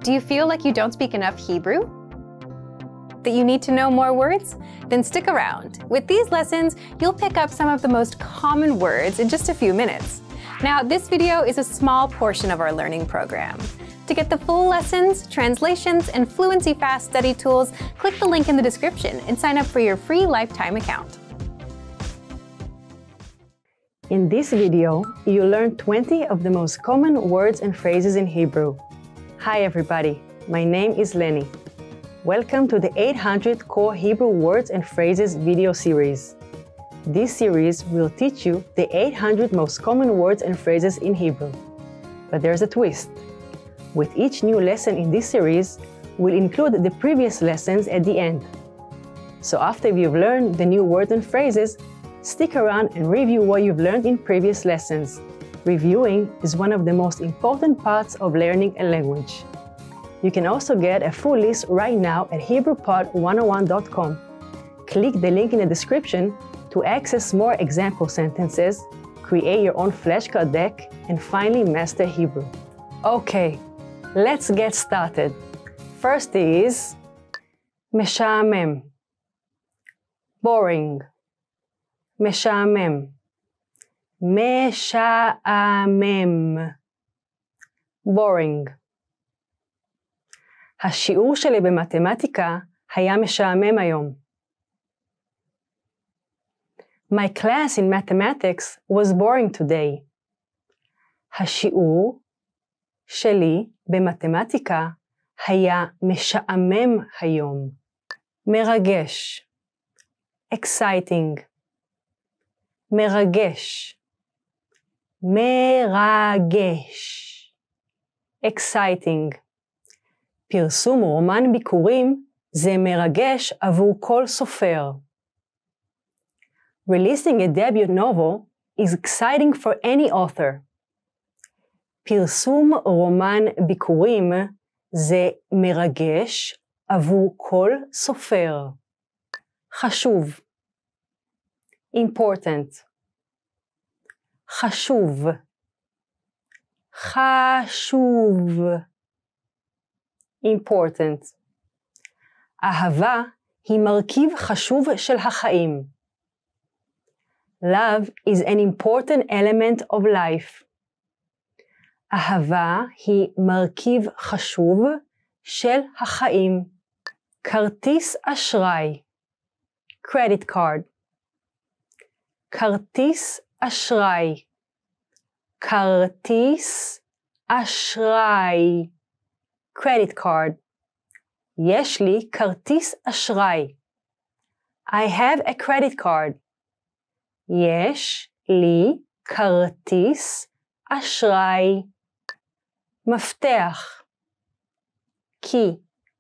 Do you feel like you don't speak enough Hebrew? That you need to know more words? Then stick around. With these lessons, you'll pick up some of the most common words in just a few minutes. Now, this video is a small portion of our learning program. To get the full lessons, translations, and Fluency Fast study tools, click the link in the description and sign up for your free lifetime account. In this video, you'll learn 20 of the most common words and phrases in Hebrew. Hi everybody, my name is Lenny. Welcome to the 800 Core Hebrew Words and Phrases video series. This series will teach you the 800 most common words and phrases in Hebrew. But there's a twist. With each new lesson in this series, we'll include the previous lessons at the end. So after you've learned the new words and phrases, stick around and review what you've learned in previous lessons. Reviewing is one of the most important parts of learning a language. You can also get a full list right now at HebrewPod101.com. Click the link in the description to access more example sentences, create your own flashcard deck, and finally master Hebrew. Okay, let's get started. First is משעמם, boring. משעמם, משעמם, boring. השיעור שלי במתמטיקה היה משעמם היום. My class in mathematics was boring today. השיעור שלי במתמטיקה היה משעמם היום. מרגש, exciting. מרגש, מרגש, exciting. פרסום רומן ביקורים זה מרגש עבור כל סופר. Releasing a debut novel is exciting for any author. פרסום רומן ביקורים זה מרגש עבור כל סופר. חשוב. Important. חשוב. חשוב. Important. אהבה היא מרכיב חשוב של החיים. Love is an important element of life. אהבה היא מרכיב חשוב של החיים. כרטיס אשראי. Credit card. כרטיס אשראי. כרטיס אשראי. Credit card. יש לי כרטיס אשראי. I have a credit card. יש לי כרטיס אשראי. מפתח. key.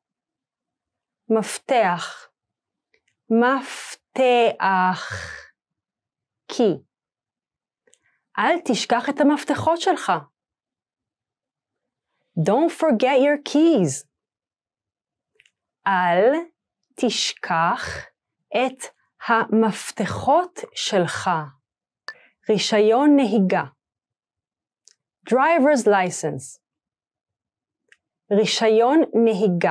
מפתח. מפתח. key. אל תשכח את המפתחות שלך. Don't forget your keys. אל תשכח את המפתחות שלך. רישיון נהיגה. Driver's license. רישיון נהיגה.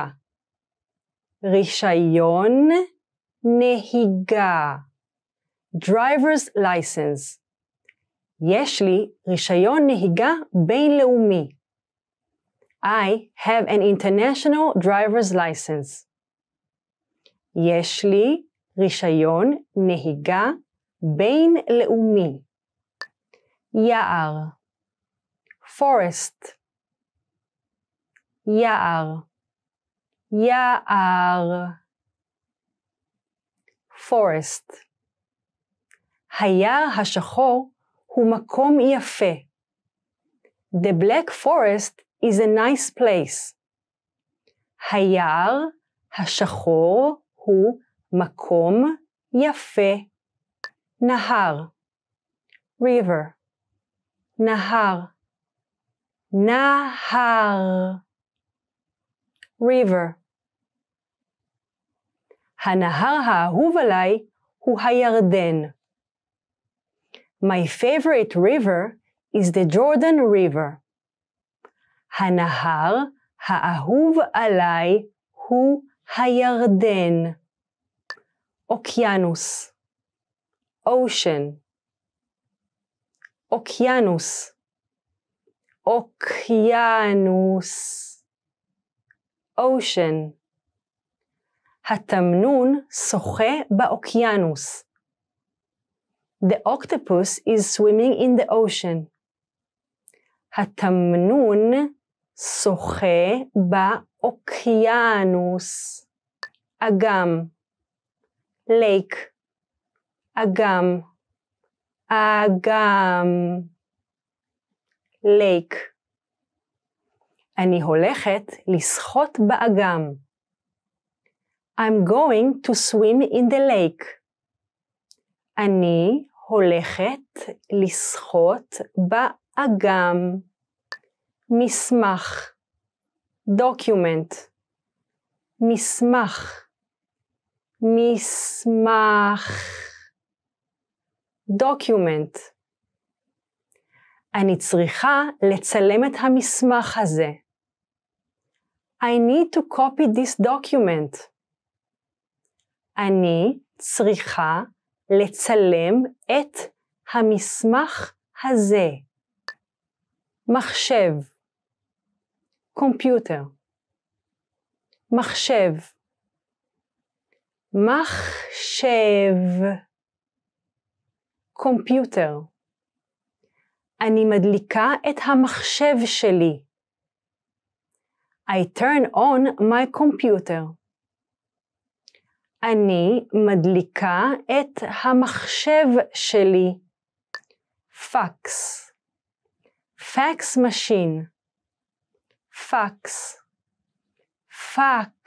רישיון נהיגה. Driver's license. יש לי רישיון נהיגה בינלאומי. I have an international driver's license. יש לי רישיון נהיגה בינלאומי. יער. forest. יער. יער. forest. היער השחור הוא מקום יפה. The Black Forest is a nice place. היער השחור הוא מקום יפה. נהר. river. נהר. נהר. river. הנהר האהוב עליי הוא הירדן. My favorite river is the Jordan River. הנהר האהוב עליי הוא הירדן. אוקיינוס. ocean. אוקיינוס. אוקיינוס. ocean. התמנון שוחה באוקיינוס. The octopus is swimming in the ocean. התמנון שוחה באוקיינוס. אגם. lake. אגם. אגם. lake. אני הולכת לשחות באגם. I'm going to swim in the lake. אני הולכת לשחות באגם. מסמך. document. מסמך. מסמך. document. אני צריכה לצלם את המסמך הזה. I need to copy this document. אני צריכה לצלם את המסמך הזה. מחשב. computer. מחשב. מחשב. computer. אני מדליקה את המחשב שלי. I turn on my computer. אני מדליקה את המחשב שלי. fax. fax machine. fax. fax.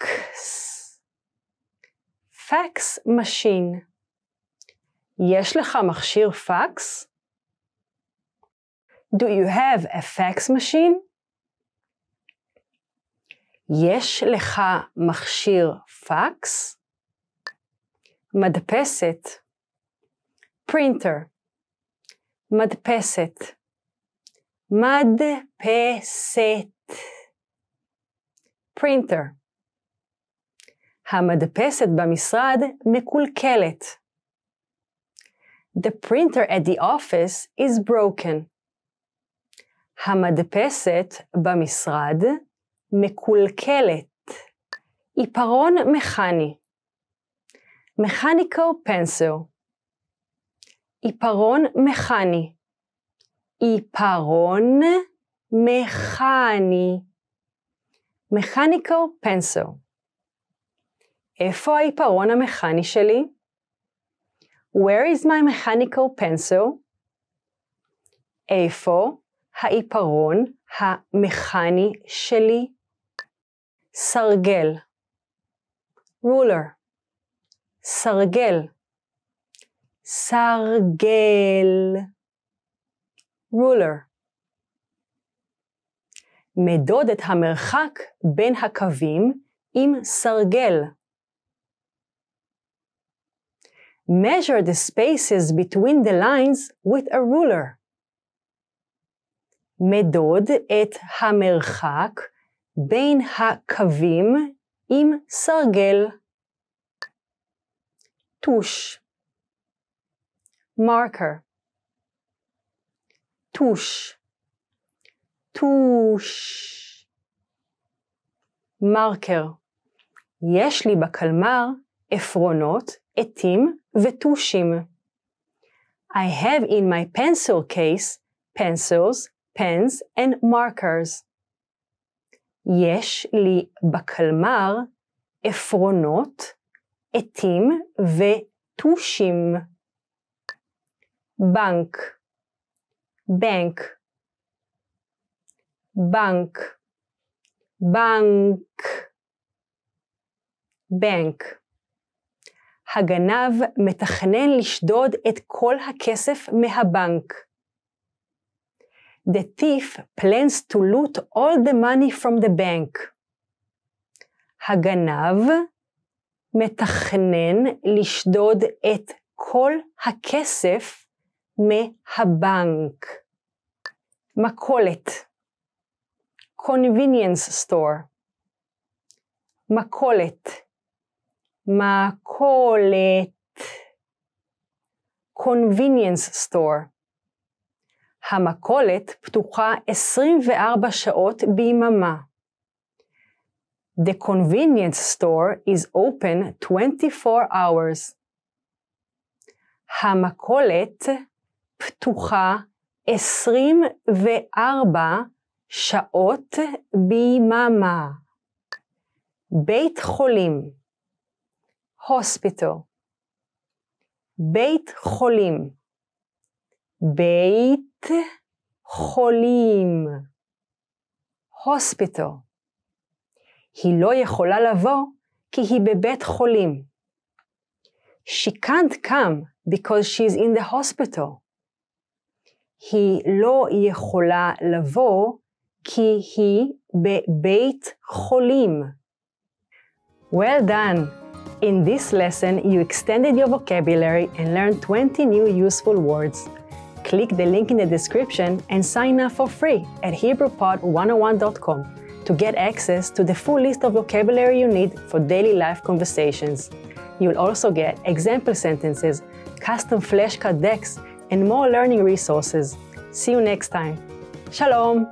fax machine. יש לך מכשיר פקס? Do you have a fax machine? יש לך מכשיר פקס? מדפסת. printer. מדפסת. מדפסת. printer. המדפסת במשרד מקולקלת. The printer at the office is broken. המדפסת במשרד מקולקלת. עיפרון מכני. mechanical pencil. עיפרון מכני. עיפרון מכני. mechanical pencil. איפה העיפרון המכני שלי? Where is my mechanical pencil? איפה העיפרון המכני שלי? סרגל. ruler. סרגל. סרגל. ruler. מדוד את המרחק בין הקווים עם סרגל. Measure the spaces between the lines with a ruler. מדוד את המרחק בין הקווים עם סרגל. טוש. marker. טוש. טוש. מרקר. יש לי בקלמר עפרונות, עטים וטושים. I have in my pencil case pencils, pens and markers. יש לי בקלמר עפרונות, עטים וטושים. בנק. bank. בנק. בנק. bank. הגנב מתכנן לשדוד את כל הכסף מהבנק. The thief plans to loot all the money from the bank. הגנב מתכנן לשדוד את כל הכסף מהבנק. מכולת. convenience store. מכולת, מכולת. convenience store. המכולת פתוחה 24 שעות ביממה. The convenience store is open 24 hours. המכולת פתוחה 24 שעות ביממה. בית חולים, hospital. בית חולים, בית חולים, hospital. היא לא יכולה לבוא כי היא בבית חולים. She can't come because she's in the hospital. היא לא יכולה לבוא כי היא בבית חולים. Well done! In this lesson, you extended your vocabulary and learned 20 new useful words. Click the link in the description and sign up for free at HebrewPod101.com to get access to the full list of vocabulary you need for daily life conversations. You'll also get example sentences, custom flashcard decks, and more learning resources. See you next time. Shalom!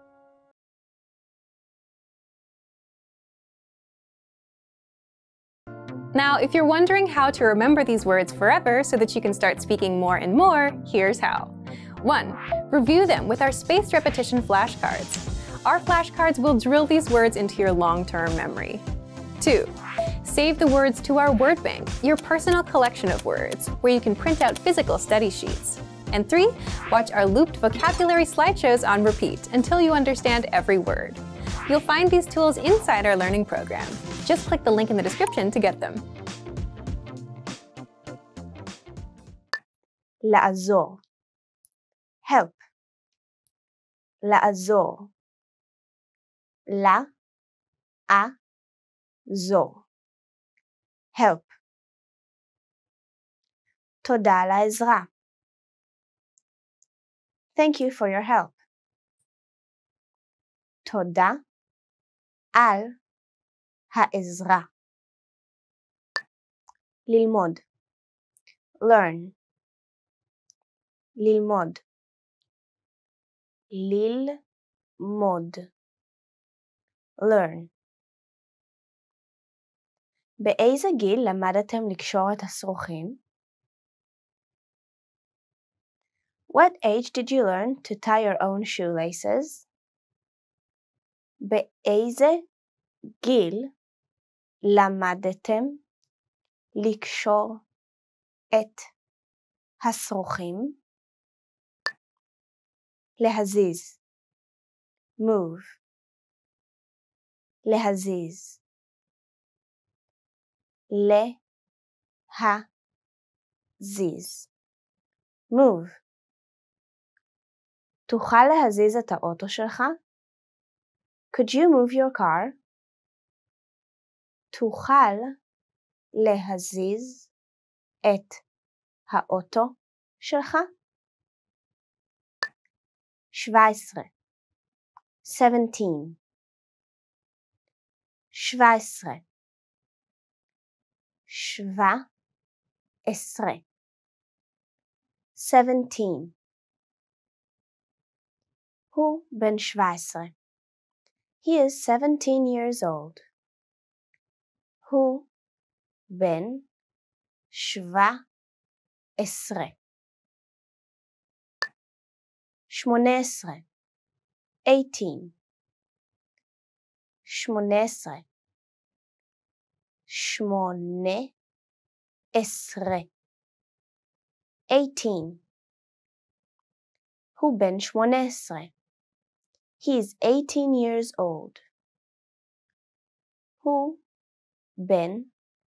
Now, if you're wondering how to remember these words forever so that you can start speaking more and more, here's how. 1. Review them with our spaced repetition flashcards. Our flashcards will drill these words into your long-term memory. 2. Save the words to our word bank, your personal collection of words, where you can print out physical study sheets. And 3. Watch our looped vocabulary slideshows on repeat until you understand every word. You'll find these tools inside our learning program. Just click the link in the description to get them. לעזור. help. לעזור. לעזור. help. תודה על העזרה. Thank you for your help. תודה על העזרה. ללמוד. learn. ללמוד. ללמוד. learn. באיזה גיל למדתם לקשור את השרוכים? What age did you learn to tie your own shoelaces? באיזה גיל למדתם לקשור את השרוכים? להזיז. move. להזיז. להזיז. move. תוכל להזיז את האוטו שלך? Could you move your car? תוכל להזיז את האוטו שלך? 17. 17. 17. 17. 17. הוא בן 17. He is 17 years old. הוא בן 17. 18. 18. 18. 18. 18. הוא בן 18. He is 18 years old. הוא בן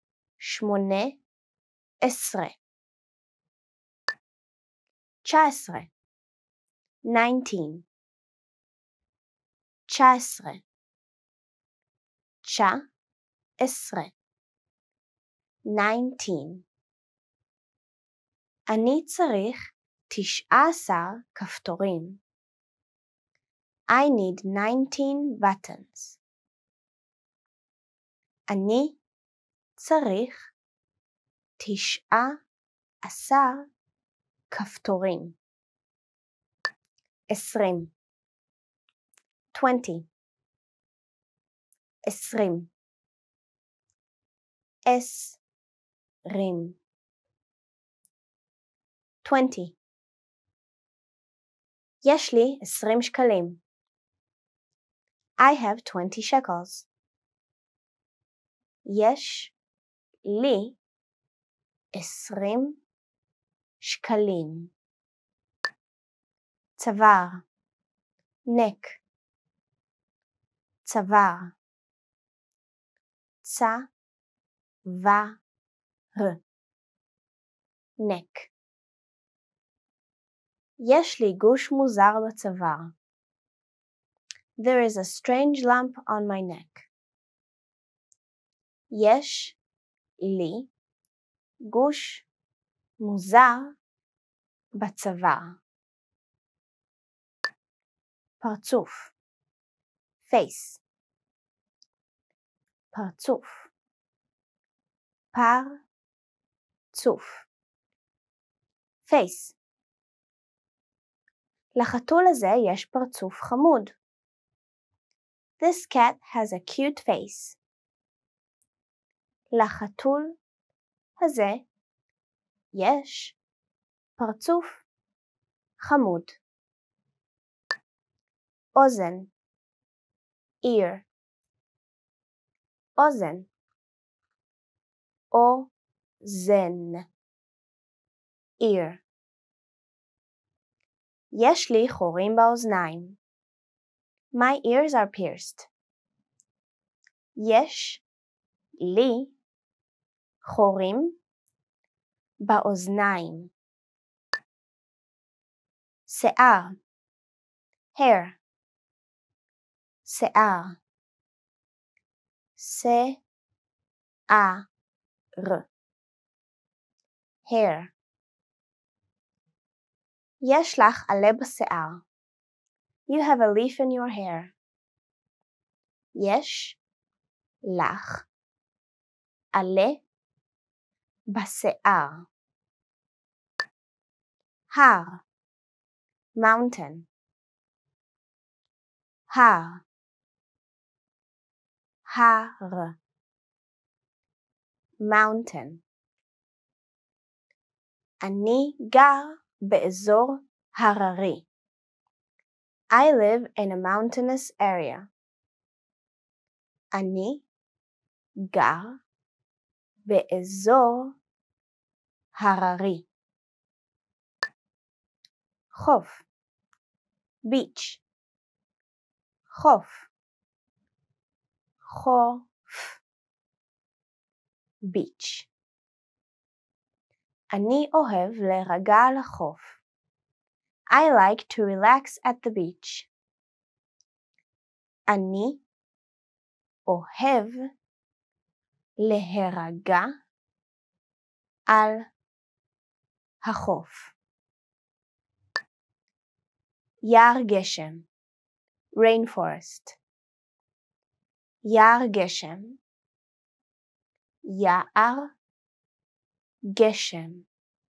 18. 19. 19. 19. 19. 19. אני צריך 19 כפתורים. I need 19 buttons. אני צריך 19 כפתורים. 20. 20. 20. 20. 20. יש לי 20 שקלים. I have 20 shekels. יש לי 20 שקלים. צוואר, neck. צוואר. צוואר. neck. יש לי גוש מוזר בצוואר. There is a strange lump on my neck. יש לי גוש מוזר בצוואר. פרצוף, face. פרצוף. פרצוף. face. לחתול הזה יש פרצוף חמוד. This cat has a cute face. לחתול הזה יש פרצוף חמוד. אוזן, ear. אוזן. אוזן, ear. יש לי חורים באוזניים. My ears are pierced. יש לי חורים באוזניים. שיער, hair. שיער. שיער. hair. יש לך עלה בשיער. You have a leaf in your hair. יש לך עלה בשיער. הר, mountain. הר. הר. mountain. אני גר באזור הררי. I live in a mountainous area. אני גר באזור הררי. חוף, beach. חוף. חוף. beach. אני אוהב להירגע על החוף. I like to relax at the beach. אני אוהב להירגע על החוף. יער גשם, rainforest. יער גשם. יער גשם.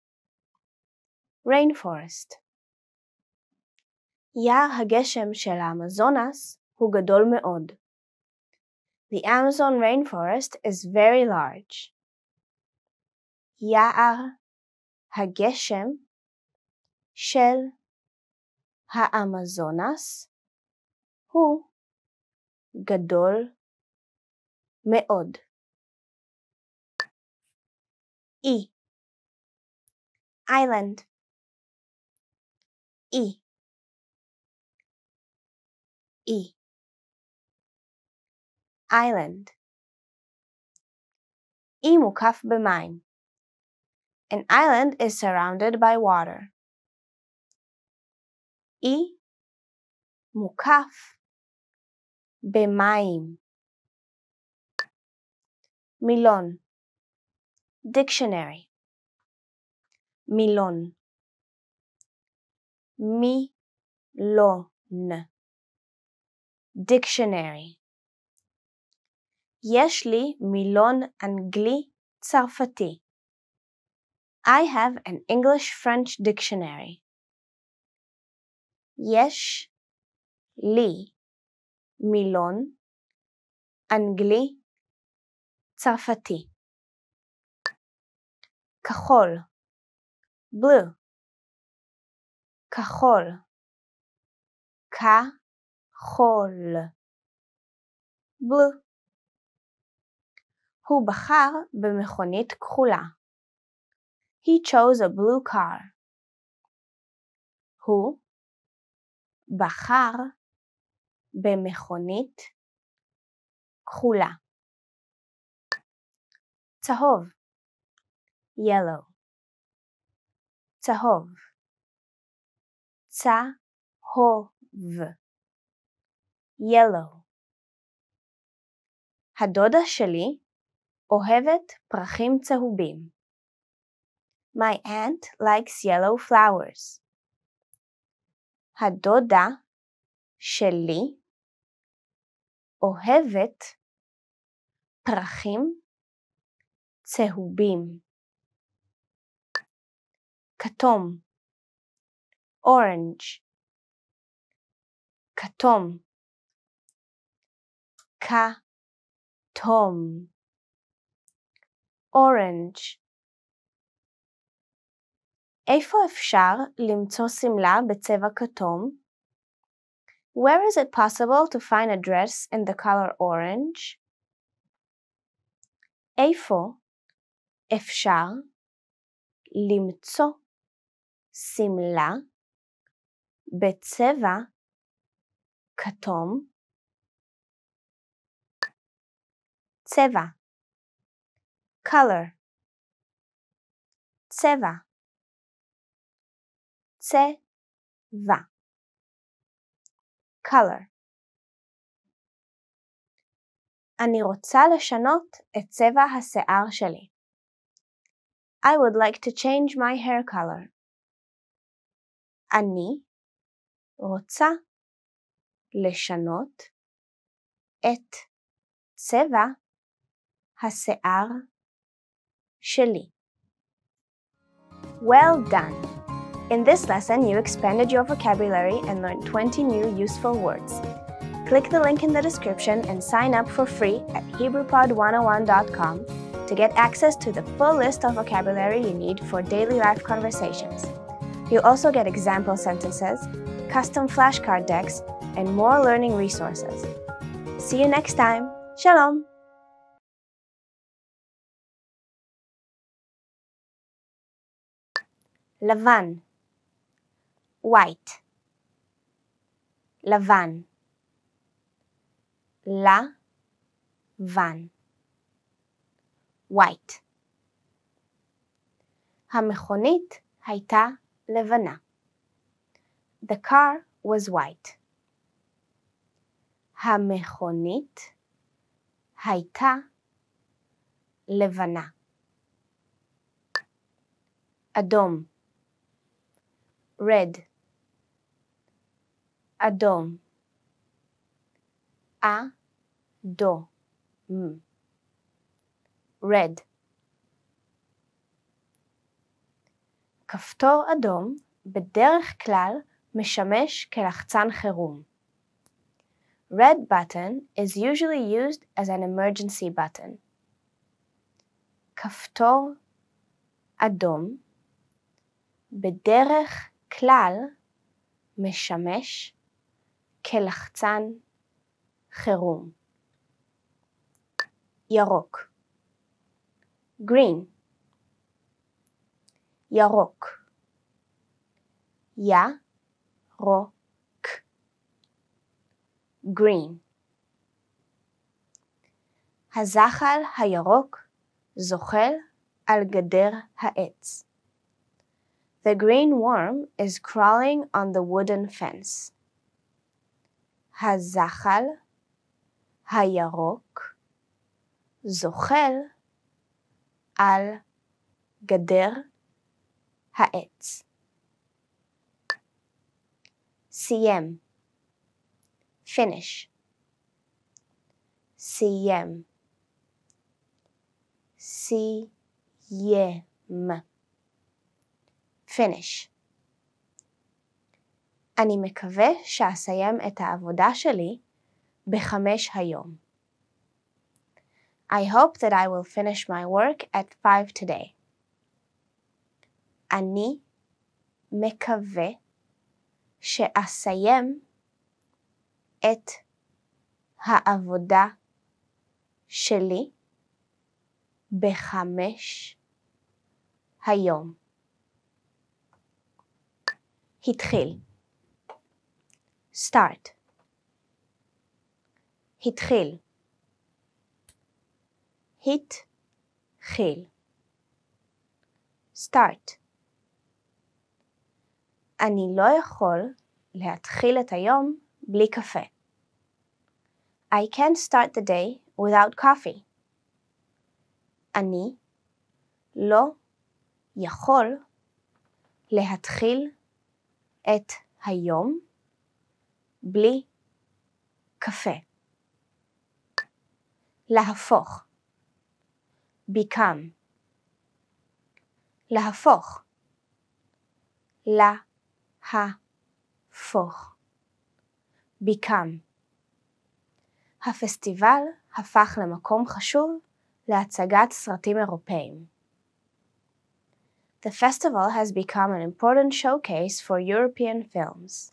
rainforest. יער הגשם של האמזונס הוא גדול מאוד. The Amazon rainforest is very large. יער הגשם של האמזונס הוא גדול מאוד. E. Island. E. E. Island. אי מוקף במים. An island is surrounded by water. אי מוקף במים. מילון. Dictionary. מילון. מילון. dictionary. יש לי מילון אנגלי צרפתי. I have an English-French dictionary. יש לי מילון אנגלי צרפתי. כחול, blue. כחול, כחול, blue. הוא בחר במכונית כחולה. He chose a blue car. הוא בחר במכונית כחולה. צהוב, yellow. צהוב, צהוב, yellow. הדודה שלי אוהבת פרחים צהובים. My aunt likes yellow flowers. הדודה שלי אוהבת פרחים צהובים. כתום, orange. כתום, כתום, orange. איפה אפשר למצוא שמלה בצבע כתום? Where is it possible to find a dress in the color orange? איפה אפשר למצוא שמלה בצבע כתום? צבע, color. צבע, צבע, color. אני רוצה לשנות את צבע השיער שלי. I would like to change my hair color. אני רוצה לשנות את צבע השיער שלי. Well done! In this lesson, you expanded your vocabulary and learned 20 new useful words. Click the link in the description and sign up for free at HebrewPod101.com to get access to the full list of vocabulary you need for daily life conversations. You'll also get example sentences, custom flashcard decks, and more learning resources. See you next time. Shalom! לבן, white. לבן, לבן, white. המכונית הייתה לבנה. The car was white. המכונית הייתה לבנה. אדום, red. אדום, אדום, red. כפתור אדום בדרך כלל משמש כלחצן חירום. Red button is usually used as an emergency button. כפתור אדום בדרך כלל משמש כלחצן חירום. ירוק, green. ירוק, ירוק, green. הזחל הירוק זוחל על גדר העץ. The green worm is crawling on the wooden fence. הזחל הירוק זוחל על גדר העץ. סיים, finish. סיים. סיים. finish. אני מקווה שאסיים את העבודה שלי ב-5 היום. I hope that I will finish my work at 5 today. אני מקווה שאסיים את העבודה שלי ב-5 היום. התחיל. start. התחיל. התחיל. start. אני לא יכול להתחיל את היום בלי קפה. I can't start the day without coffee. אני לא יכול להתחיל את היום בלי קפה. להפוך. become. להפוך. להפוך. become. הפסטיבל הפך למקום חשוב להצגת סרטים אירופאים. The festival has become an important showcase for European films.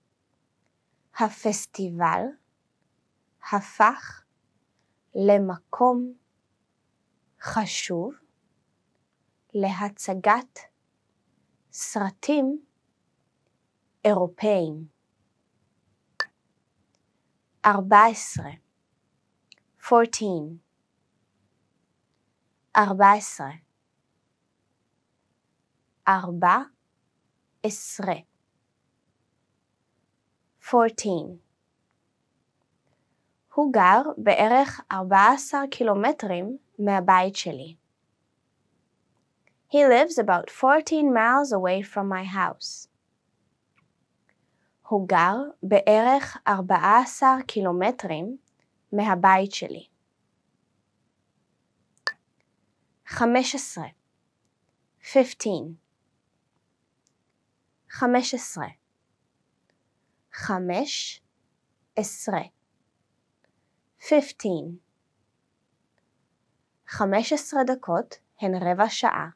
הפסטיבל הפך למקום חשוב להצגת סרטים אירופאים. 14. 14. 14. 14. 14. הוא גר בערך 14 קילומטרים מהבית שלי. He lives about 14 miles away from my house. הוא גר בערך 14 קילומטרים מהבית שלי. 15. 15. 15. 15. 15. 15 דקות הן רבע שעה.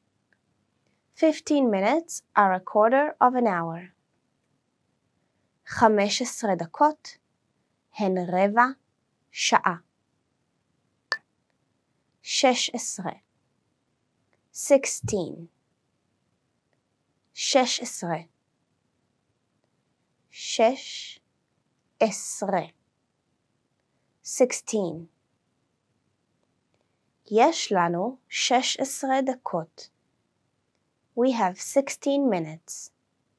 15 minutes are a quarter of an hour. 15 דקות הן רבע שעה. 16. 16. 16. 16. 16. יש לנו 16 דקות. We have 16 minutes.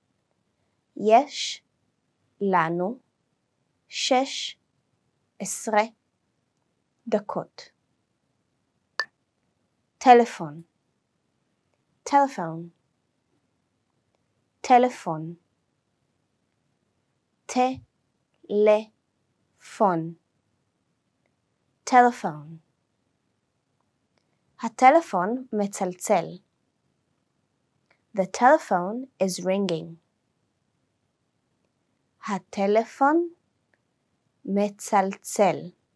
יש לנו 16 דקות. טלפון. טלפון. טלפון. טלפון. טלפון. הטלפון מצלצל. The telephone is ringing. הטלפון מצלצל.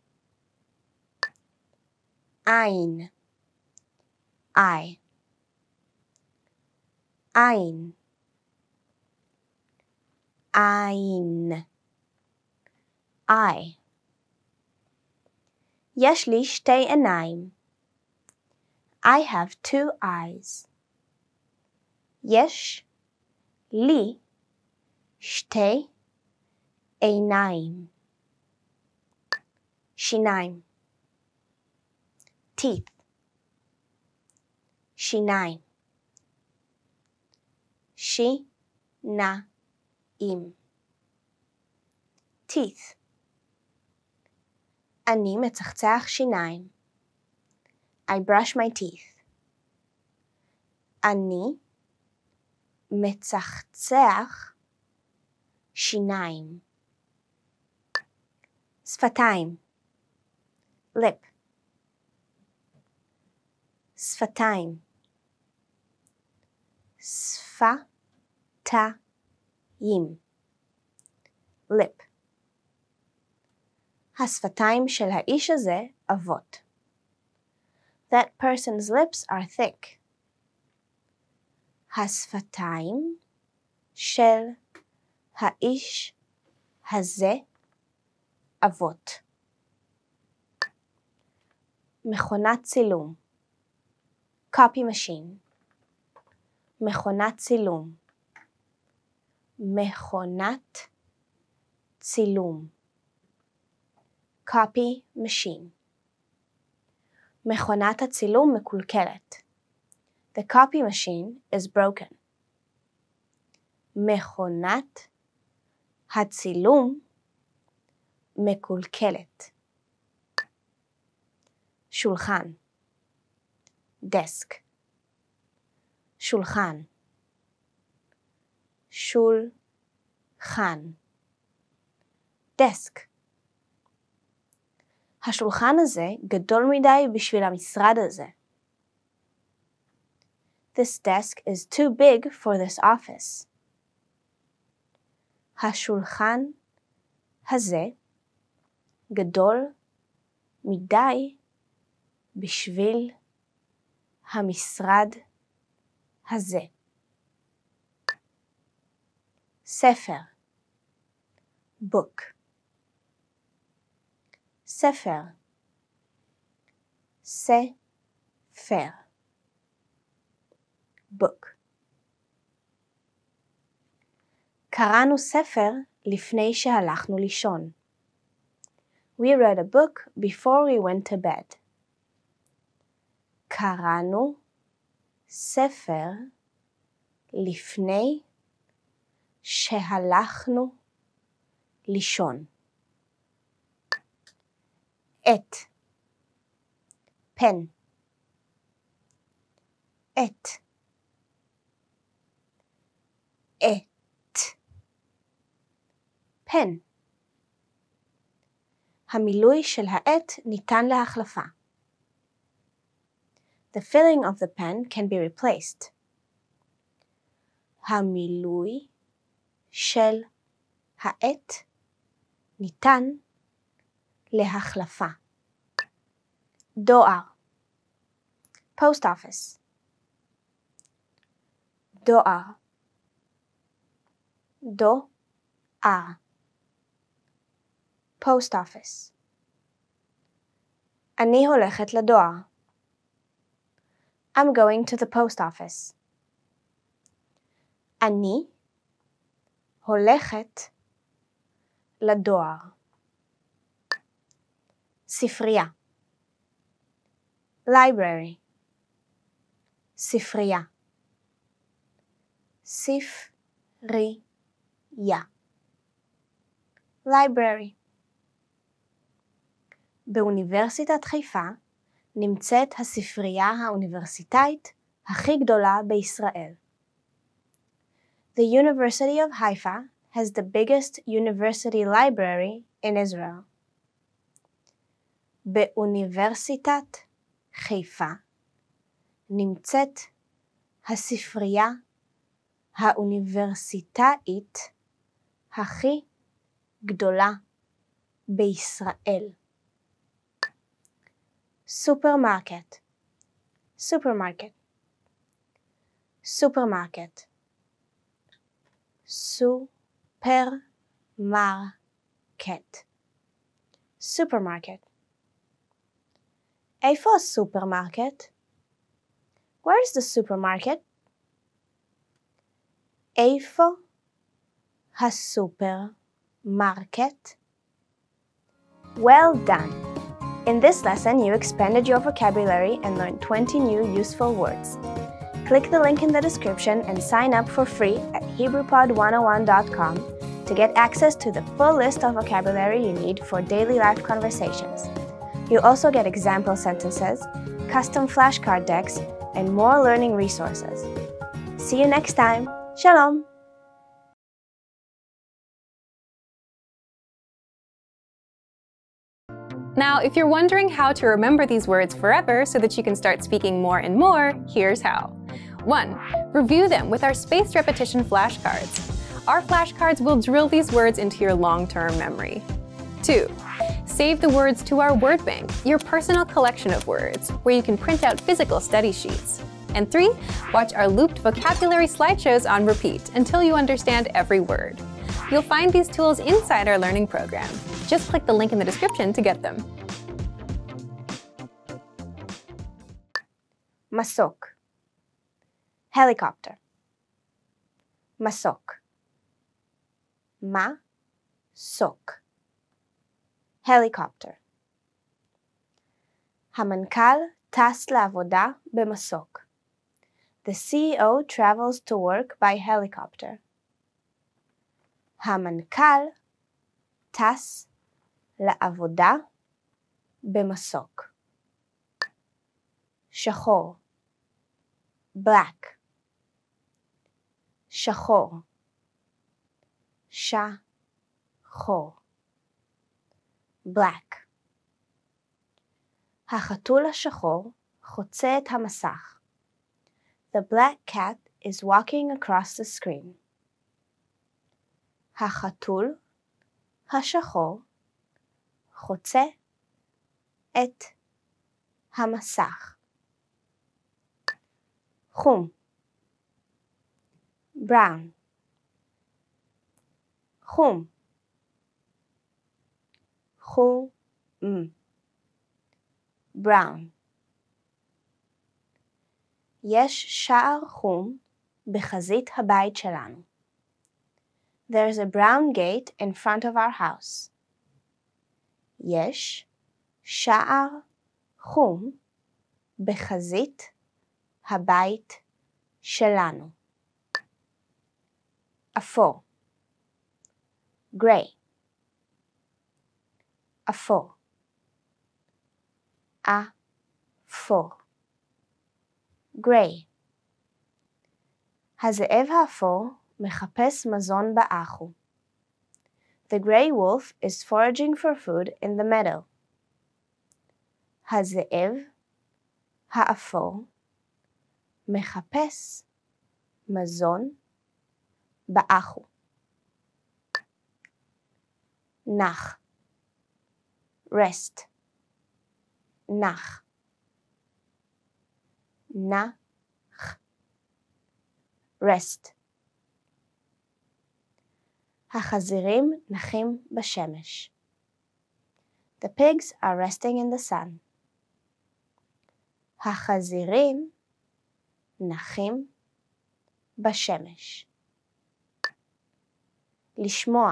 עין. eye. עין. עין. eye. יש לי 2 עיניים. I have 2 eyes. יש לי 2 עיניים. שיניים. teeth. שיניים. שיניים. teeth. אני מצחצח שיניים. I brush my teeth. אני מצחצח שיניים. שפתיים. lip. שפתיים. שפתיים. lip. השפתיים של האיש הזה עבות. That person's lips are thick. השפתיים של האיש הזה עבות. מכונת צילום. Copy machine. מכונת צילום. מכונת צילום. Copy machine. מכונת הצילום מקולקלת. The copy machine is broken. מכונת הצילום מקולקלת. שולחן. desk. שולחן. שולחן. desk. השולחן הזה גדול מדי בשביל המשרד הזה. This desk is too big for this office. השולחן הזה גדול מדי בשביל המשרד הזה. ספר. book. ספר. ספר. book. קראנו ספר לפני שהלכנו לישון. We read a book before we went to bed. קראנו ספר לפני שהלכנו לישון. את. pen. את. את. pen. המילוי של העט ניתן להחלפה. The filling of the pen can be replaced. המילוי של העט ניתן להחלפה. דואר. post office. דואר. דואר. post office. אני הולכת לדואר. I'm going to the post office. אני הולכת לדואר. ספרייה. library. ספרייה. ספרייה. library. באוניברסיטת חיפה נמצאת הספרייה האוניברסיטאית הכי גדולה בישראל. The University of Haifa has the biggest university library in Israel. באוניברסיטת חיפה נמצאת הספרייה האוניברסיטאית הכי גדולה בישראל. סופרמרקט. supermarket. supermarket. supermarket. supermarket. איפה הסופרמרקט? Where's the supermarket? איפה הסופרמרקט? Well done! In this lesson, you expanded your vocabulary and learned 20 new useful words. Click the link in the description and sign up for free at HebrewPod101.com to get access to the full list of vocabulary you need for daily life conversations. You'll also get example sentences, custom flashcard decks, and more learning resources. See you next time. Shalom! Now, if you're wondering how to remember these words forever so that you can start speaking more and more, here's how. 1. Review them with our spaced repetition flashcards. Our flashcards will drill these words into your long-term memory. 2. Save the words to our word bank, your personal collection of words, where you can print out physical study sheets. And 3. Watch our looped vocabulary slideshows on repeat until you understand every word. You'll find these tools inside our learning program. Just click the link in the description to get them. מסוק. helicopter. מסוק. מסוק. helicopter. המנכ"ל טס לעבודה במסוק. The CEO travels to work by helicopter. המנכ"ל טס לעבודה במסוק. שחור. black. שחור. שחור. black. החתול השחור חוצה את המסך. The black cat is walking across the screen. החתול השחור חוצה את המסך. חום. brown. חום. חום. brown. יש שער חום בחזית הבית שלנו. There's a brown gate in front of our house. יש שער חום בחזית הבית שלנו. אפור. gray. אפור. אפור. gray. הזאב האפור מחפש מזון באחו. The gray wolf is foraging for food in the meadow. הזאב האפור מחפש מזון באחו. נח. rest. נח. נח. rest. החזירים נחים בשמש. The pigs are resting in the sun. החזירים נחים בשמש. לשמוע.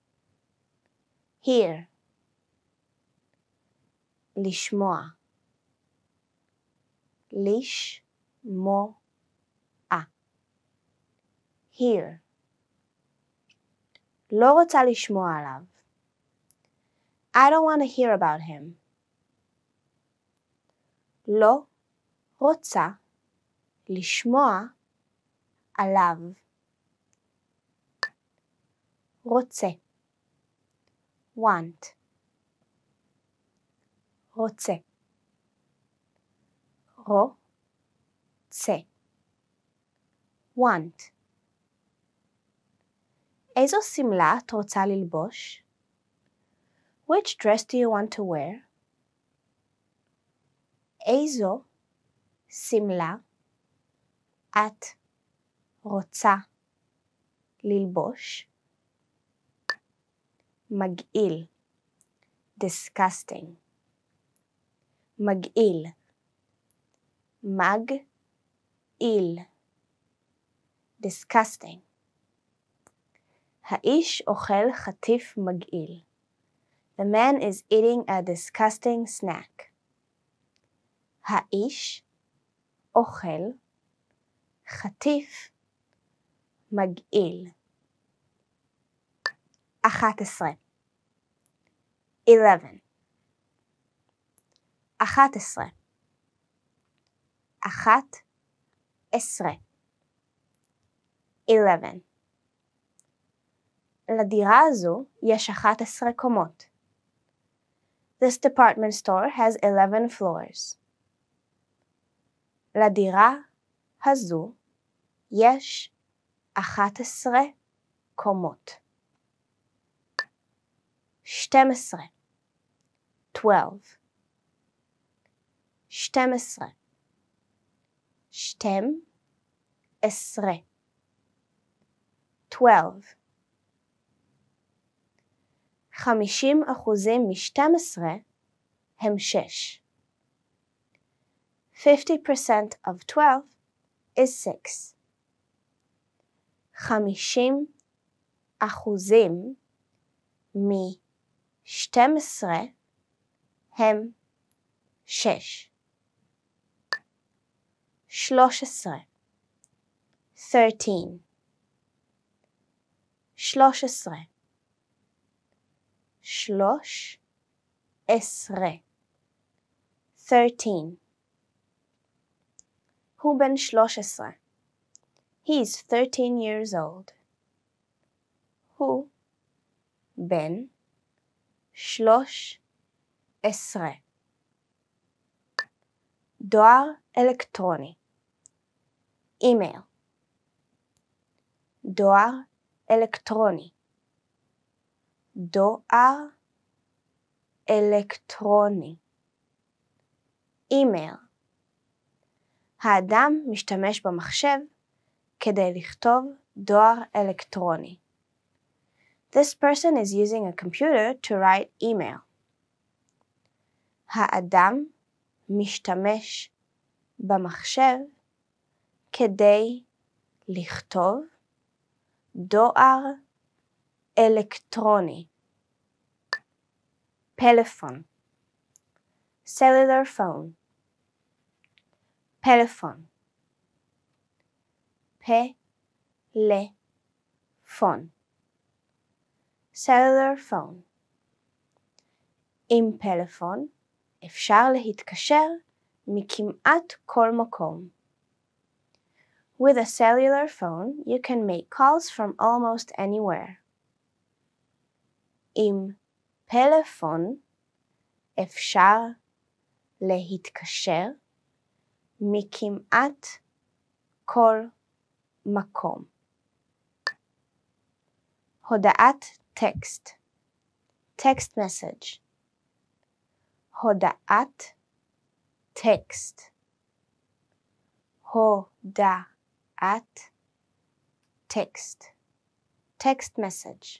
hear. לשמוע. לשמוע. hear. לא רוצה לשמוע עליו. I don't want to hear about him. לא רוצה לשמוע עליו. רוצה. want. רוצה. רוצה. want. איזו שמלה את רוצה ללבוש? Which dress do you want to wear? איזו שמלה את רוצה ללבוש? מגעיל. disgusting. מגעיל. מגעיל. disgusting. האיש אוכל חטיף מגעיל. The man is eating a disgusting snack. האיש אוכל חטיף מגעיל. 11. 11. 11. 11. 11. לדירה הזו יש 11 קומות. This department store has 11 floors. לדירה הזו יש 11 קומות. 12 12 12 12 12 50% מ-12 הם 6. 50% of 12 is 6. 50% מ-12 הם 6. 13 13 13 13 הוא בן 13. He is 13 years old. הוא בן 13. דואר אלקטרוני. אימייל. דואר אלקטרוני. דואר אלקטרוני. אימייל. האדם משתמש במחשב כדי לכתוב דואר אלקטרוני. This person is using a computer to write email. האדם משתמש במחשב כדי לכתוב דואר אלקטרוני. פלאפון. cellular phone. פלאפון. פלאפון. cellular phone. עם פלאפון אפשר להתקשר מכמעט כל מקום. With a cellular phone, you can make calls from almost anywhere. עם פלאפון אפשר להתקשר מכמעט כל מקום. הודעת טקסט. text message. הודעת טקסט. הודעת טקסט. text message.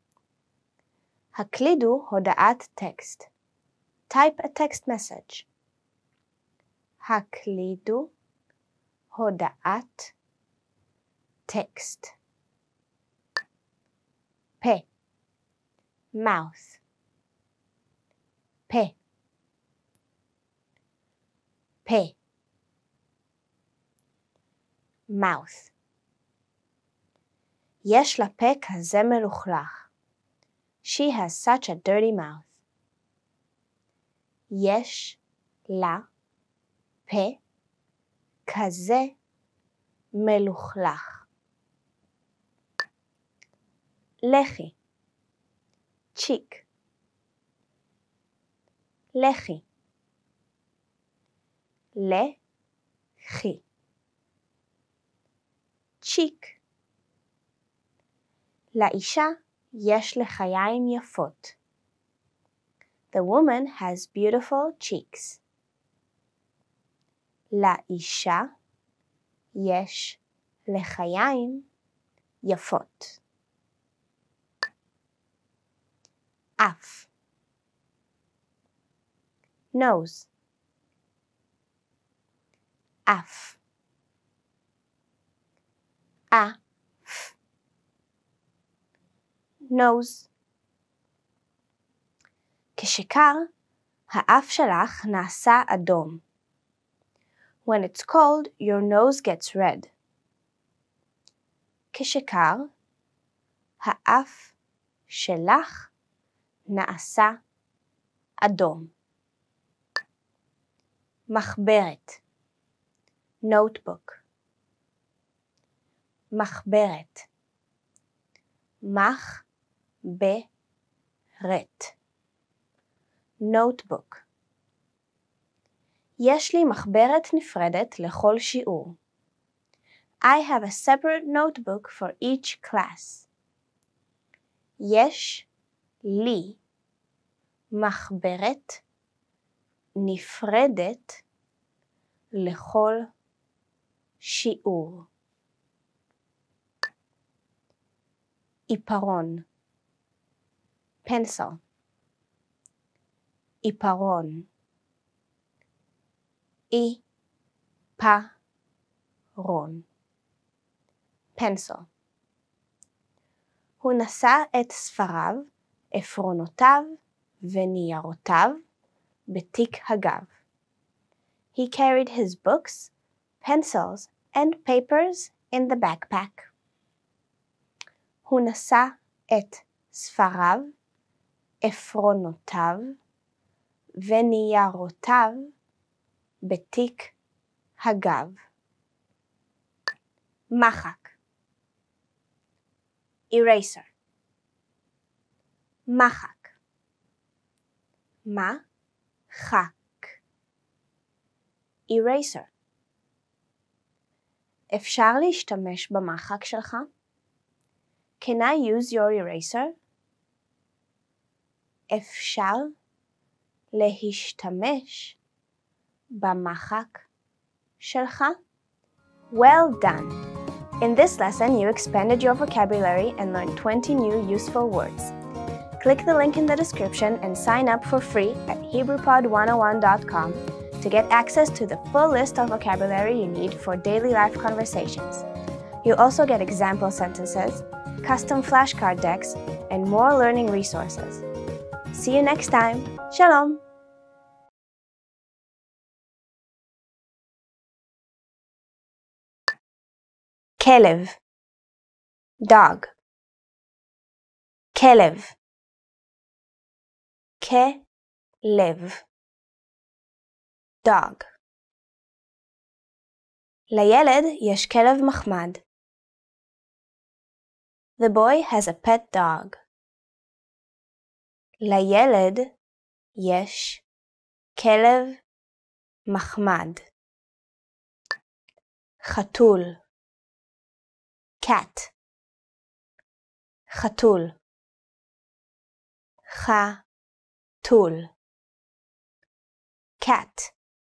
הקלידו הודעת טקסט. Type a text message. הקלידו הודעת טקסט. פה. mouth. פה. פה. mouth. יש לה פה כזה מלוכלך. She has such a dirty mouth. יש לה פה כזה מלוכלך. לחי. cheek. לחי. לחי. cheek. לאישה יש לחיים יפות. The woman has beautiful cheeks. לאישה יש לחיים יפות. אף. nose. אף. אף. nose. כשקר, האף שלך נעשה אדום. When it's cold, your nose gets red. כשקר, האף שלך נעשה אדום. מחברת. notebook. מחברת. מחברת. notebook. יש לי מחברת נפרדת לכל שיעור. I have a separate notebook for each class. יש לי מחברת נפרדת לכל שיעור. עיפרון, pencil. עיפרון, עיפרון, pencil. הוא נשא את ספריו, עפרונותיו וניירותיו בתיק הגב. He carried his books, pencils, and papers in the backpack. הוא נשא את ספריו, עפרונותיו וניירותיו בתיק הגב. מחק, eraser. מחק, מחק, eraser. אפשר להשתמש במחק שלך? Can I use your eraser? אפשר להשתמש במחק שלך? Well done! In this lesson, you expanded your vocabulary and learned 20 new useful words. Click the link in the description and sign up for free at HebrewPod101.com to get access to the full list of vocabulary you need for daily life conversations. You'll also get example sentences, custom flashcard decks, and more learning resources. See you next time. Shalom! כלב, dog. כלב, כלב, dog. לילד יש כלב מחמד. The boy has a pet dog. לילד יש כלב מחמד. חתול, cat. חתול, חתול, cat.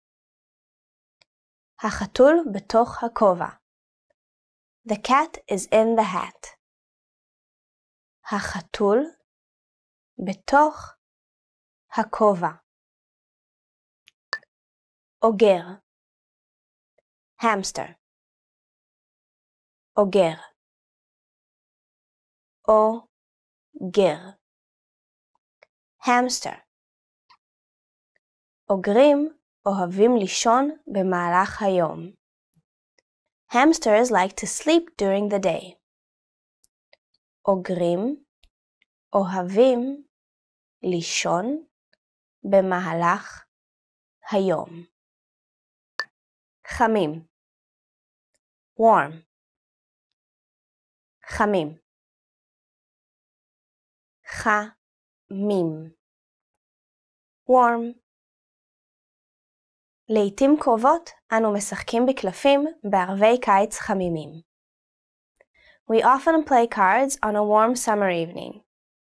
החתול בתוך הכובע. The cat is in the hat. החתול בתוך הכובע. אוגר, hamster. אוגר, אוגר, hamster. אוגרים אוהבים לישון במהלך היום. Hamsters like to sleep during the day. אוגרים אוהבים לישון במהלך היום. חמים, warm. חמים, חמים, warm. לעתים קרובות אנו משחקים בקלפים בערבי קיץ חמימים. We often play cards on a warm summer evening.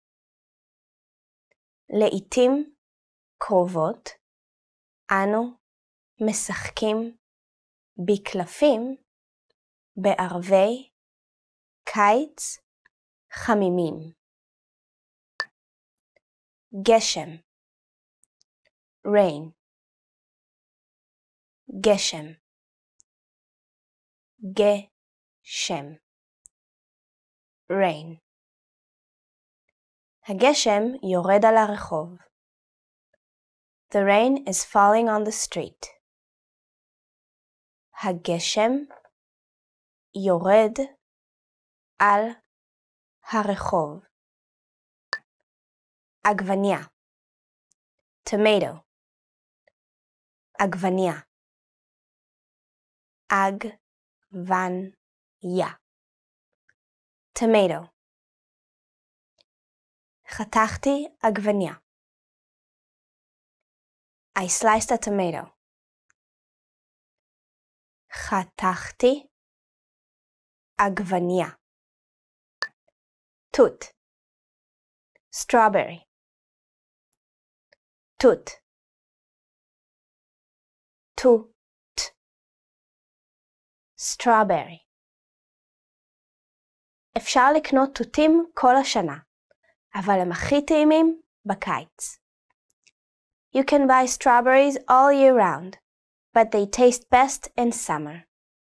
לעתים קרובות אנו משחקים בקלפים בערבי קיץ חמימים. גשם, rain. גשם, גשם, rain. הגשם יורד על הרחוב. The rain is falling on the street. הגשם יורד על הרחוב. עגבניה, tomato. עגבניה, עגבניה, tomato. חתכתי עגבניה. I sliced a tomato. חתכתי עגבנייה. תות. strawberry. תות. תות. strawberry. אפשר לקנות תותים כל השנה, אבל הם הכי טעימים בקיץ. You can buy strawberries all year round, but they taste best in summer.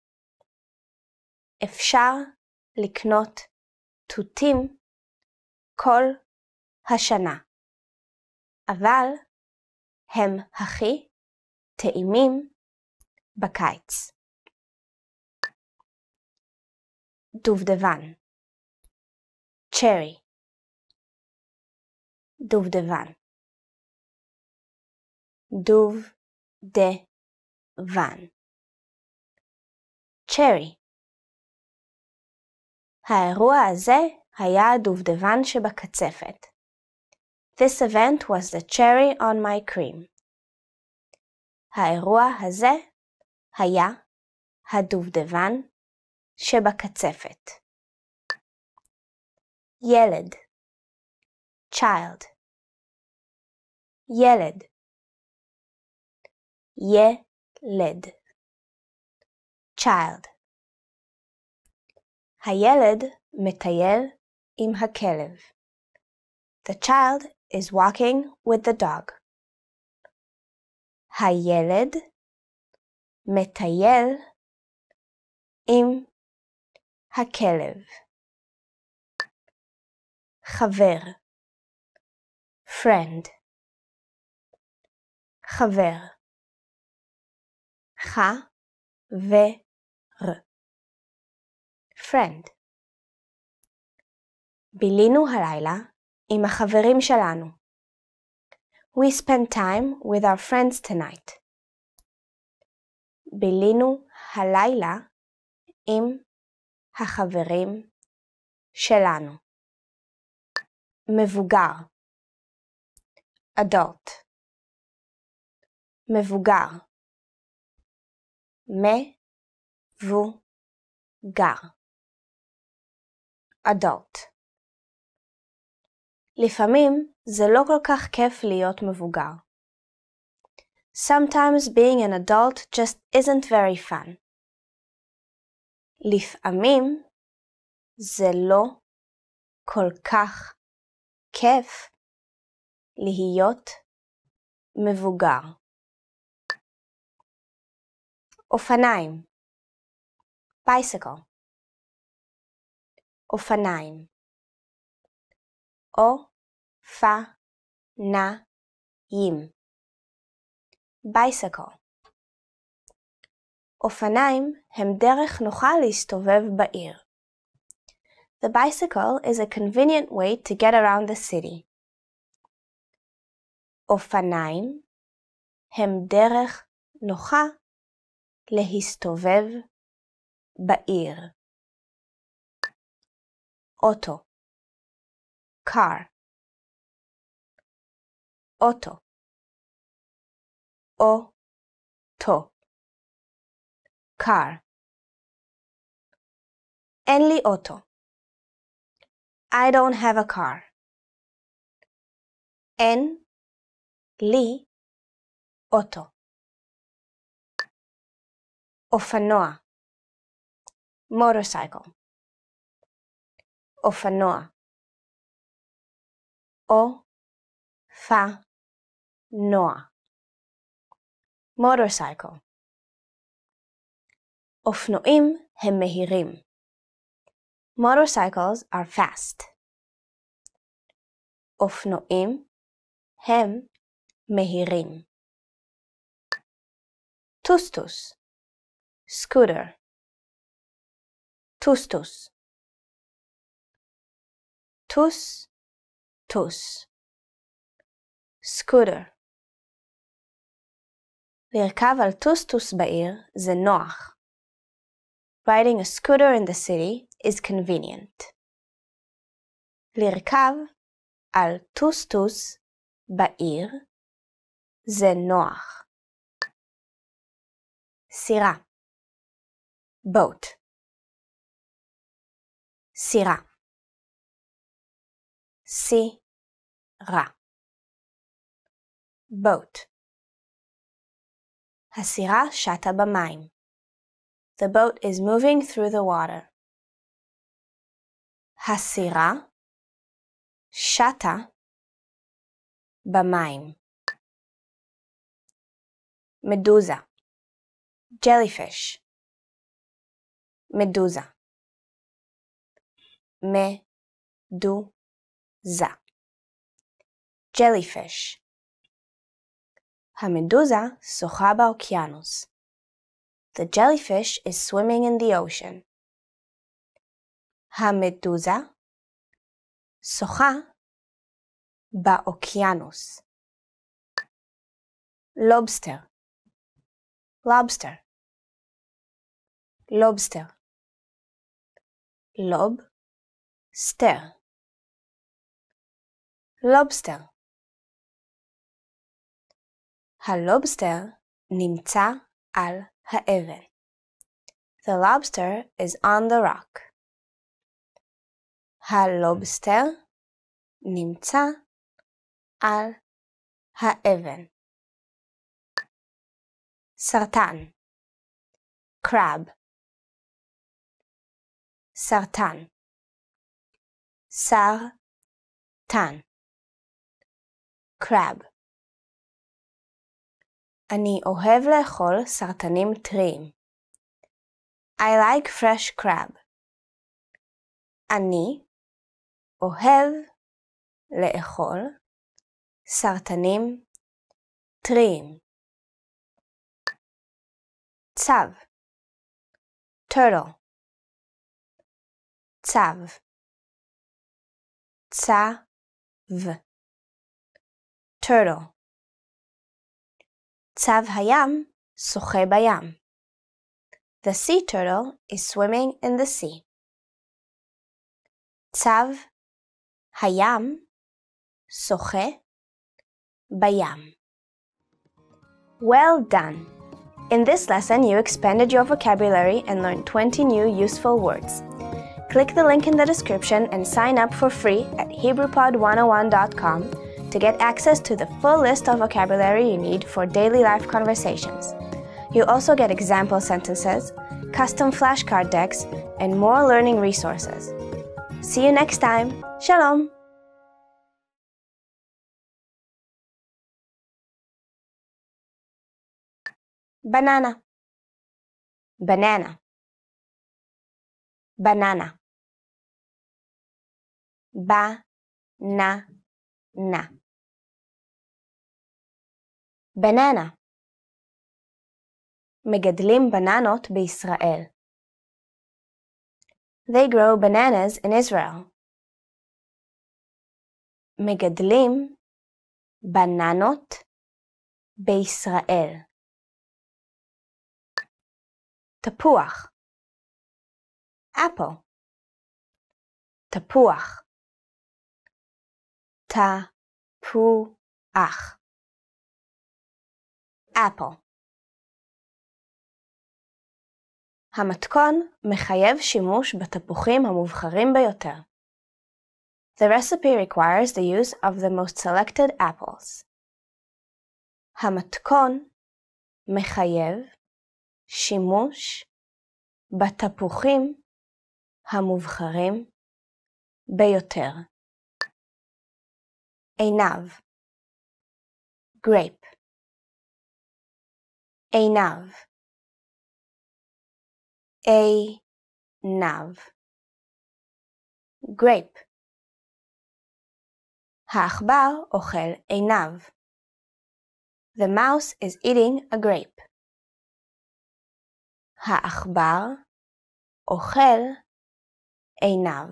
אפשר לקנות תותים כל השנה, אבל הם הכי טעימים בקיץ. דובדבן. cherry. דובדבן. דובדבן. cherry. האירוע הזה היה הדובדבן שבקצפת. This event was the cherry on my cream. האירוע הזה היה הדובדבן שבקצפת. ילד. child. ילד. ילד. child. הילד מטייל עם הכלב. The child is walking with the dog. הילד מטייל עם הכלב. חבר. friend. חבר. חבר. friend. בילינו הלילה עם החברים שלנו. We spent time with our friends tonight. בילינו הלילה עם החברים שלנו. מבוגר. adult. מבוגר. מבוגר. adult. לפעמים זה לא כל כך כיף להיות מבוגר. Sometimes being an adult just isn't very fun. לפעמים זה לא כל כך כיף להיות מבוגר. אופניים. bicycle. אופניים. אופניים. bicycle. אופניים הם דרך נוחה להסתובב בעיר. The bicycle is a convenient way to get around the city. אופניים הם דרך נוחה להסתובב בעיר. אוטו. car. אוטו. אוטו. car. אין לי אוטו. I don't have a car. אין לי אוטו. אופנוע. motorcycle. אופנוע. אופנוע. motorcycle. אופנועים הם מהירים. Motorcycles are fast. אופנועים הם מהירים. טוסטוס. scooter. טוסטוס. טוסטוס. scooter. לרכב על טוסטוס בעיר זה נוח. Riding a scooter in the city is convenient. לרכב על טוסטוס בעיר זה נוח. סירה. boat. סירה. סירה. boat. הסירה שטה במים. The boat is moving through the water. הסירה שטה במים. מדוזה. jellyfish. מדוזה. מדוזה. jellyfish. המדוזה שוחה באוקיינוס. The jellyfish is swimming in the ocean. המדוזה שוחה באוקיינוס. lobster. lobster. lobster. lobster. lobster. הלובסטר נמצא על האבן. The lobster is on the rock. הלובסטר נמצא על האבן. סרטן. crab. סרטן. סרטן. crab. אני אוהב לאכול סרטנים טריים. I like fresh crab. אני אוהב לאכול סרטנים טריים. צב. turtle. צב. צב. turtle. צב הים שוחה בים. The sea turtle is swimming in the sea. צב הים שוחה בים. Well done! In this lesson, you expanded your vocabulary and learned 20 new useful words. Click the link in the description and sign up for free at HebrewPod101.com to get access to the full list of vocabulary you need for daily life conversations. You'll also get example sentences, custom flashcard decks, and more learning resources. See you next time. Shalom! Banana. Banana. Banana. Banana. Banana. מגדלים בננות בישראל. They grow bananas in Israel. מגדלים בננות בישראל. תפוח. apple. תפוח. תפוח. apple. המתכון מחייב שימוש בתפוחים המובחרים ביותר. The recipe requires the use of the most selected apples. המתכון מחייב שימוש בתפוחים המובחרים ביותר. עיניו. grape. עיניו. עיניו. grape. העכבר אוכל עיניו. The mouse is eating a grape. העכבר אוכל עיניו.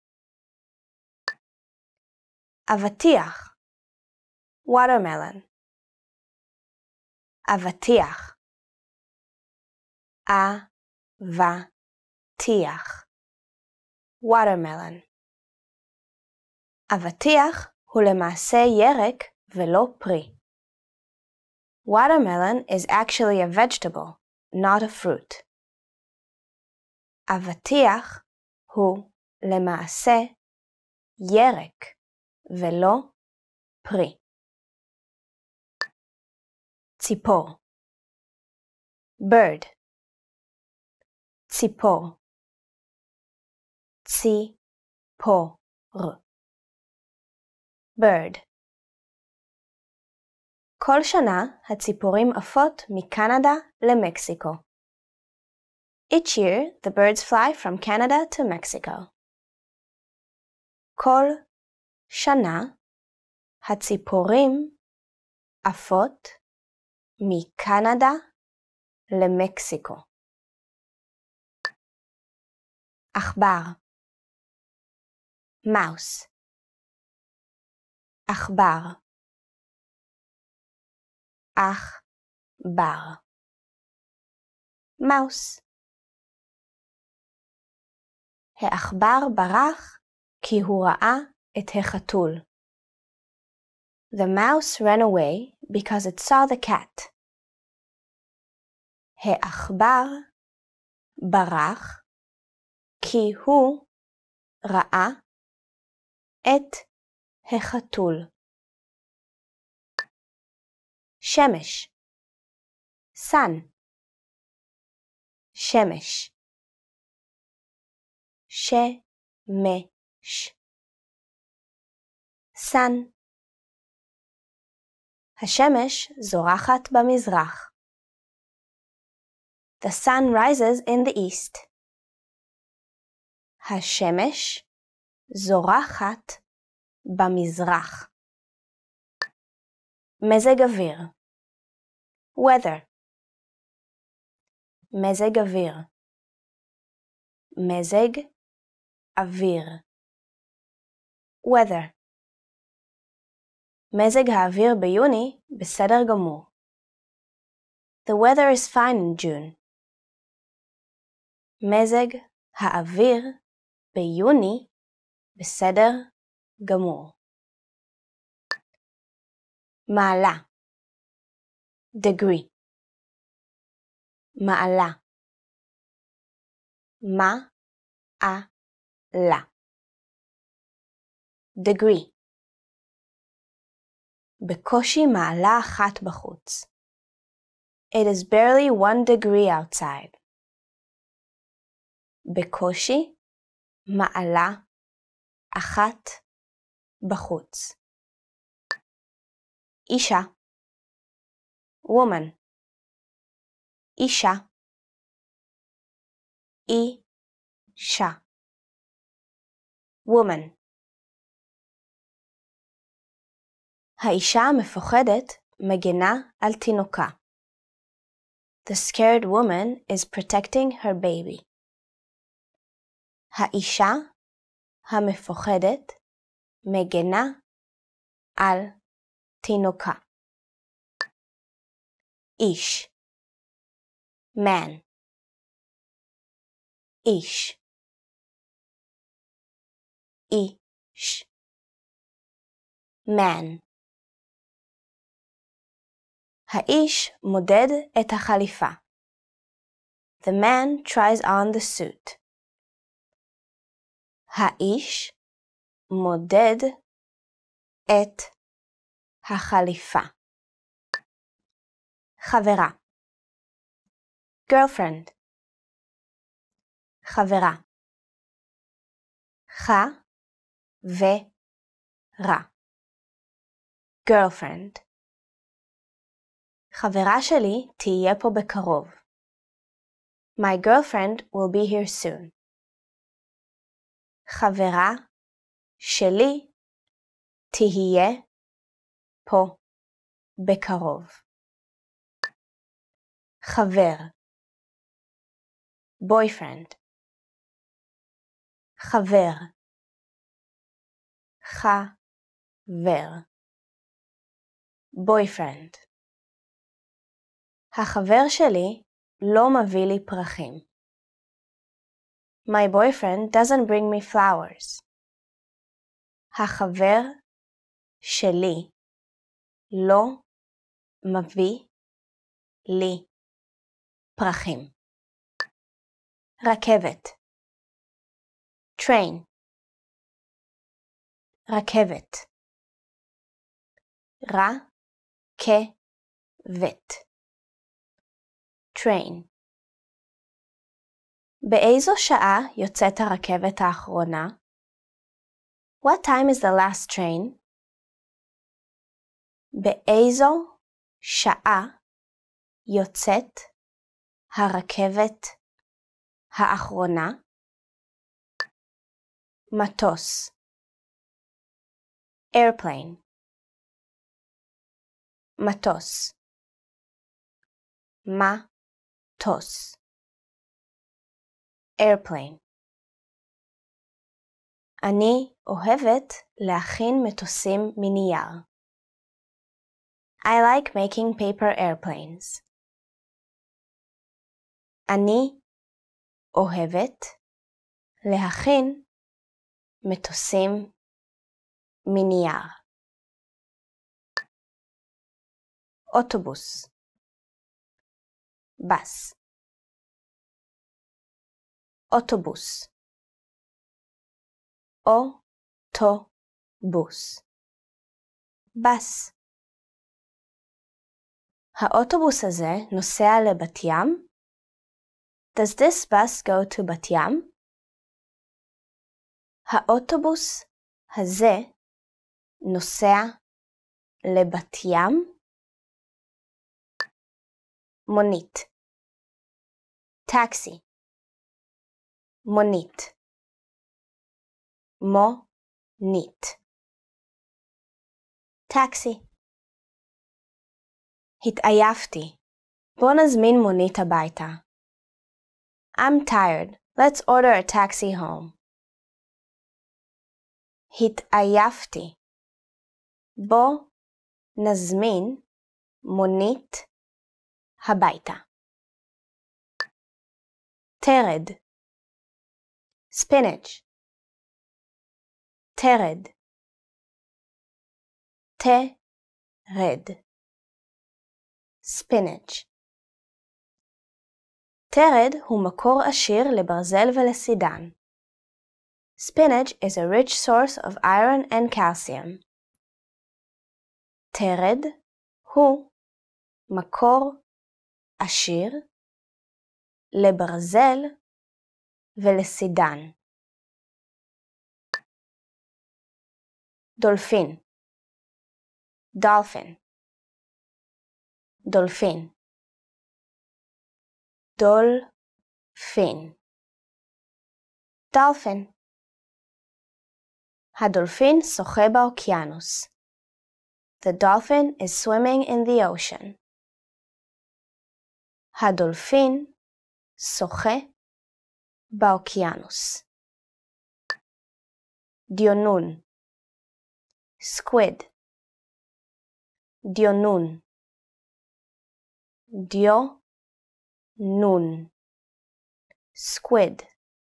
אבטיח. watermelon. אבטיח. אבטיח. watermelon. אבטיח הוא למעשה ירק ולא פרי. Watermelon is actually a vegetable, not a fruit. אבטיח הוא למעשה ירק ולא פרי. ציפור. bird. ציפור. ציפור. bird. כל שנה הציפורים עפות מקנדה למקסיקו. Each year, the birds fly from Canada to Mexico. כל שנה הציפורים עפות מקנדה למקסיקו. עכבר. mouse. עכבר. עכבר. mouse. העכבר ברח כי הוא ראה את החתול. The mouse ran away because it saw the cat. העכבר ברח כי הוא ראה את החתול. שמש. sun. שמש. שמש. sun. השמש זורחת במזרח. The sun rises in the east. השמש זורחת במזרח. מזג אוויר. weather. מזג אוויר. מזג אוויר. weather. מזג האוויר ביוני בסדר גמור. The weather is fine in June. מזג האוויר ביוני בסדר גמור. מעלה. degree. מעלה. מעלה. degree. בקושי מעלה אחת בחוץ. It is barely 1 degree outside. בקושי מעלה אחת בחוץ. אישה. woman. אישה. אישה. woman. האישה המפוחדת מגנה על תינוקה. The scared woman is protecting her baby. האישה המפוחדת מגנה על תינוקה. איש. man. איש. איש. man. האיש מודד את החליפה. The man tries on the suit. האיש מודד את החליפה. חברה. girlfriend. חברה. חברה. girlfriend. חברה שלי תהיה פה בקרוב. My girlfriend will be here soon. חברה שלי תהיה פה בקרוב. חבר. boyfriend. חבר. חבר. boyfriend. החבר שלי לא מביא לי פרחים. My boyfriend doesn't bring me flowers. החבר שלי לא מביא לי, פרחים. רכבת, train. רכבת. רת, train. באיזו שעה יוצאת הרכבת האחרונה? What time is the last train? באיזו שעה יוצאת הרכבת האחרונה? מטוס, airplane. מטוס, מטוס, airplane. אני אוהבת להכין מטוסים מנייר. I like making paper airplanes. אני אוהבת להכין מטוסים מנייר. אוטובוס, בס. אוטובוס, אוטובוס, בס. האוטובוס הזה נוסע לבת ים? Does this bus go to בת ים? האוטובוס הזה נוסע לבת ים? מונית, taxi. מונית, מונית, taxi. התעייפתי. בוא נזמין מונית הביתה. I'm tired. Let's order a taxi home. התעייפתי. בוא נזמין מונית הביתה. תרד, spinach. תרד, תרד, spinach. תרד הוא מקור עשיר לברזל ולסידן. Spinach is a rich source of iron and calcium. תרד הוא מקור עשיר לברזל ולסידן. דולפין, dolphin, דולפין, דולפין, dolphin. הדולפין שוחה באוקיינוס. The dolphin is swimming in the ocean. הדולפין שוחה באוקיינוס. דיונון, squid, דיונון, דיונון, squid.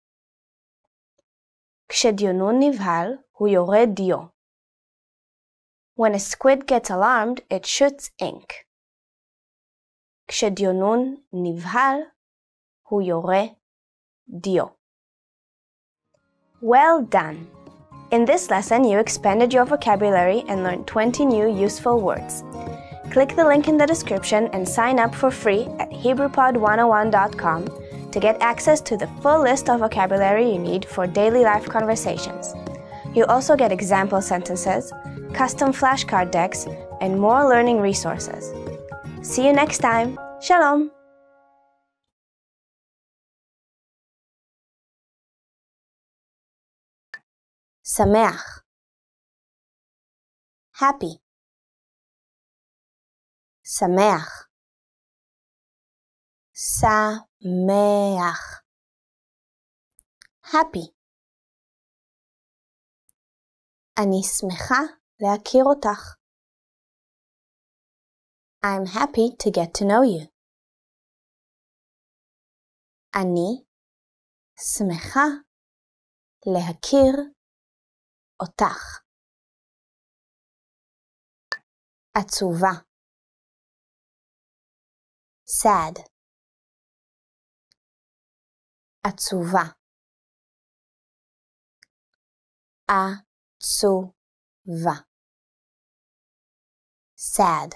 כשדיונון נבהל, הוא יורה דיו. When a squid gets alarmed, it shoots ink. כשדיונון נבהל, הוא יורה דיו. Well done! In this lesson, you expanded your vocabulary and learned 20 new useful words. Click the link in the description and sign up for free at HebrewPod101.com to get access to the full list of vocabulary you need for daily life conversations. You also get example sentences, custom flashcard decks, and more learning resources. See you next time. Shalom! שמח, happy. שמח, שמח, happy. אני שמחה להכיר אותך. I'm happy to get to know you. אני שמחה להכיר אותך. עצובה, sad. עצובה. עצובה. sad.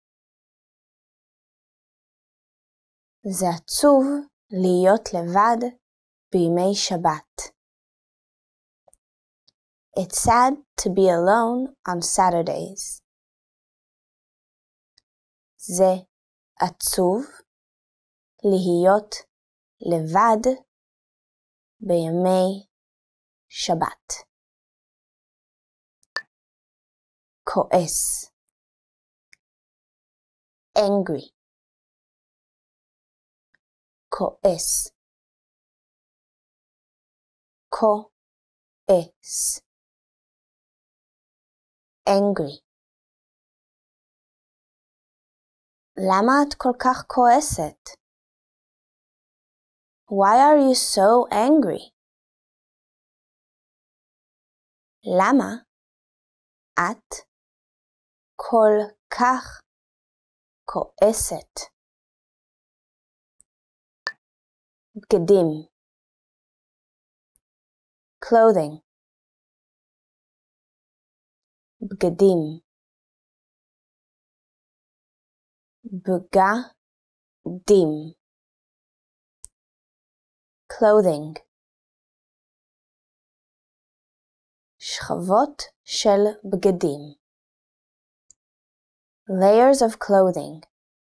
זה עצוב להיות לבד בימי שבת. It's sad to be alone on Saturdays. זה עצוב להיות לבד בימי שבת. כועס. angry. כועס. כועס. angry. למה את כל כך כועסת? Why are you so angry? למה את כל כך כועסת? בגדים. clothing. בגדים. בגדים. clothing. שכבות של בגדים. layers of clothing.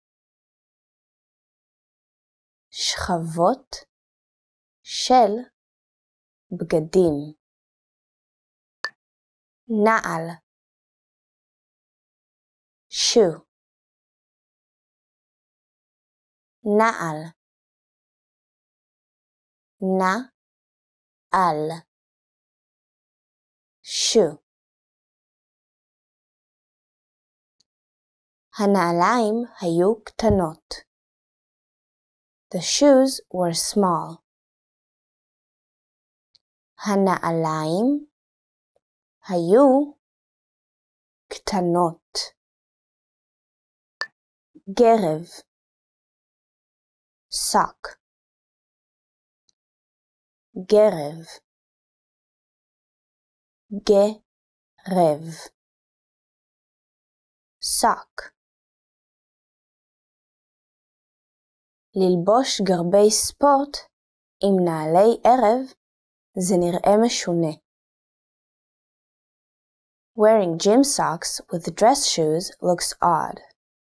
שכבות של בגדים. נעל. shoe. נעל. נעל. shoe. הנעליים היו קטנות. The shoes were small. הנעליים היו קטנות. גרב. sock. גרב. גרב. sock. ללבוש גרבי ספורט עם נעלי ערב זה נראה משונה. Wearing gym socks with dress shoes looks odd.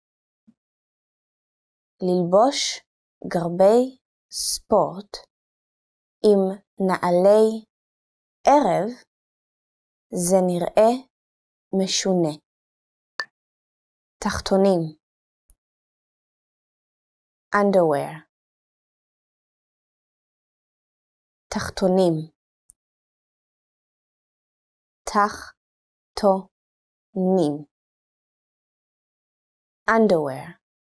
ללבוש גרבי ספורט עם נעלי ערב זה נראה משונה. תחתונים. underwear. תחתונים. תחתונים. underwear.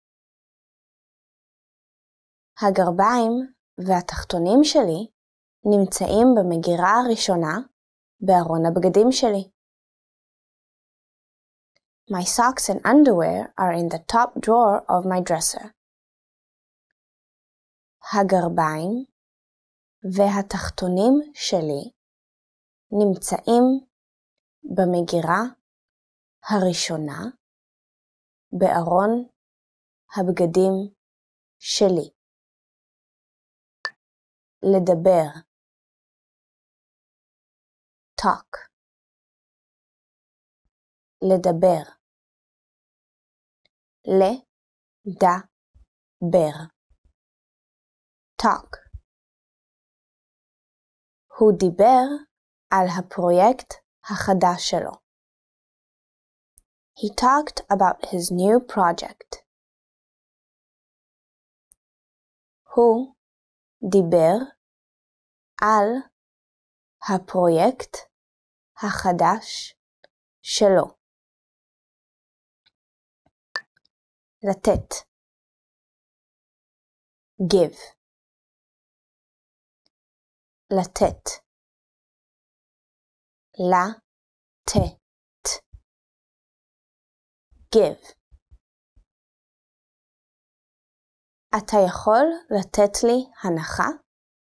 הגרביים והתחתונים שלי נמצאים במגירה הראשונה בארון הבגדים שלי. My socks and underwear are in the top drawer of my dresser. הגרביים והתחתונים שלי נמצאים במגירה הראשונה בארון הבגדים שלי. לדבר. talk. לדבר. לדבר. talk. הוא דיבר על הפרויקט החדש שלו. He talked about his new project. הוא דיבר על הפרויקט החדש שלו. לתת. give. לתת. לתת. give. אתה יכול לתת לי הנחה?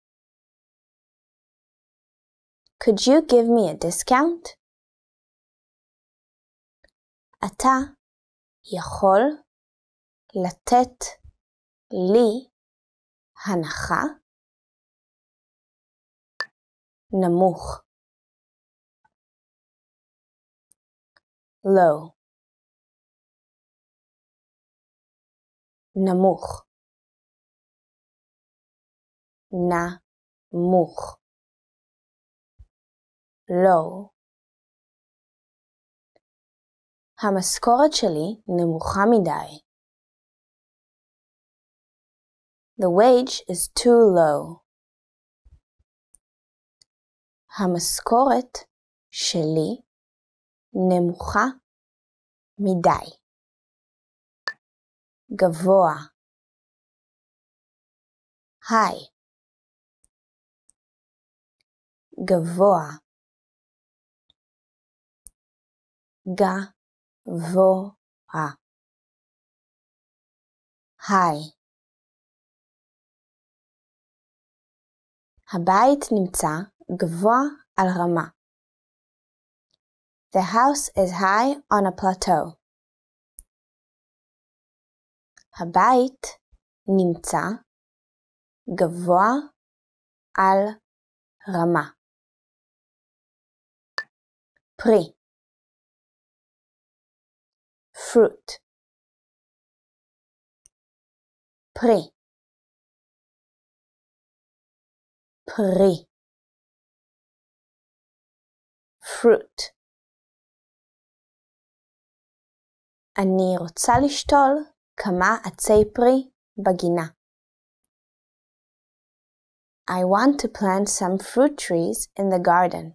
Could you give me a discount? אתה יכול לתת לי הנחה? נמוך. low. נמוך. נמוך. low. המשכורת שלי נמוכה מדי. The wage is too low. המשכורת שלי נמוכה מדי. גבוה. high. גבוה. גבוה. high. הבית נמצא גבוה על רמה. The house is high on a plateau. הבית נמצא גבוה על רמה. פרי. fruit. פרי. פרי. fruit. אני רוצה לשתול כמה עצי פרי בגינה. I want to plant some fruit trees in the garden.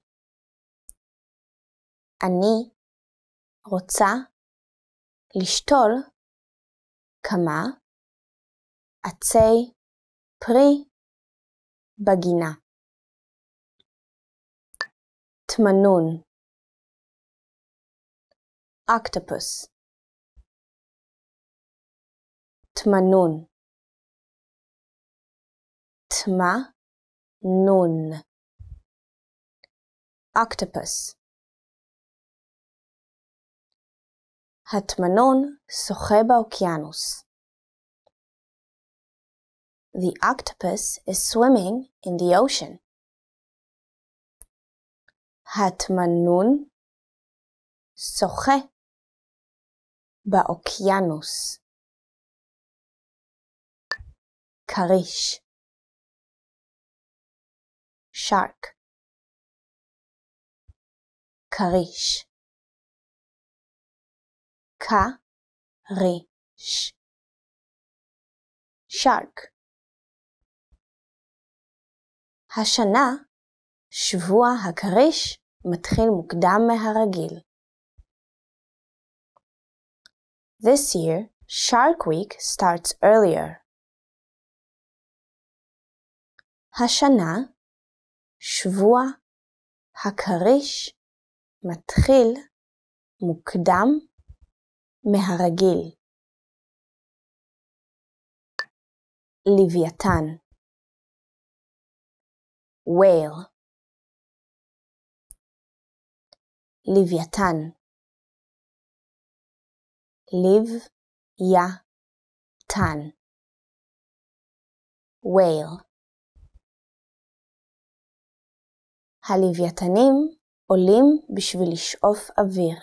אני רוצה לשתול כמה עצי פרי בגינה. תמנון. octopus. תמנון. תמנון. octopus. התמנון שוחה באוקיינוס. The octopus is swimming in the ocean. התמנון שוחה באוקיינוס. כריש. shark. כריש. כריש. shark. השנה שבוע הכריש מתחיל מוקדם מהרגיל. This year, Shark Week starts earlier. השנה שבוע הכריש מתחיל מוקדם מהרגיל. לוויתן. whale. לוויתן. לוויתן. whale. הלוויתנים עולים בשביל לשאוף אוויר.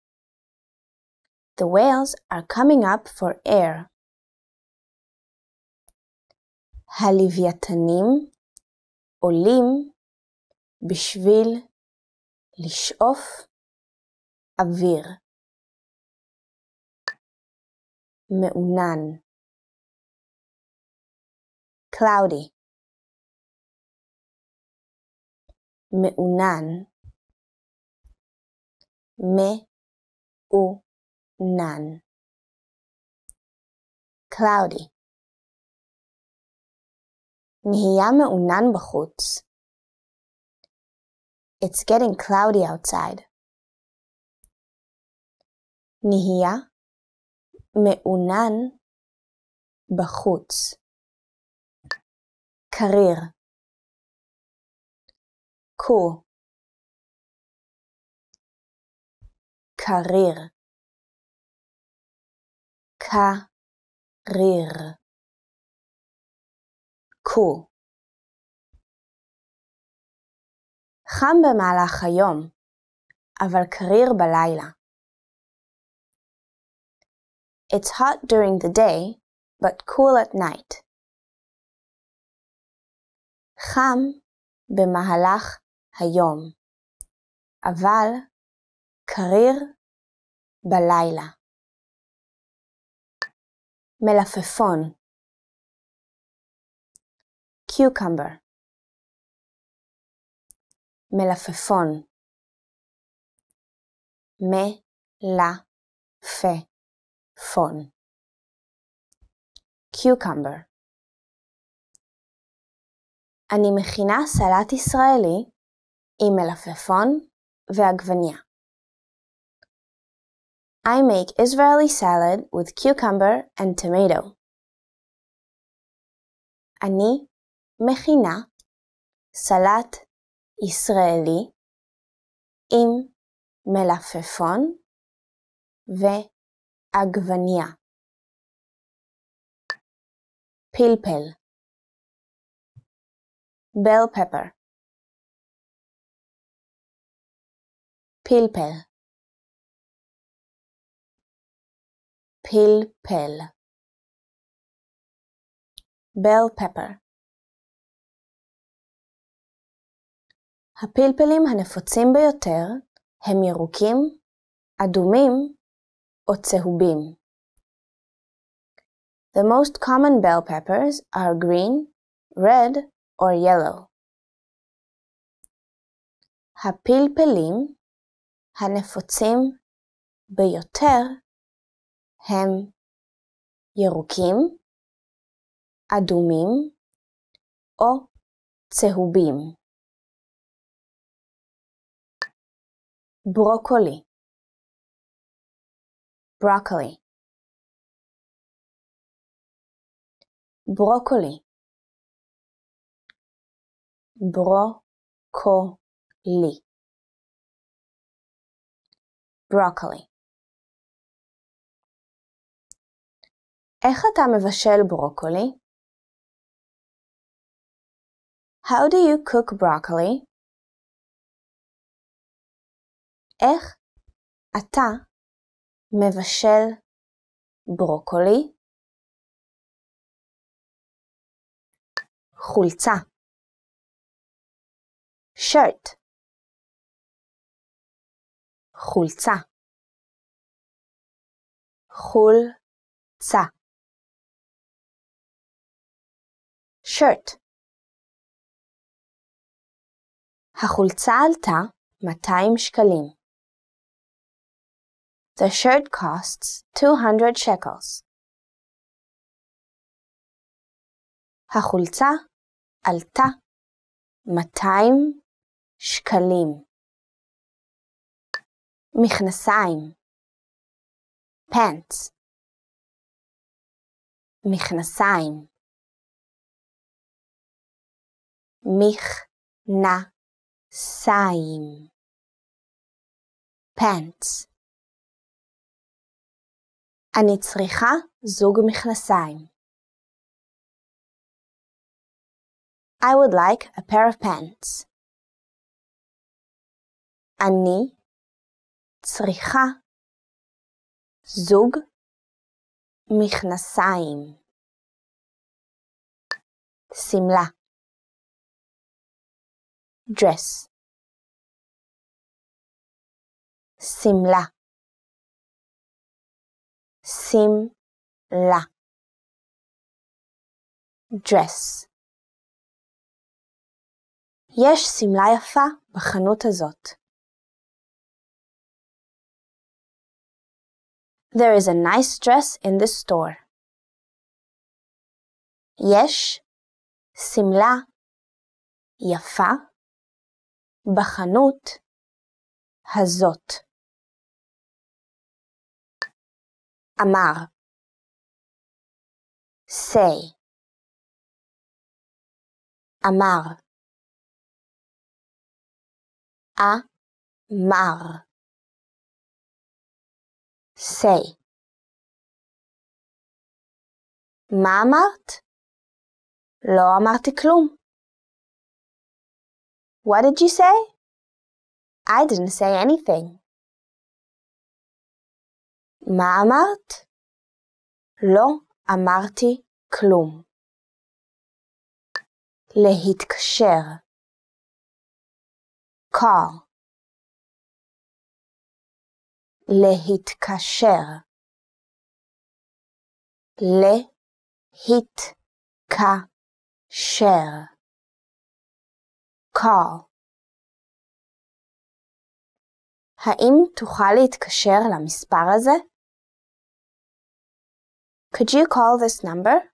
The whales are coming up for air. הלוויתנים עולים בשביל לשאוף אוויר. מעונן. cloudy. מעונן. מעונן. cloudy. נהיה מעונן בחוץ. It's getting cloudy outside. נהיה מעונן בחוץ. קריר, קו, קריר, קריר, קו. חם במהלך היום, אבל קריר בלילה. It's hot during the day, but cool at night. חם במהלך היום, אבל קריר בלילה. מלפפון, cucumber. מלפפון, מלפפון, cucumber. אני מכינה סלט ישראלי עם מלפפון ועגבניה. I make Israeli salad with cucumber and tomato. אני מכינה סלט ישראלי עם מלפפון ועגבניה. פלפל, bell pepper. פלפל, פלפל, bell pepper. הפלפלים הנפוצים ביותר הם ירוקים, אדומים או צהובים. The most common bell peppers are green, red, or yellow. הפלפלים הנפוצים ביותר הם ירוקים, אדומים או צהובים. ברוקולי, broccoli, ברוקולי, ברוקולי, broccoli. איך אתה מבשל ברוקולי? How do you cook broccoli? איך אתה מבשל ברוקולי? חולצה, shirt, חולצה, חולצה, shirt. החולצה עלתה 200 שקלים. The shirt costs 200 shekels. החולצה עלתה 200 שקלים. מכנסיים, pants, מכנסיים, מכנסיים, pants. אני צריכה זוג מכנסיים. I would like a pair of pants. אני צריכה זוג מכנסיים. שמלה, dress, שמלה, שמלה, dress. יש שמלה יפה בחנות הזאת. There is a nice dress in this store. יש שמלה יפה בחנות הזאת. אמר, say, אמר. אמר. say. מה אמרת? לא אמרתי כלום. What did you say? I didn't say anything. מה אמרת? לא אמרתי כלום. להתקשר. call. להתקשר. להתקשר. call. האם תוכל להתקשר למספר הזה? Could you call this number?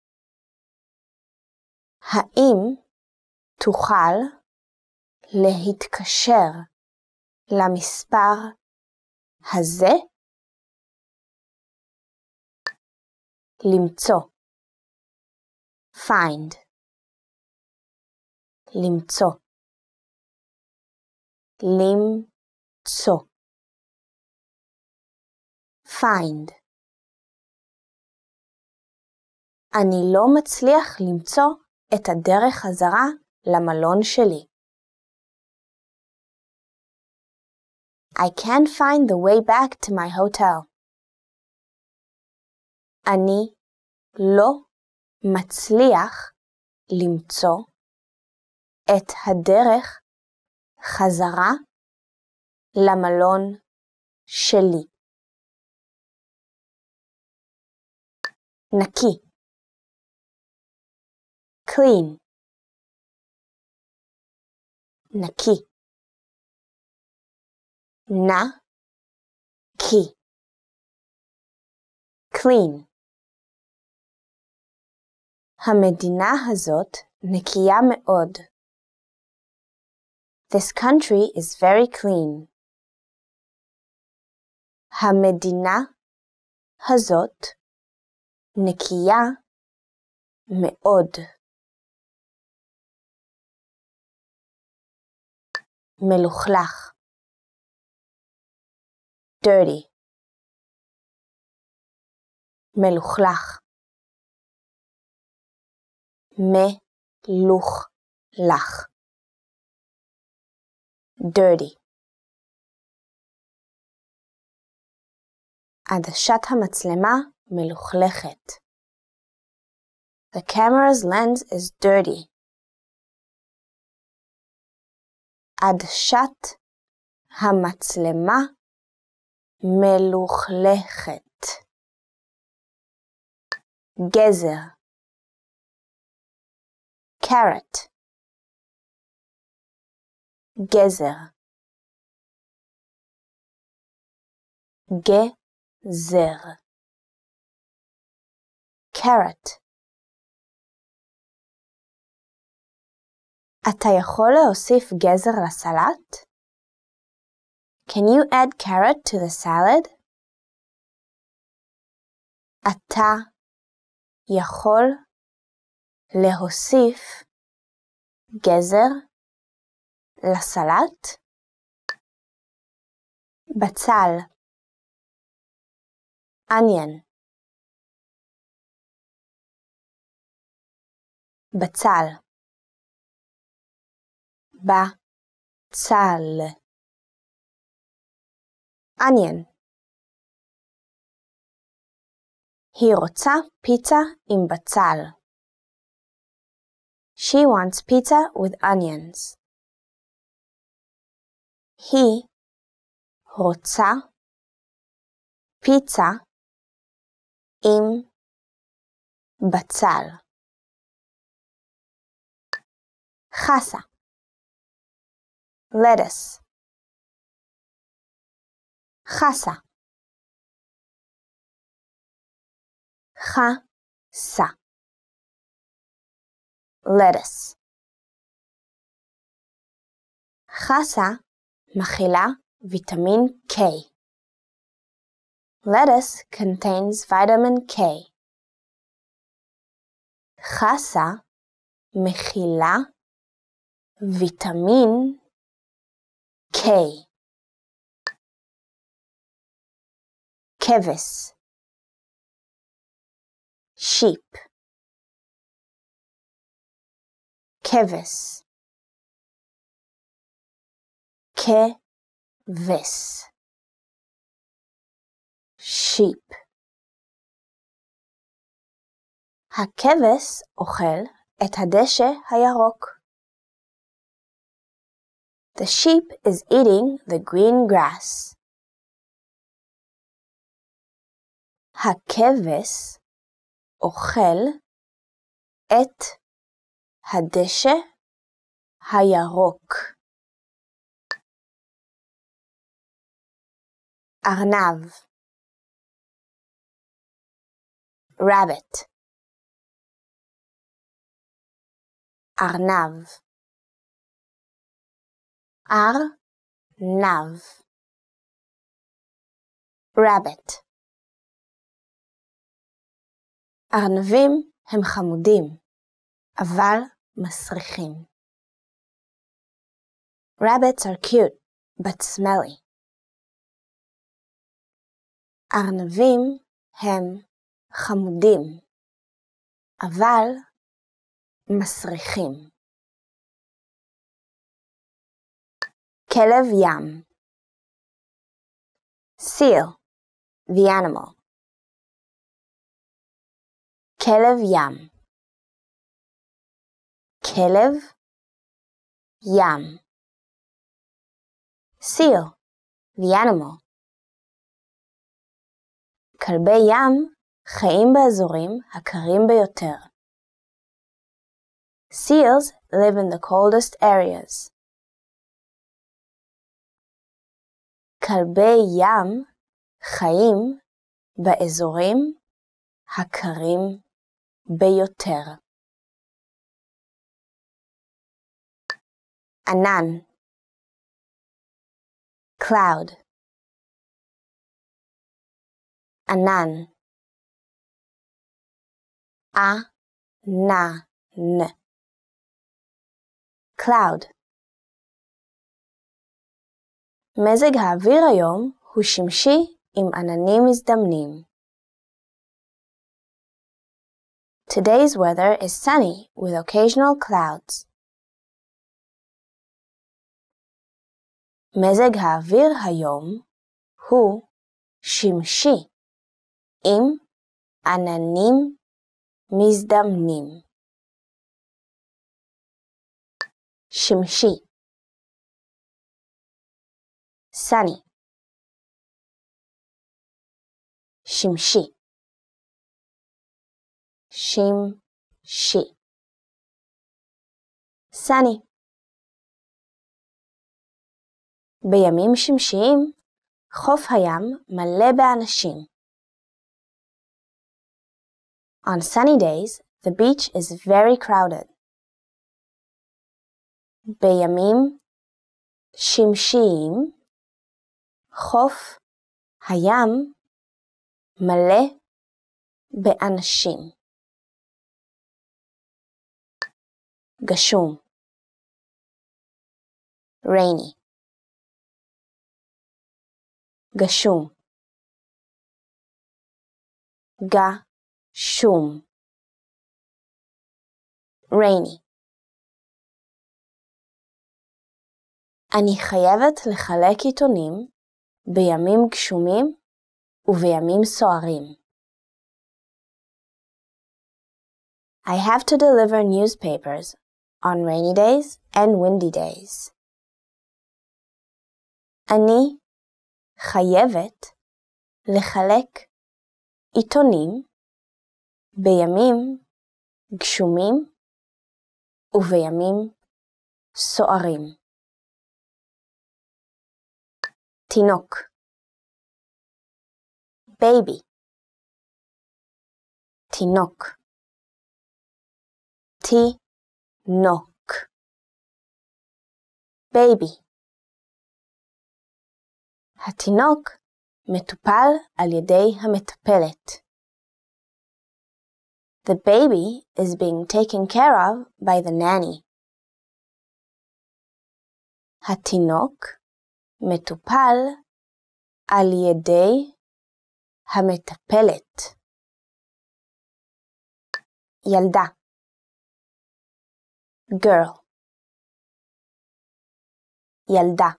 האם תוכל להתקשר למספר הזה? למצוא. find. למצוא. למצוא. find. אני לא מצליח למצוא את הדרך חזרה למלון שלי. I can't find the way back to my hotel. אני לא מצליח למצוא את הדרך חזרה למלון שלי. נקי. clean. נקי. נקי. clean. המדינה הזאת נקייה מאוד. This country is very clean. המדינה הזאת נקייה מאוד. מלוכלך. dirty. מלוכלך. מלוכלך. dirty. עדשת המצלמה מלוכלכת. The camera's lens is dirty. עדשת המצלמה מלוכלכת. גזר. carrot. גזר. גזר. carrot. אתה יכול להוסיף גזר לסלט? Can you add carrot to the salad? אתה יכול להוסיף גזר לסלט? בצל. onion. בצל. בצל. onion. היא רוצה פיצה עם בצל. She wants pizza with onions. היא רוצה פיצה עם בצל. חסה. lettuce. חסה. חסה. lettuce. חסה מכילה ויטמין K. Lettuce contains vitamin K. חסה מכילה ויטמין K. כבש, sheep. כבש, כבש, sheep. הכבש אוכל את הדשא הירוק. The sheep is eating the green grass. הכבש אוכל את הדשא הירוק. ארנב, rabbit. ארנב, ארנב, rabbit. ארנבים הם חמודים, אבל מסריחים. Rabbits are cute, but smelly. ארנבים הם חמודים, אבל מסריחים. כלב ים, seal, the animal. כלב ים, כלב ים. seal, the animal. כלבי ים חיים באזורים הקרים ביותר. Seals live in the coldest areas. כלבי ים חיים באזורים הקרים ביותר. ענן, cloud. ענן, ענן, cloud. מזג האוויר היום הוא שמשי עם עננים מזדמנים. Today's weather is sunny with occasional clouds. מזג האוויר היום הוא שמשי עם עננים מזדמנים. שמשי, sunny. שמשי, שמשי, sunny. בימים שמשיים, חוף הים מלא באנשים. On sunny days, the beach is very crowded. בימים שמשיים, חוף הים מלא באנשים. גשום, rainy. גשום, גשום, rainy. אני חייבת לחלק עיתונים בימים גשומים ובימים סוערים. I have to deliver newspapers on rainy days and windy days. אני חייבת לחלק עיתונים בימים גשומים ובימים סוערים. תינוק, baby. תינוק, תינוק, baby. התינוק מטופל על ידי המטפלת. The baby is being taken care of by the nanny. התינוק מטופל על ידי המטפלת. ילדה. girl. ילדה.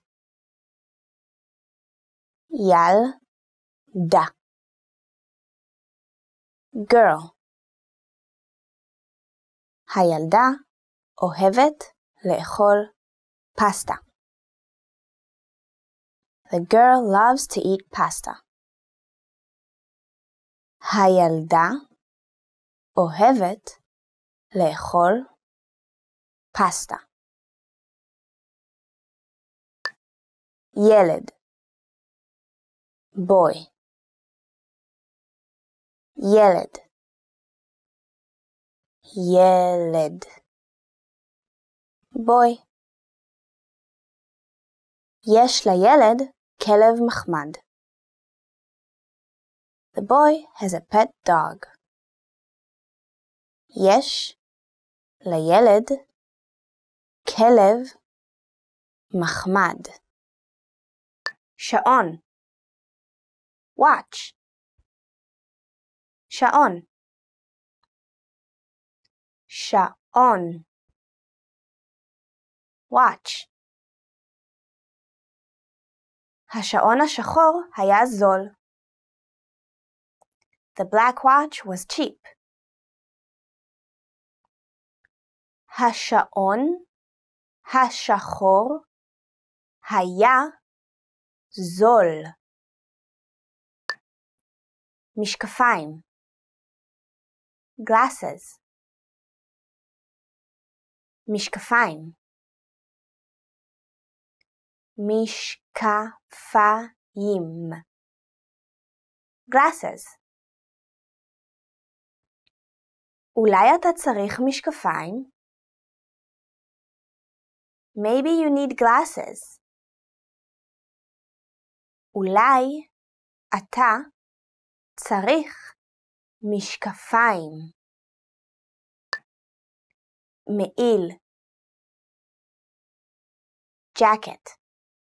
ילדה. girl. הילדה אוהבת לאכול פסטה. The girl loves to eat pasta. הילדה אוהבת לאכול פסטה. ילד. boy. ילד. ילד. boy. יש לילד כלב מחמד. The boy has a pet dog. יש לילד כלב מחמד. שעון. watch. שעון. שעון. watch. השעון השחור היה זול. The black watch was cheap. השעון השחור היה זול. משקפיים. glasses. משקפיים. משקפיים. glasses. אולי אתה צריך משקפיים? Maybe you need glasses. אולי אתה צריך משקפיים. מעיל. jacket.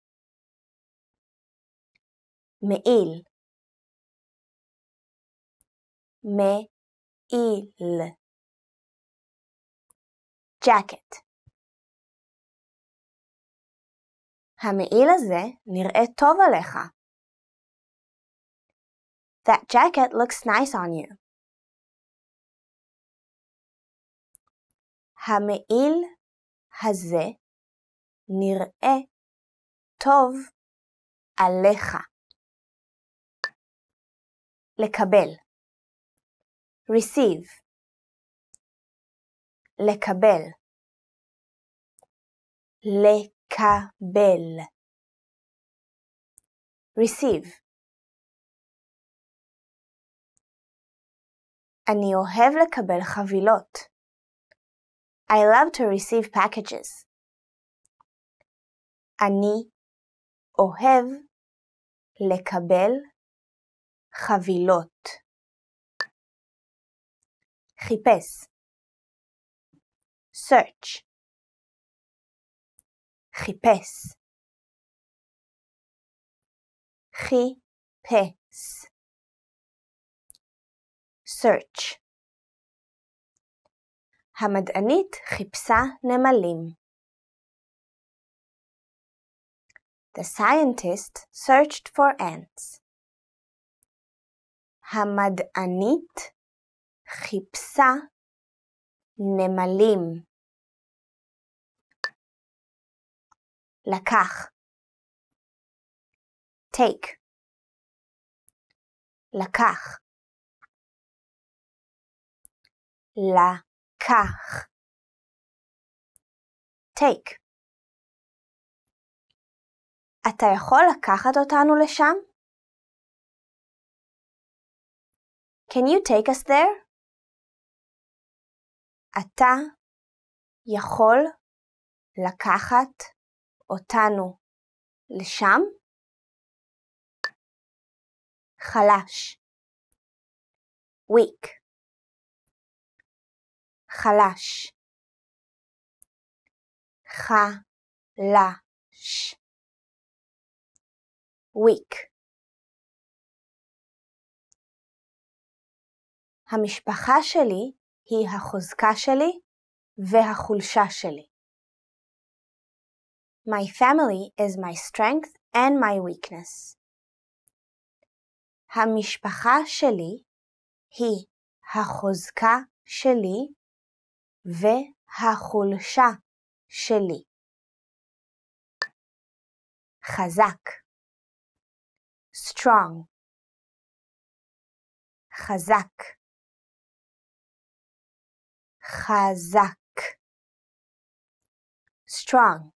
מעיל. מעיל. jacket. המעיל הזה נראה טוב עליך. That jacket looks nice on you. המעיל הזה נראה טוב עליך. לקבל. receive. לקבל. לקבל. receive. אני אוהב לקבל חבילות. I love to receive packages. אני אוהב לקבל חבילות. חיפש. search. חיפש. חיפש. search. המדענית חיפשה נמלים. The scientist searched for ants. המדענית חיפשה נמלים. לקח. take. לקח. לקח. take. אתה יכול לקחת אותנו לשם? Can you take us there? אתה יכול לקחת אותנו לשם? חלש. weak. חלש, חלש, weak. המשפחה שלי היא החוזקה שלי והחולשה שלי. My family is my strength and my weakness. המשפחה שלי היא החוזקה שלי והחולשה שלי. חזק, strong, חזק, חזק, strong.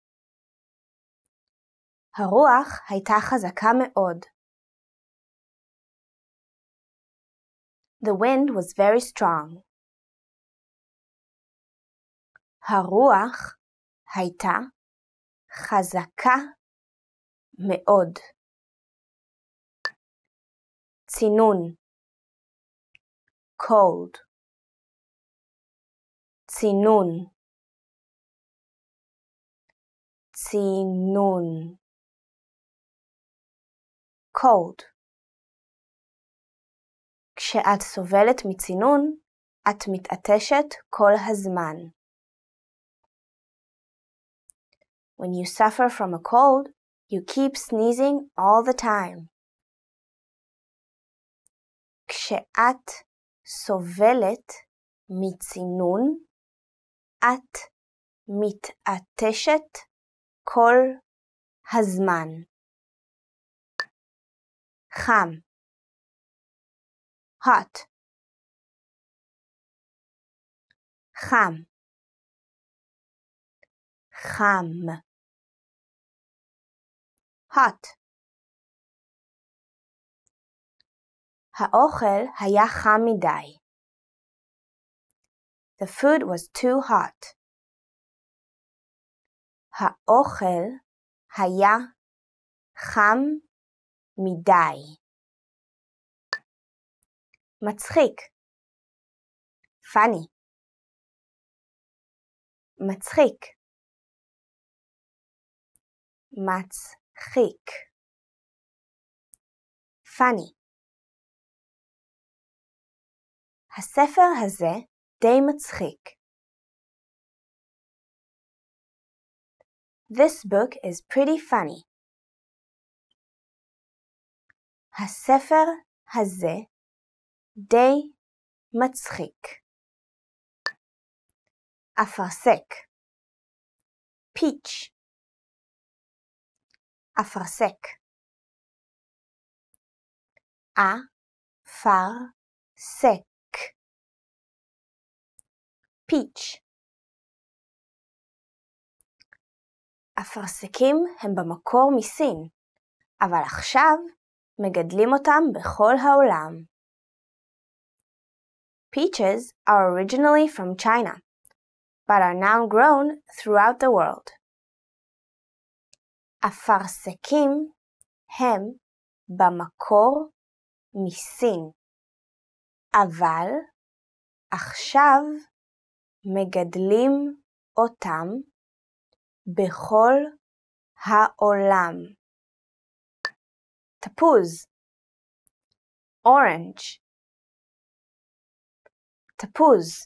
הרוח הייתה חזקה מאוד. The wind was very strong. הרוח הייתה חזקה מאוד. צינון, cold, צינון, צינון, cold. כשאת סובלת מצינון, את מתעטשת כל הזמן. When you suffer from a cold, you keep sneezing all the time. כשאת סובלת מצינון, את מתעטשת כל הזמן. חם, hot, חם, חם, hot. האוכל היה חם מדי. The food was too hot. האוכל היה חם מדי. מצחיק, funny, מצחיק, מצחיק, funny. הספר הזה די מצחיק. This book is pretty funny. הספר הזה די מצחיק. אפרסק, peach, אפרסק. אפרסק, peach. אפרסקים הם במקור מסין, אבל עכשיו מגדלים אותם בכל העולם. Peaches are originally from China, but are now grown throughout the world. אפרסקים הם במקור מסין, אבל עכשיו מגדלים אותם בכל העולם. תפוז, orange, תפוז,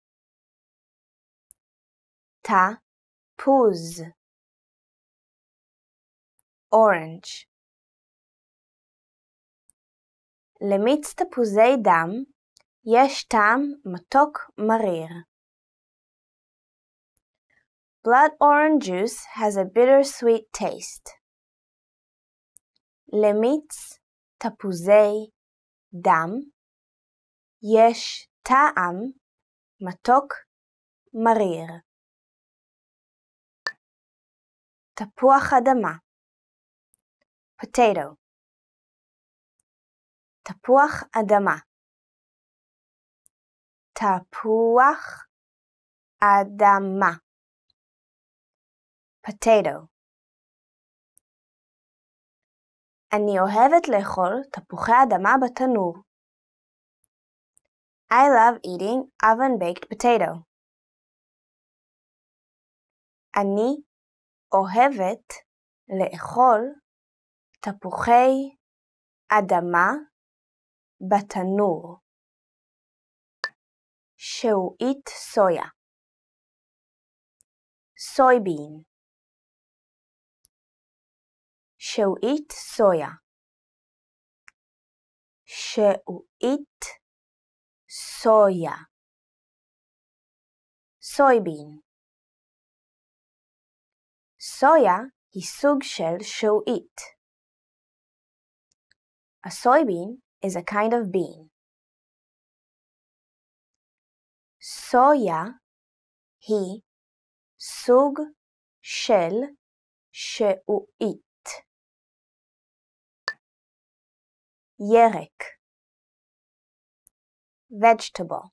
תפוז, orange. למיץ תפוזי דם יש טעם מתוק מריר. Blood orange juice has a bittersweet taste. למיץ תפוזי דם יש טעם מתוק מריר. תפוח אדמה, potato, תפוח אדמה, תפוח אדמה, potato. אני אוהבת לאכול תפוחי אדמה בתנור. I love eating oven-baked potato. אני אוהבת לאכול תפוחי אדמה בתנור. שעועית סויה. soybean. שעועית סויה. שעועית סויה. soybean. סויה היא סוג של שעועית. A soybean is a kind of bean. סויה היא סוג של שעועית. ירק. vegetable.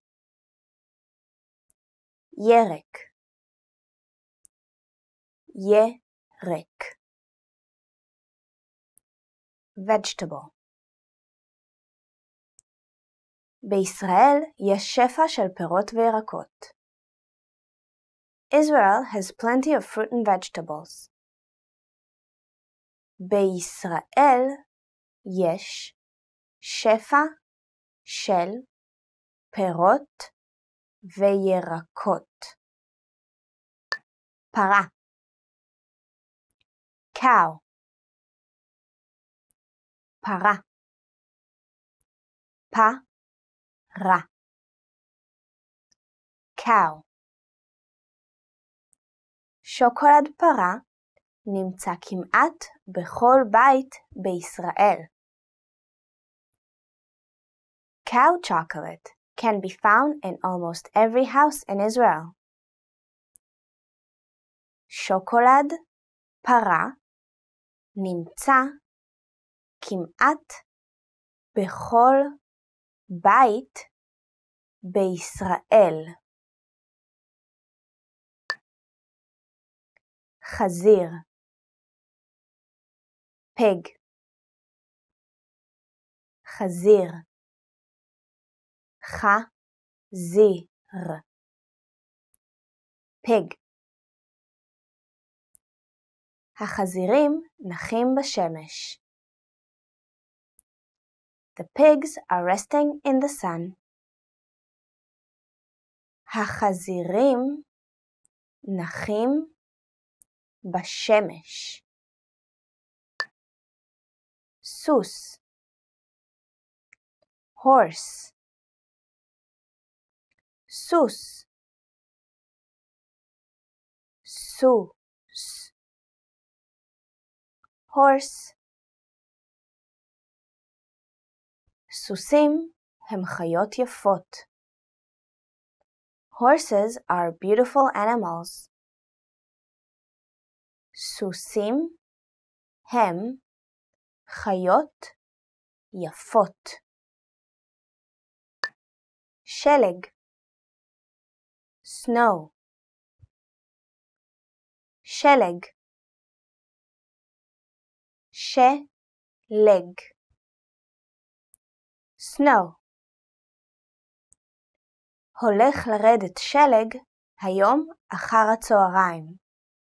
ירק. ירק. vegetable. בישראל יש שפע של פירות וירקות. Israel has plenty of fruit and vegetables. בישראל יש שפע של פירות וירקות. פרה. cow. פרה. פרה. cow. שוקולד פרה נמצא כמעט בכל בית בישראל. Cow chocolate can be found in almost every house in Israel. שוקולד פרה נמצא כמעט בכל בית בישראל. חזיר. pig. חזיר. חזיר. pig. החזירים נחים בשמש. The pigs are resting in the sun. החזירים נחים בשמש. סוס. horse. סוס. סוס. horse. סוסים הם חיות יפות. Horses are beautiful animals. סוסים הם חיות יפות. שלג. snow. שלג. שלג. snow. הולך לרדת שלג היום אחר הצהריים.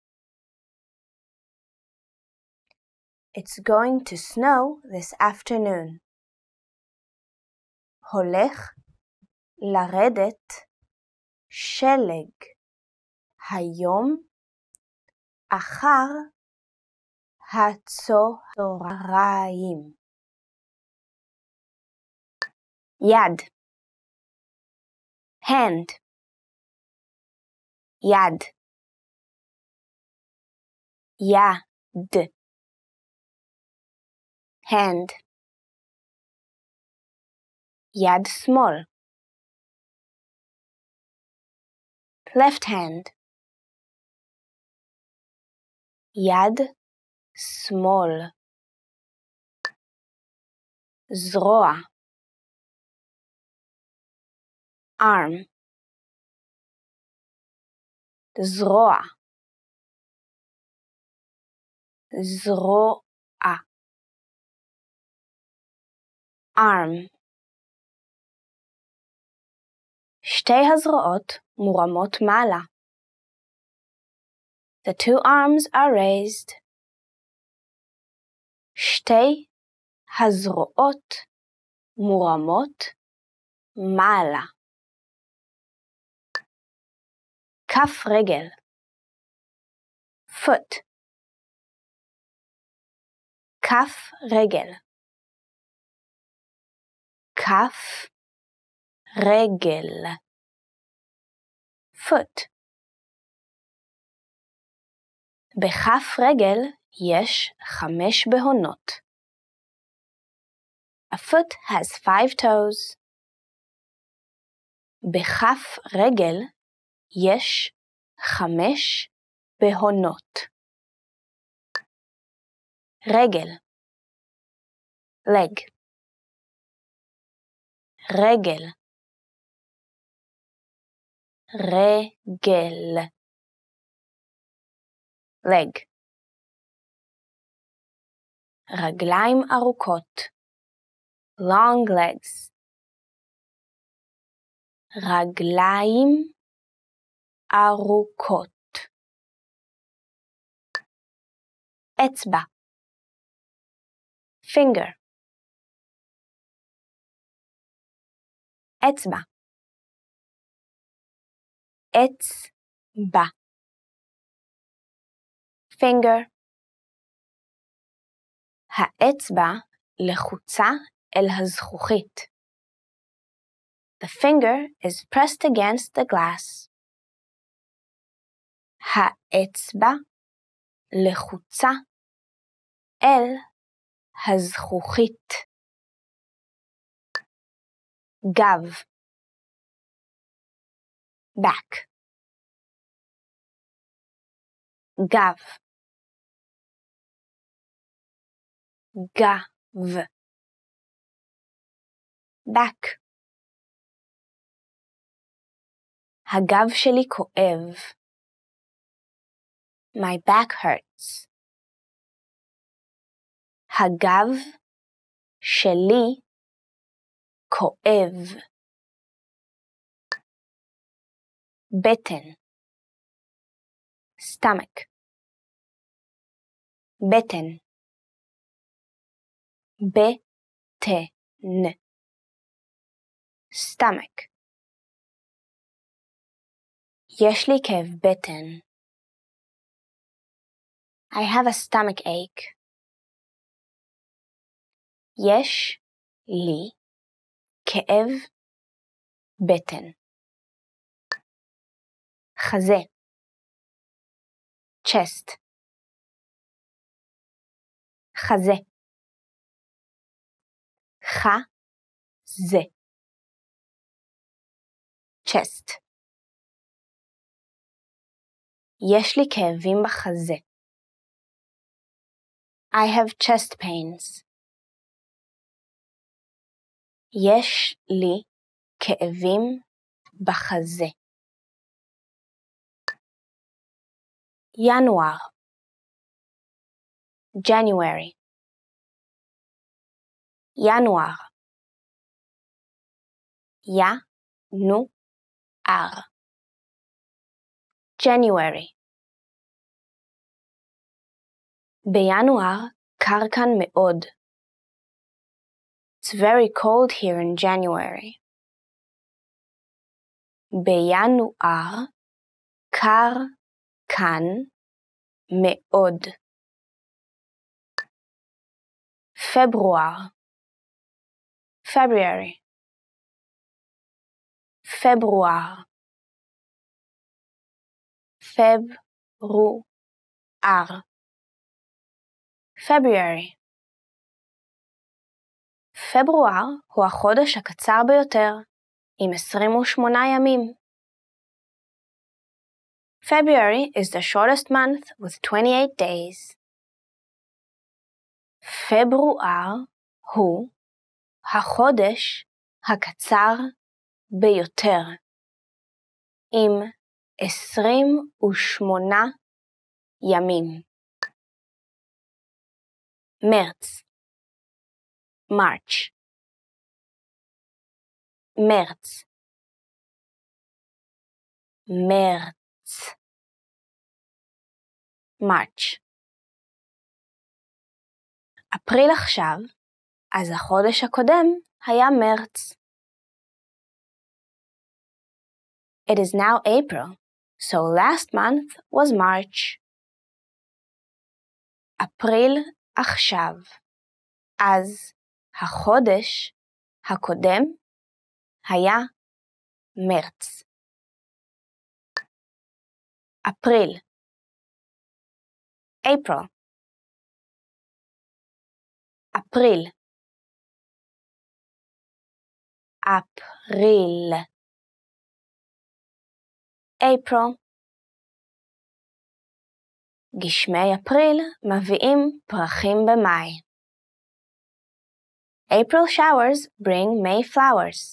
It's going to snow this afternoon. הולך לרדת שלג היום אחר הצהריים. יד. hand. יד. יד. hand. יד שמאל. left hand. יד שמאל. זרוע. arm. זרוע. זרוע. arm. שתי הזרועות מורמות מעלה. The two arms are raised. שתי הזרועות מורמות מעלה. כף רגל. foot. כף רגל. כף רגל. foot. בכף רגל יש 5 בהונות. A foot has 5 toes. בכף רגל יש 5 בהונות. רגל. leg. רגל. רגל. leg. רגליים ארוכות. long legs. רגליים ארוכות. אצבע. finger. אצבע. אצבע. finger. האצבע לחוצה אל הזכוכית. The finger is pressed against the glass. האצבע לחוצה אל הזכוכית. גב. back. גב. גב. back. הגב שלי כואב. My back hurts. הגב שלי כואב. בטן. stomach. בטן. בטן. stomach. יש לי כאב בטן. I have a stomach ache. יש לי כאב בטן. חזה. chest. חזה. חזה. chest. יש לי כאבים בחזה. I have chest pains. יש לי כאבים בחזה. ינואר. January. ינואר. ינואר. January. בינואר קר כאן מאוד. It's very cold here in January. בינואר קר כאן מאוד. פברואר. February. פברואר. פברואר. February. פברואר הוא החודש הקצר ביותר, עם 28 ימים. February is the shortest month with 28 days. פברואר הוא החודש הקצר ביותר, עם 28 ימים. מרץ. March. מרץ. מרץ. March. אפריל עכשיו, אז החודש הקודם היה מרץ. It is now April, so last month was March. אפריל עכשיו, אז החודש הקודם היה מרץ. אפריל, April. אפריל, אפריל, April. גשמי אפריל מביאים פרחים במאי. April showers bring May flowers.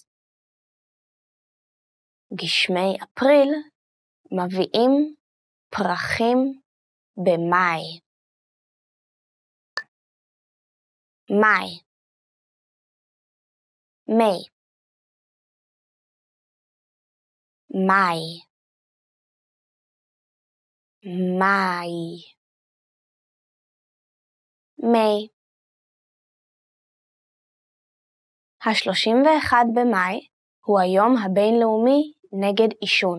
גשמי אפריל מביאים פרחים במאי. מאי, May. מאי, מאי, May. 31 במאי הוא היום הבינלאומי נגד עישון.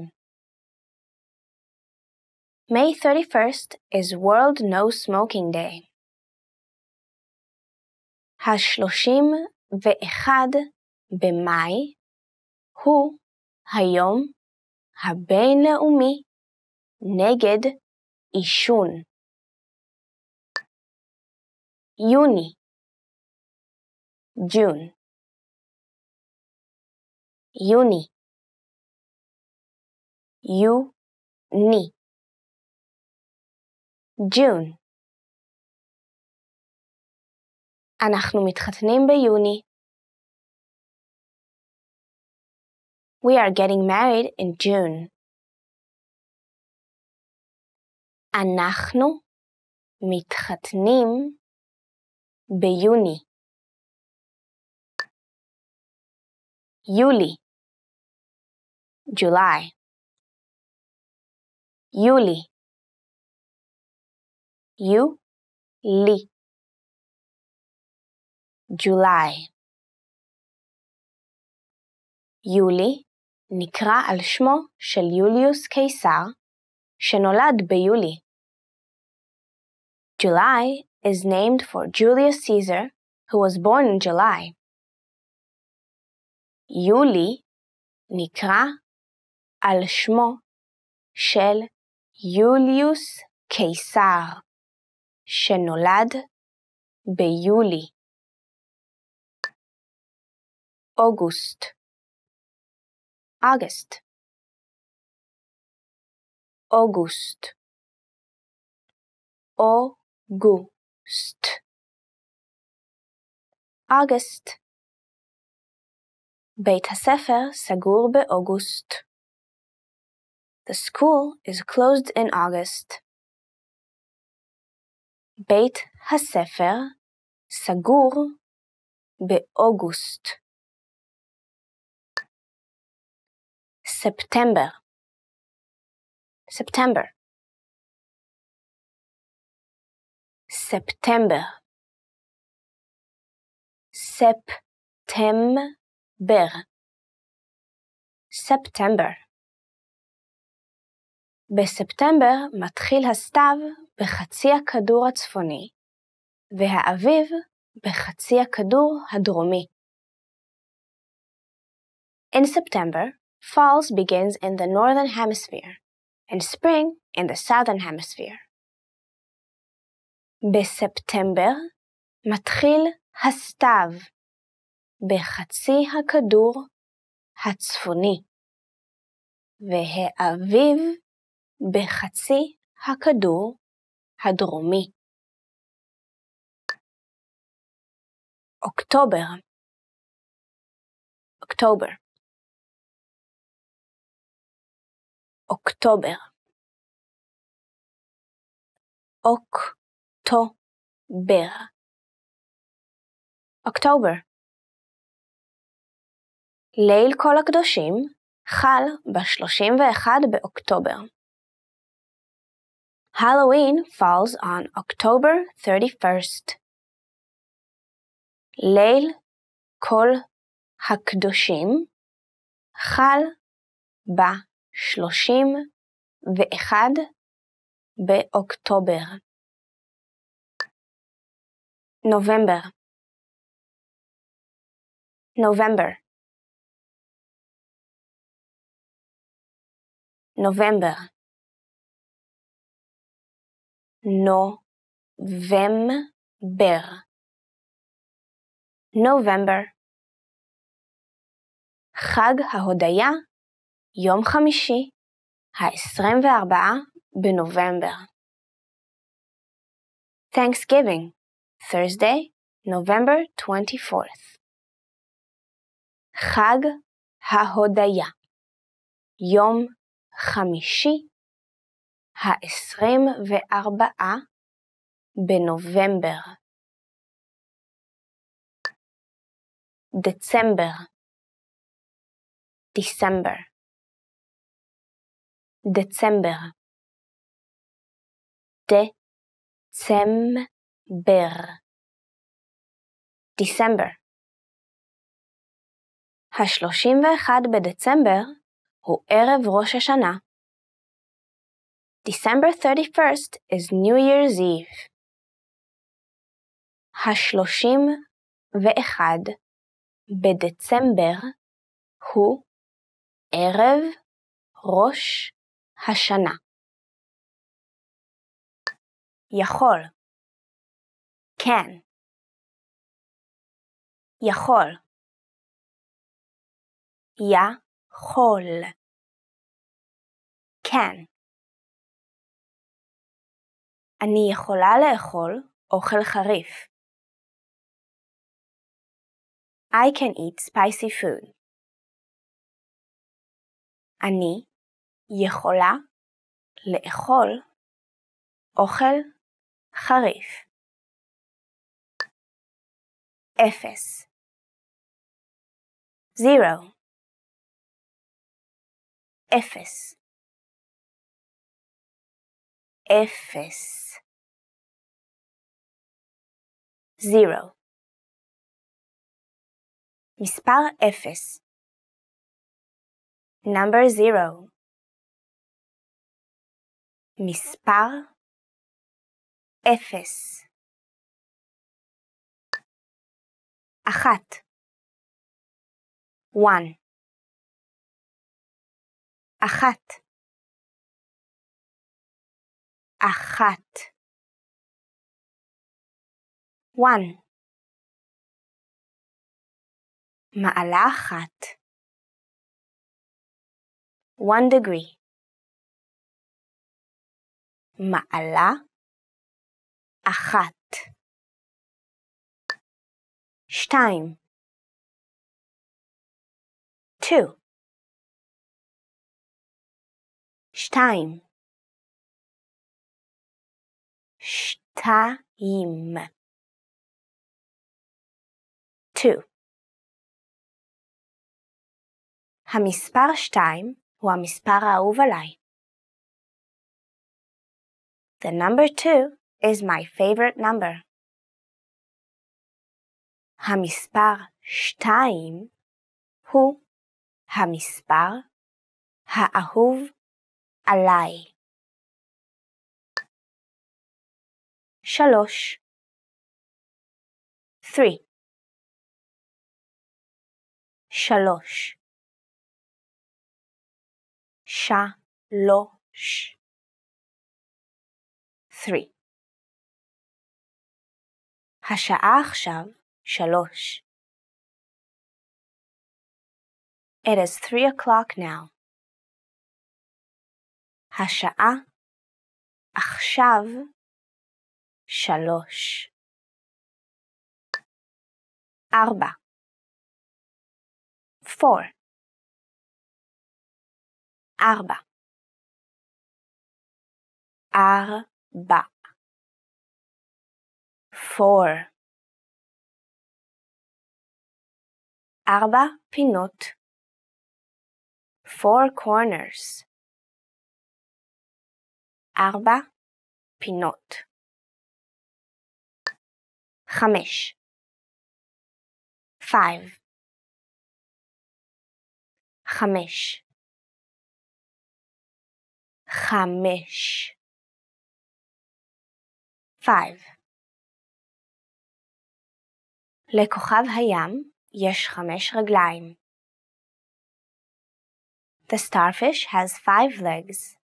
May 31st is World No Smoking Day. 31 במאי הוא היום הבינלאומי נגד עישון. יוני, June. יוני, יוני, June. אנחנו מתחתנים ביוני. We are getting married in June. אנחנו מתחתנים ביוני. יולי, July. יולי, יולי, July. יולי נקרא על שמו של יוליוס קיסר, שנולד ביולי. July is named for Julius Caesar, who was born in July. יולי נקרא על שמו של יוליוס קיסר, שנולד ביולי. אוגוסט, August. אוגוסט, אוגוסט, August. בית הספר סגור באוגוסט. The school is closed in August. בית הספר סגור באוגוסט. September, September, September, September, September. בספטמבר מתחיל הסתיו בחצי הכדור הצפוני, והאביב בחצי הכדור הדרומי. In September, fall begins in the northern hemisphere, and spring in the southern hemisphere. בספטמבר מתחיל הסתיו בחצי הכדור הצפוני, והאביב בחצי הכדור הדרומי. אוקטובר, October, אוקטובר, אוקטובר, October. ליל כל הקדושים, חל ב-31 באוקטובר. Halloween falls on October 31st. ליל כל הקדושים חל ב-31 באוקטובר. November. November. November. November. November. חג ההודיה, יום חמישי, ה-24 בנובמבר. Thanksgiving, Thursday, November 24th. חג ההודיה, יום חמישי, ה-24 בנובמבר. December. December. December. December. December. 31 בדצמבר הוא ערב ראש השנה. December 31st is New Year's Eve. 31 בדצמבר הוא ערב ראש השנה. יכול. can. יכול. יכול. can. אני יכולה לאכול אוכל חריף. I can eat spicy food. אני יכולה לאכול אוכל חריף. 0 0 0 0 0 מספר 0 Number 0 מספר 0 1 1 1 1 1 מעלה 1 1 degree מעלה 1 2 2 2 2 2 המספר 2 הוא המספר האהוב עליי. The number 2 is my favorite number. המספר 2 הוא המספר האהוב עליי. 3 3 3 3 3 השעה עכשיו 3. It is 3 o'clock now. השעה עכשיו 3. 4 4 4 4 4 4 פינות 4 corners. 4 פינות. 5. 5. 5. 5. 5. לכוכב הים יש 5 רגליים. The starfish has 5 legs.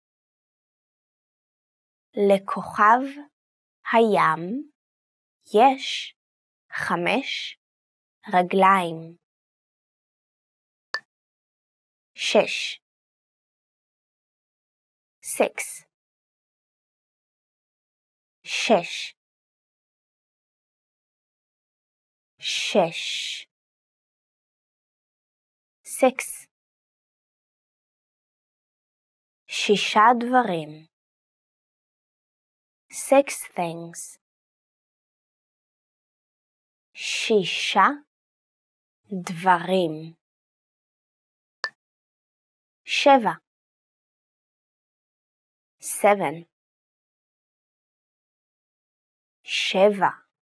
לכוכב הים יש 5 רגליים. 6. 6. 6. 6. 6. 6 דברים. 6 things. 6 דברים. 7. 7. 7.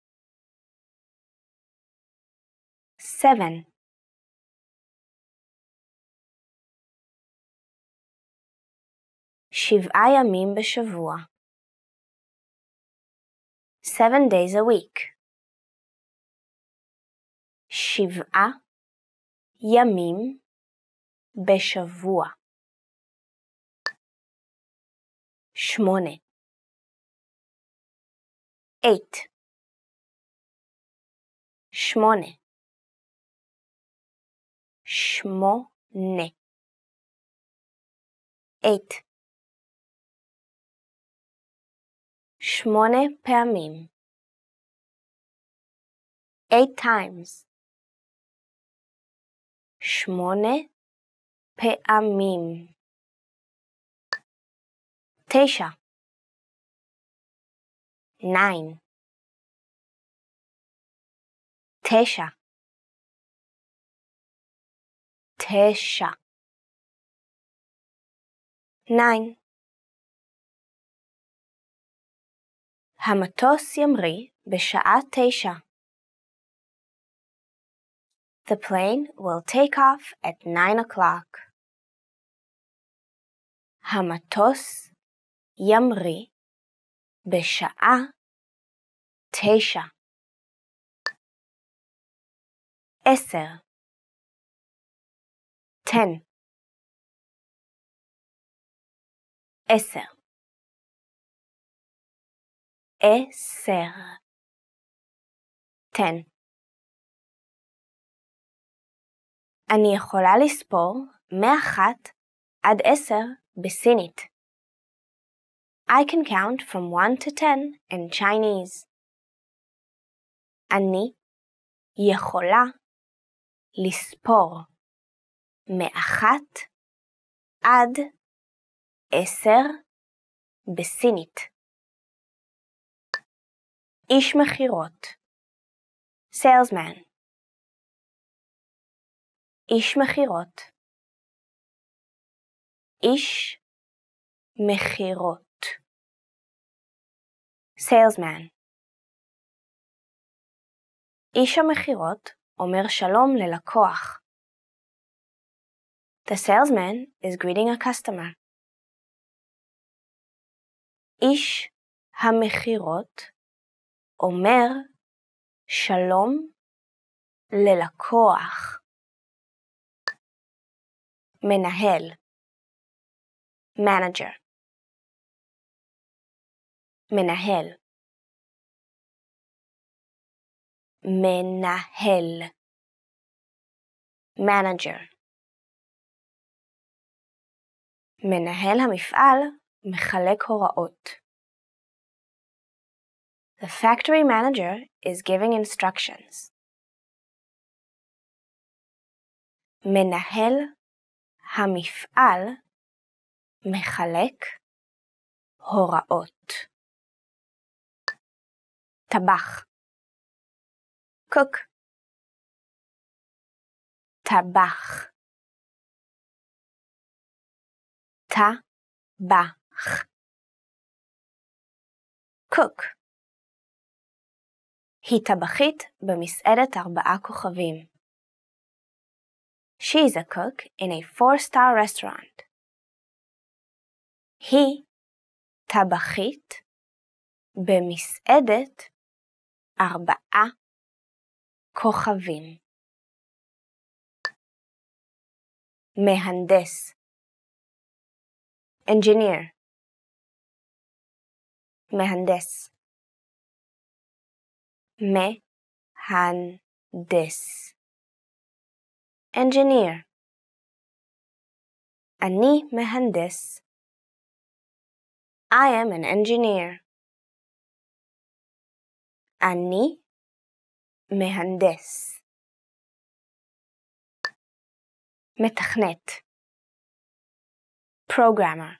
7. 7 ימים בשבוע. 7 days a week. 7 ימים בשבוע. 8. 8. 8. 8. 8. 8 פעמים. 8 times. 8 פעמים. 9. 9. 9. 9. 9. המטוס ימריא בשעה 9. The plane will take off at 9 o'clock. המטוס ימריא בשעה 9. 10. 10. 10. 10. 10. אני יכולה לספור מ-1 עד 10 בסינית. I can count from 1 to 10 in Chinese. אני יכולה לספור מ-1 עד 10 בסינית. איש מכירות. salesman. איש מכירות. איש מכירות. salesman. איש המכירות אומר שלום ללקוח. The salesman is greeting a customer. איש המכירות אומר שלום ללקוח. מנהל. manager. מנהל. מנהל. manager. מנהל המפעל מחלק הוראות. The factory manager is giving instructions. מנהל המפעל מחלק הוראות. טבח. cook. טבח. טבח. cook. היא טבחית במסעדת 4 כוכבים. She's a cook in a 4-star restaurant. היא טבחית במסעדת 4 כוכבים. מהנדס. engineer. מהנדס. מהנדס. engineer. אני מהנדס. I am an engineer. אני מהנדס. מתכנת. programmer.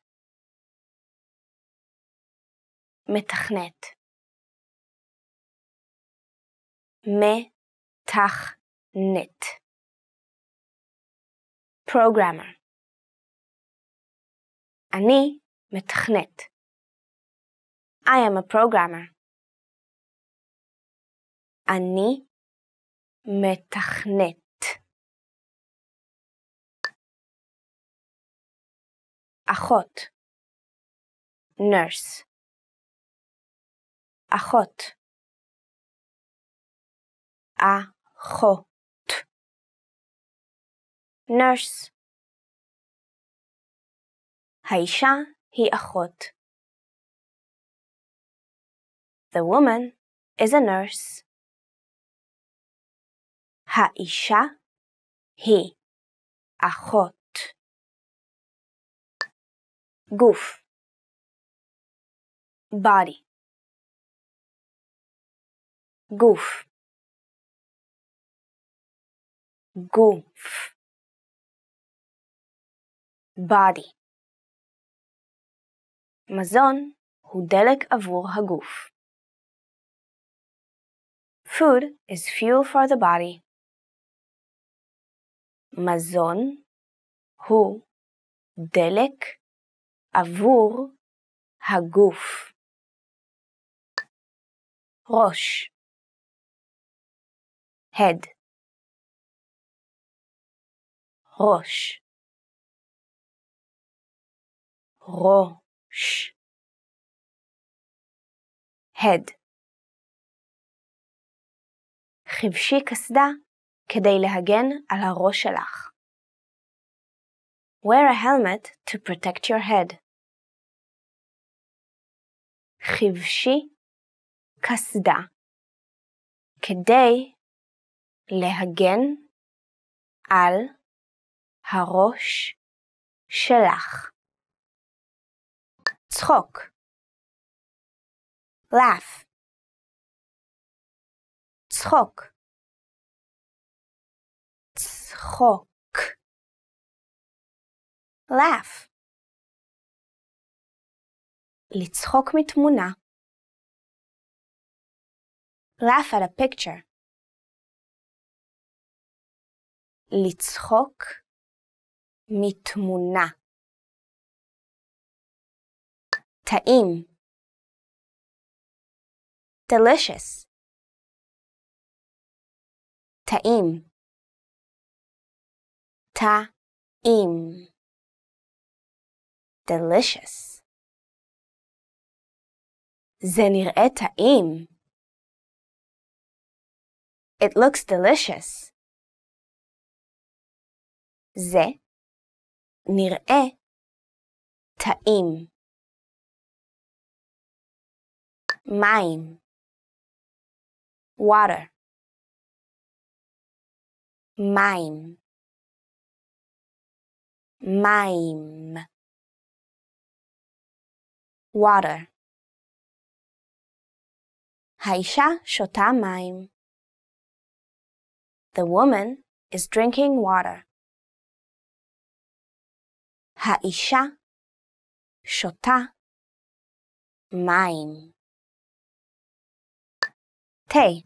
מתכנת. מתכנת. programmer. אני מתכנת. I am a programmer. אני מתכנת. אחות. nurse. אחות. אחות. nurse. האישה היא אחות. The woman is a nurse. האישה היא אחות. גוף. body. גוף. גוף. body. מזון הוא דלק עבור הגוף. Food is fuel for the body. מזון הוא דלק עבור הגוף. ראש. head. ראש. ראש. head. חבשי קסדה כדי להגן על הראש שלך. Wear a helmet to protect your head. חבשי קסדה כדי להגן על הראש שלך. צחוק. laugh. צחוק. צחוק. laugh. לצחוק מתמונה. laugh at a picture. לצחוק מתמונה. טעים. delicious. טעים. טעים. delicious. זה נראה טעים. It looks delicious. זה נראה טעים. מים. water. מים. מים. water. האישה שותה מים. The woman is drinking water. האישה שותה מים. תה.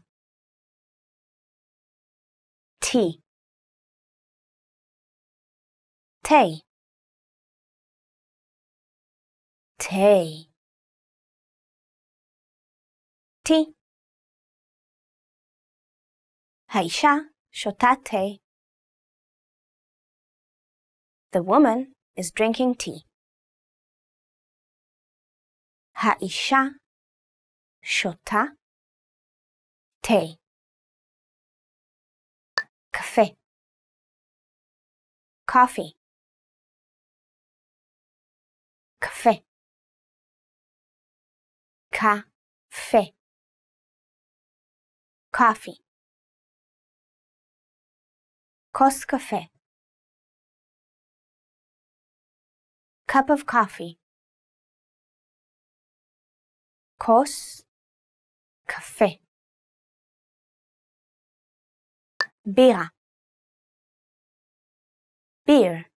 tea. תה. תה. tea. האישה שותה תה. The woman is drinking tea. האישה שותה תה. קפה. coffee. קפה. קפה. coffee. כוס קפה. cup of coffee. כוס קפה. בירה. beer.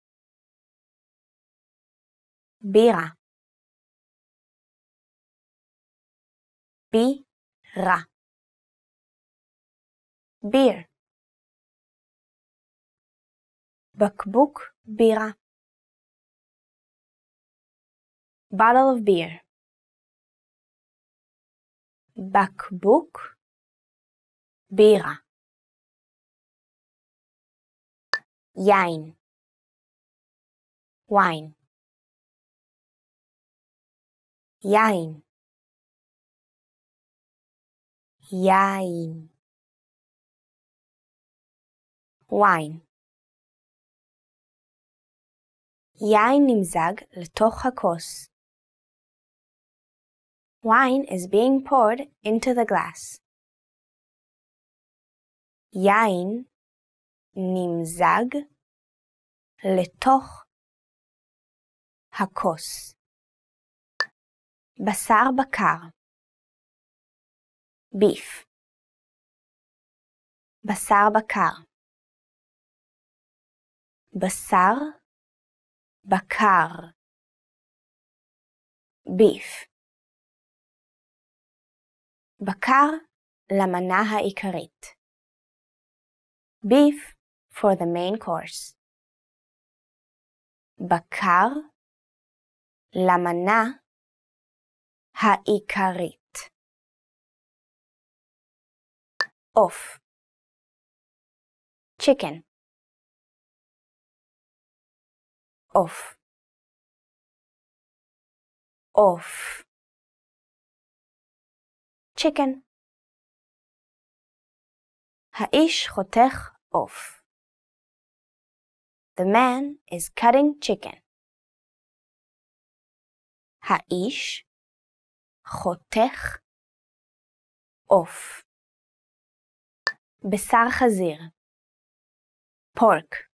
בירה. בירה. beer. בקבוק בירה. bottle of beer. בקבוק בירה. יין. wine. יין. יין. wine. יין נמזג לתוך הכוס. Wine is being poured into the glass. יין נמזג לתוך הכוס. בשר בקר. beef. בשר בקר. בשר בקר. beef. בקר למנה העיקרית. beef for the main course. בקר למנה העיקרית. עוף. chicken. עוף. עוף. chicken. האיש חותך עוף. The man is cutting chicken. האיש חותך עוף. בשר חזיר. pork.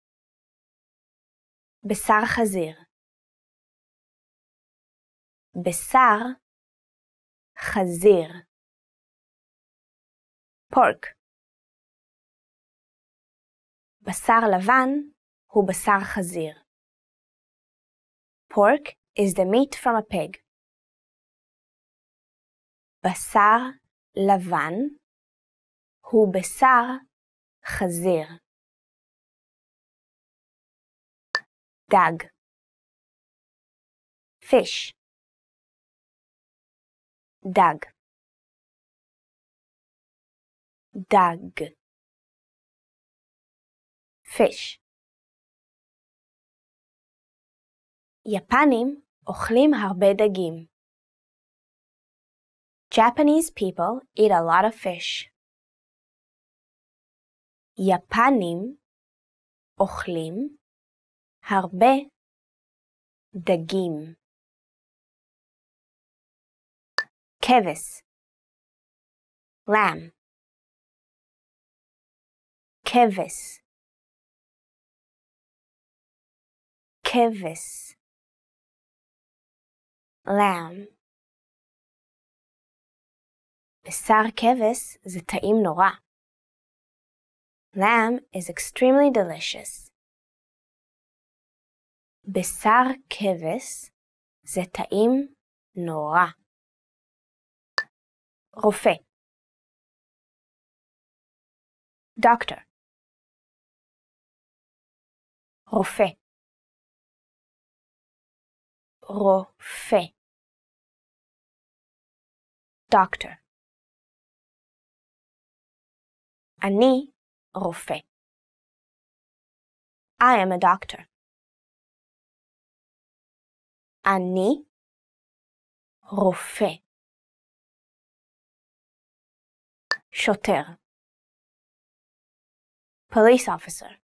בשר חזיר. בשר חזיר. pork. בשר לבן הוא בשר חזיר. Pork is the meat from a pig. בשר לבן הוא בשר חזיר. דג. fish. דג. דג. fish. יפנים אוכלים הרבה דגים. Japanese people eat a lot of fish. יפנים אוכלים הרבה דגים. כבש. lamb. כבש. כבש. lamb. בשר כבש זה טעים נורא. Lamb is extremely delicious. בשר כבש זה טעים נורא. רופא. Doctor. רופא. רופא. Doctor. אני רופא. I am a doctor. אני רופא. שוטר. Police officer.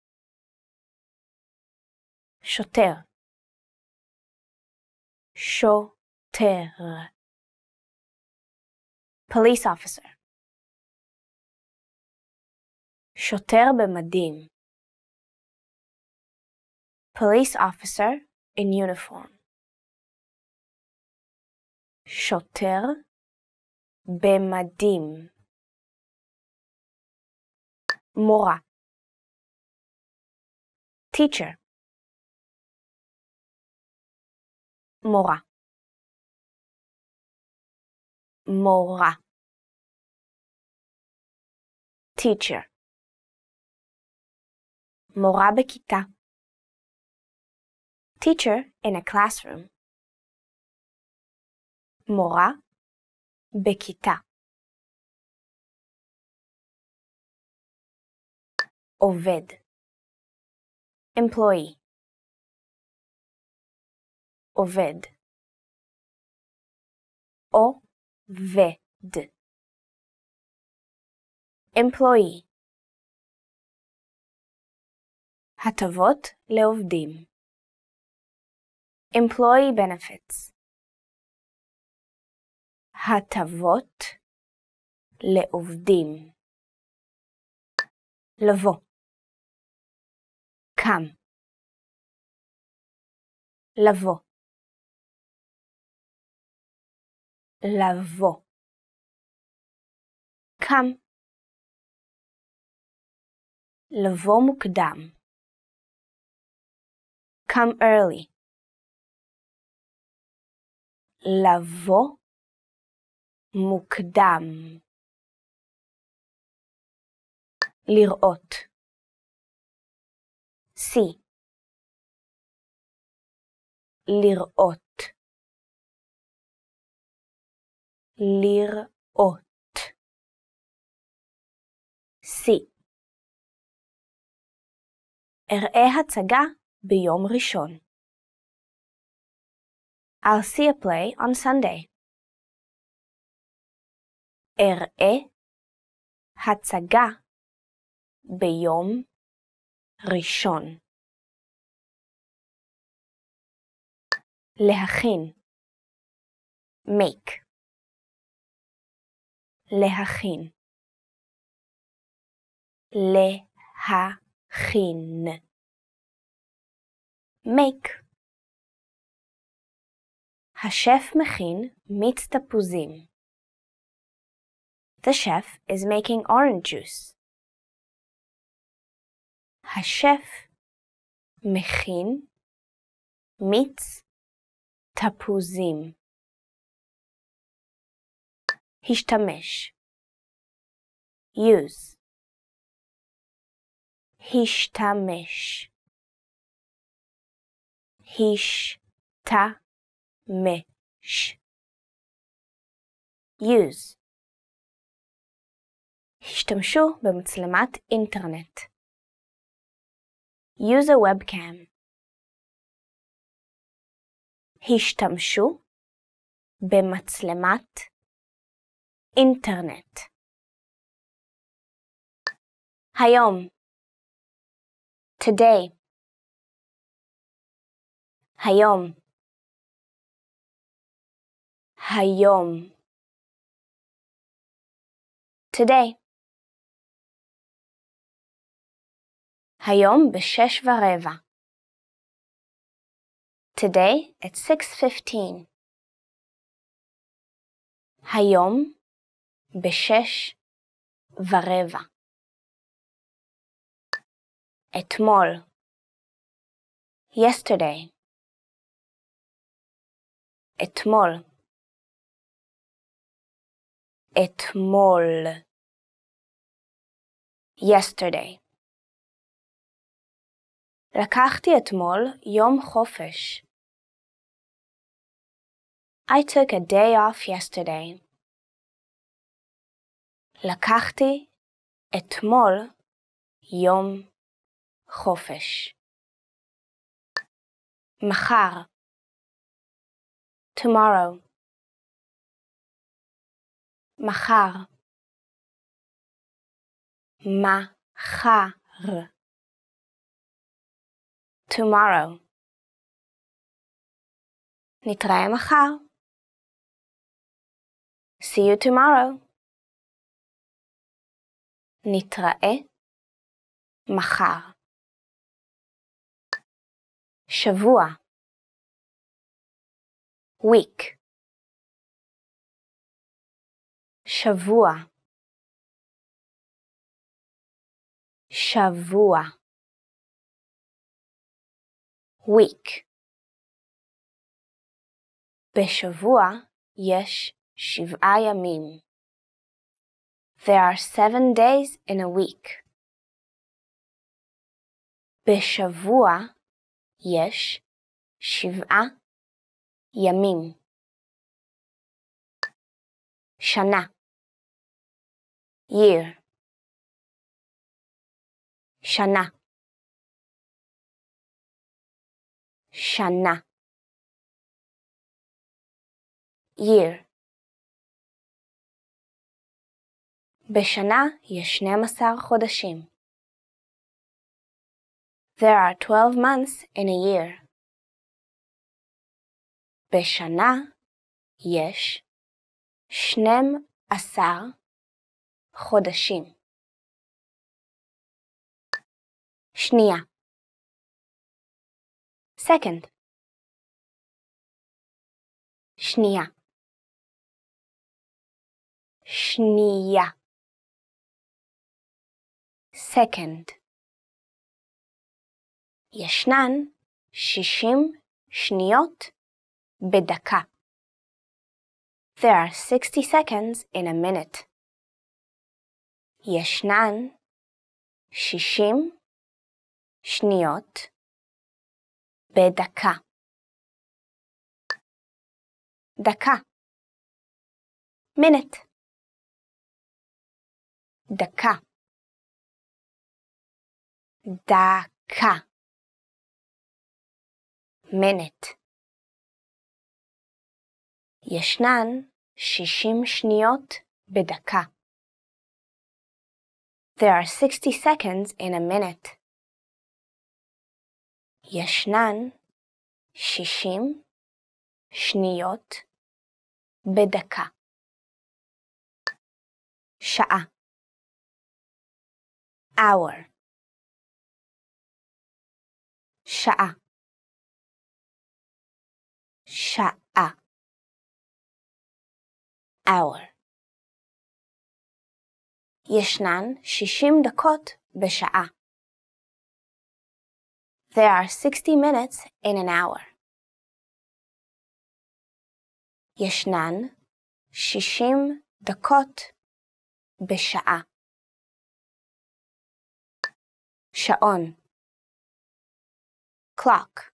שוטר. שוטר. Police officer. שוטר במדים. Police officer in uniform. שוטר במדים. מורה. Teacher. מורה. מורה. Teacher. מורה בכיתה. Teacher in a classroom. מורה בכיתה. עובד. Employee. עובד. עובד. Employee. הטבות לעובדים. Employee benefits. הטבות לעובדים. לבוא. קם. לבוא. לבוא. קם. לבוא מוקדם. Come early. לבוא מוקדם. לראות. see. לראות. לראות. see. אראה הצגה ביום ראשון. I'll see a play on Sunday. אראה הצגה ביום ראשון. להכין. make. להכין. להכין. make. השף מכין מיץ תפוזים. The chef is making orange juice. השף מכין מיץ תפוזים. השתמש. use. השתמש. השתמש. use. השתמשו במצלמת אינטרנט. use a webcam. השתמשו במצלמת אינטרנט. היום. today. היום. היום. today. היום ב-6:15. Today at 6:15. היום ב-6:15. אתמול. Yesterday. אתמול. אתמול. Yesterday. לקחתי אתמול יום חופש. I took a day off yesterday. לקחתי אתמול יום חופש. מחר. Tomorrow. מחר. מחר. Tomorrow. נתראה מחר. See you tomorrow. נתראה מחר. שבוע. week. שבוע. שבוע. week. בשבוע יש 7 ימים. There are 7 days in a week. בשבוע יש 7 ימים. שנה. year. שנה. שנה. year. בשנה יש 12 חודשים. There are 12 months in a year. בשנה יש 12 חודשים. שנייה. second. שנייה. שנייה. second. ישנן 60 שניות בדקה. There are 60 seconds in a minute. ישנן 60 שניות בדקה. דקה. minute. דקה. דקה. minute. ישנן 60 שניות בדקה. There are 60 seconds in a minute. ישנן 60 שניות בדקה. שעה. hour. שעה. שעה. hour. ישנן 60 דקות בשעה. There are 60 minutes in an hour. ישנן 60 דקות בשעה. שעון. clock.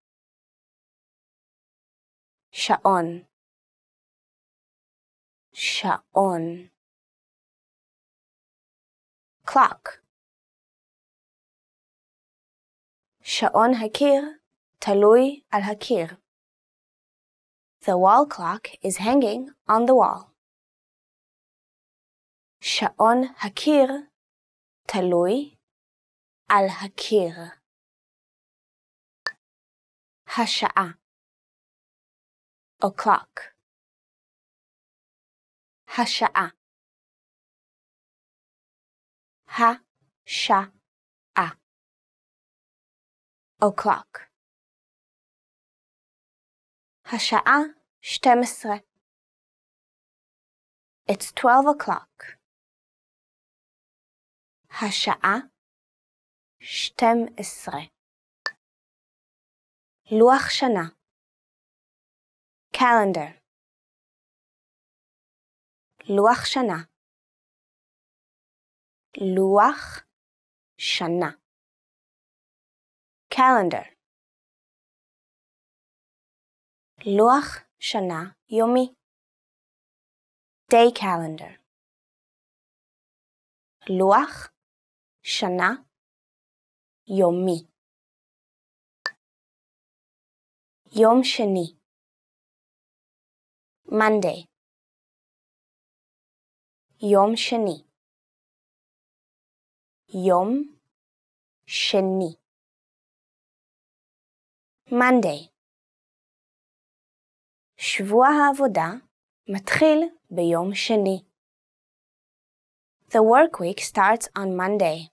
שעון. שעון. clock. שעון הקיר תלוי על הקיר. The wall clock is hanging on the wall. שעון הקיר תלוי על הקיר. השעה. o'clock. השעה. השעה. o'clock. השעה 12. It's 12 o'clock. השעה 12. לוח שנה. calendar. לוח שנה. לוח שנה. calendar. לוח שנה, יומי. Day calendar. לוח, שנה, יומי. יום שני. Monday. יום שני. יום שני. Monday. שבוע העבודה מתחיל ביום שני. The work week starts on Monday.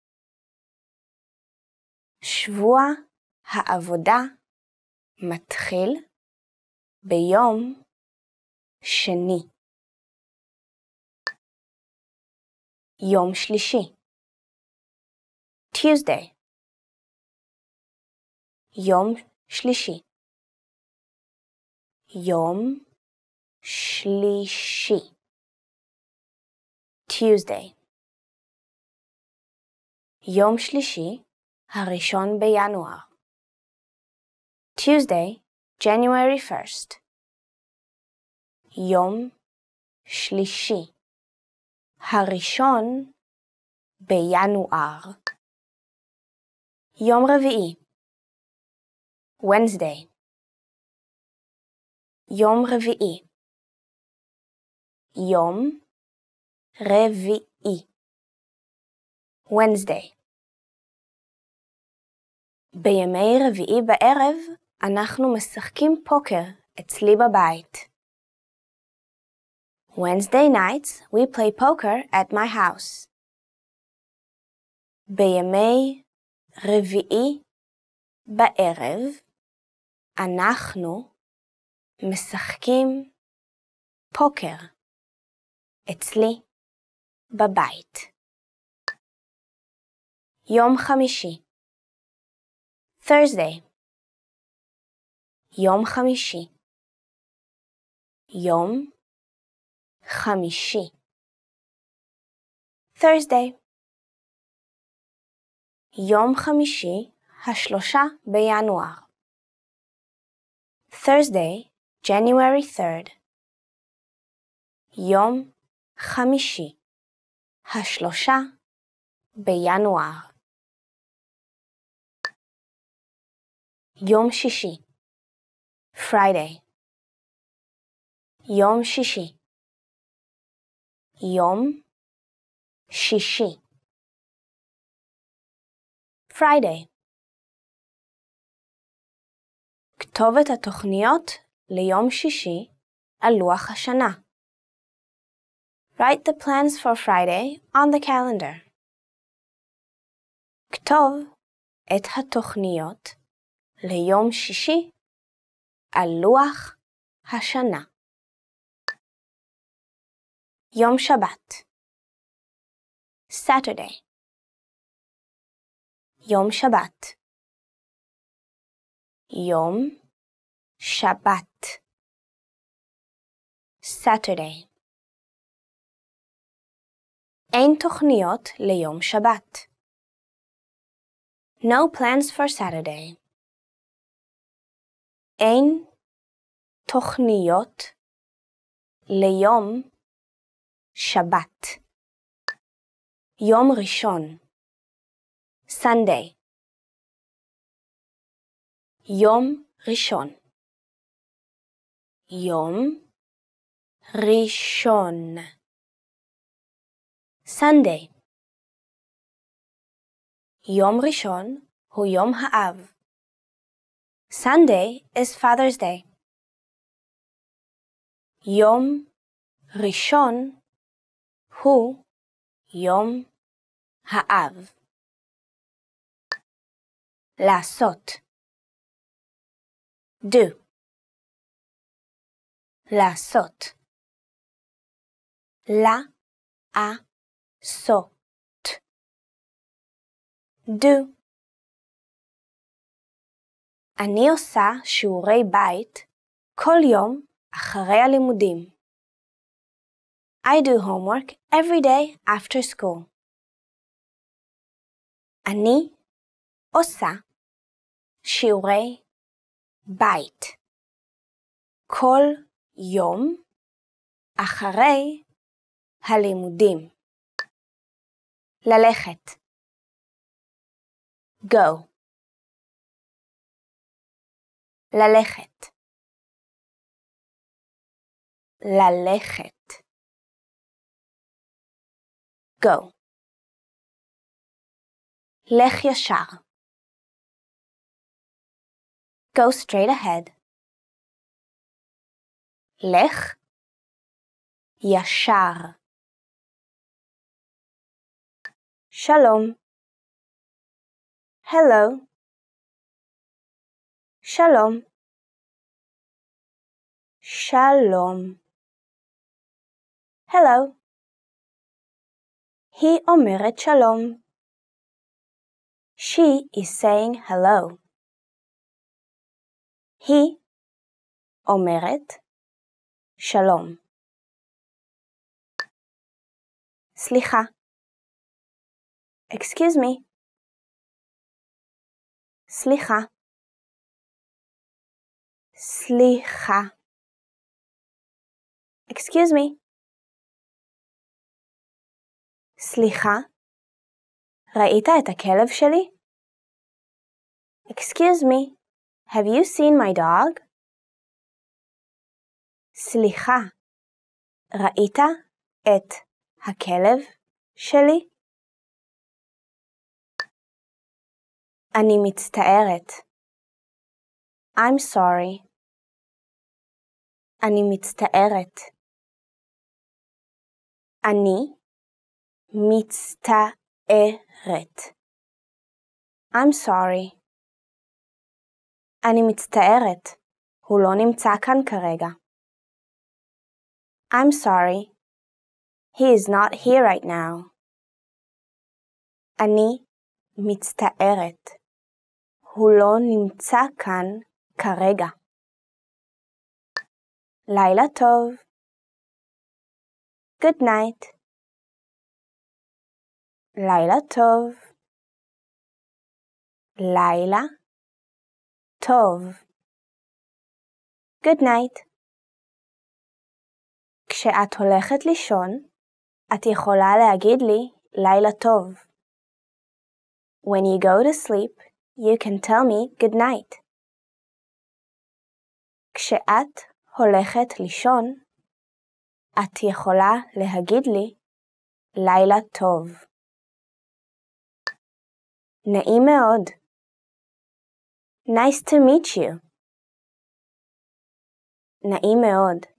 שבוע העבודה מתחיל ביום שני. יום שלישי. Tuesday. יום שלישי. יום שלישי. Tuesday. יום שלישי, הראשון בינואר. Tuesday, January 1st. יום שלישי, הראשון בינואר. יום רביעי. Wednesday. יום רביעי. יום רביעי. Wednesday. בימי רביעי בערב אנחנו משחקים פוקר אצלי בבית. Wednesday nights we play poker at my house. בימי רביעי בערב אנחנו משחקים פוקר אצלי בבית. יום חמישי. Thursday. יום חמישי. יום חמישי. Thursday. יום חמישי, 3 בינואר. Thursday, January 3rd. יום חמישי, 3 בינואר. יום שישי. Friday. יום שישי. יום שישי. Friday. כתובת התוכניות ליום שישי על לוח השנה. Write the plans for Friday on the calendar. כתוב את התוכניות ליום שישי על לוח השנה. יום שבת. Saturday. יום שבת. יום שבת. Saturday. אין תוכניות ליום שבת. No plans for Saturday. אין תוכניות ליום שבת. יום ראשון. Sunday. יום ראשון. יום ראשון. Sunday. יום ראשון הוא יום האב. Sunday is Father's Day. יום ראשון הוא יום האב. לעשות. Do. לעשות. לעשות. Do. אני עושה שיעורי בית כל יום אחרי הלימודים. I do homework every day after school. אני עושה שיעורי בית כל יום אחרי הלימודים. ללכת. go. ללכת. ללכת. go. לך ישר. go straight ahead. לך ישר. שלום. hello. שלום. שלום. hello. היא אומרת שלום. She is saying hello. היא אומרת שלום. סליחה. Excuse me. סליחה. סליחה. Excuse me. סליחה. ראית את הכלב שלי? Excuse me. Have you seen my dog? סליחה. ראית את הכלב שלי? אני מצטערת. I'm sorry. אני מצטערת. אני מצטערת. I'm sorry. אני מצטערת. הוא לא נמצא כאן כרגע. I'm sorry. He is not here right now. אני מצטערת. הוא לא נמצא כאן כרגע. לילה טוב. Good night. לילה טוב. לילה טוב. Good night. כשאת הולכת לישון, את יכולה להגיד לי לילה טוב. When you go to sleep, you can tell me good night. כשאת הולכת לישון, את יכולה להגיד לי לילה טוב. נעים מאוד. Nice to meet you. נעים מאוד.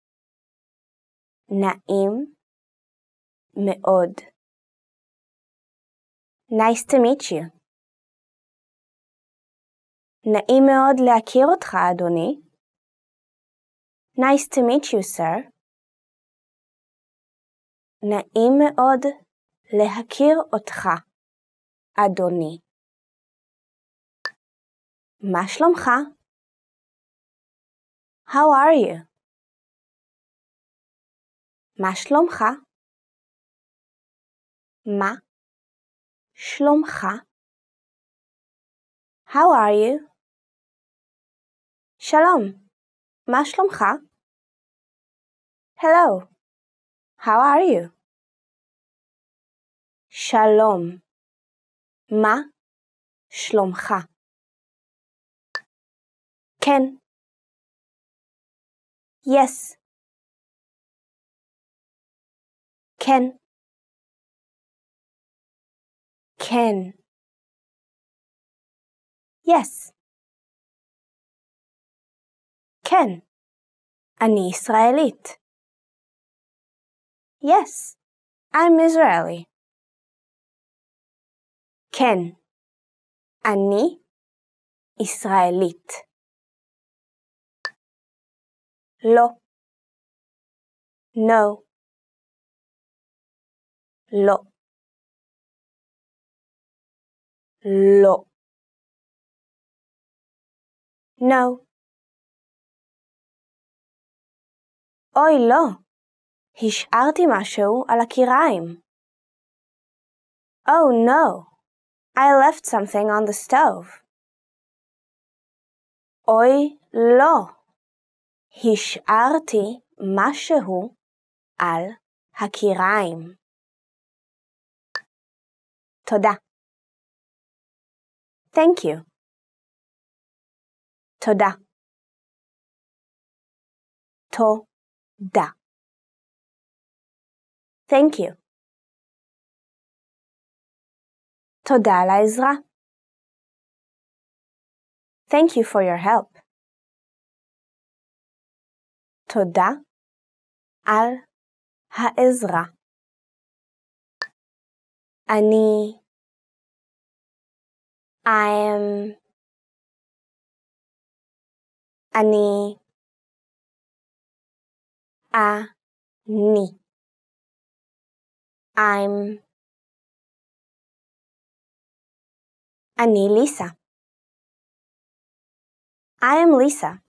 נעים מאוד. Nice to meet you. נעים מאוד להכיר אותך, אדוני. Nice to meet you, sir. נעים מאוד להכיר אותך, אדוני. מה שלומך? How are you? מה שלומך? מה שלומך? How are you? שלום. מה שלומך? Hello. How are you? שלום. מה שלומך? כן. Yes. כן. כן. Yes. כן. אני ישראלית. Yes. I'm Israeli. כן. אני ישראלית. לא. No. לא. לא. No. אוי לא. השארתי משהו על הקיריים. Oh no. I left something on the stove. אוי לא. השארתי משהו על הקיריים. תודה. Thank you. תודה. תודה. Thank you. תודה על העזרה. Thank you for your help. תודה על העזרה. אני אני ליסה. I am Lisa.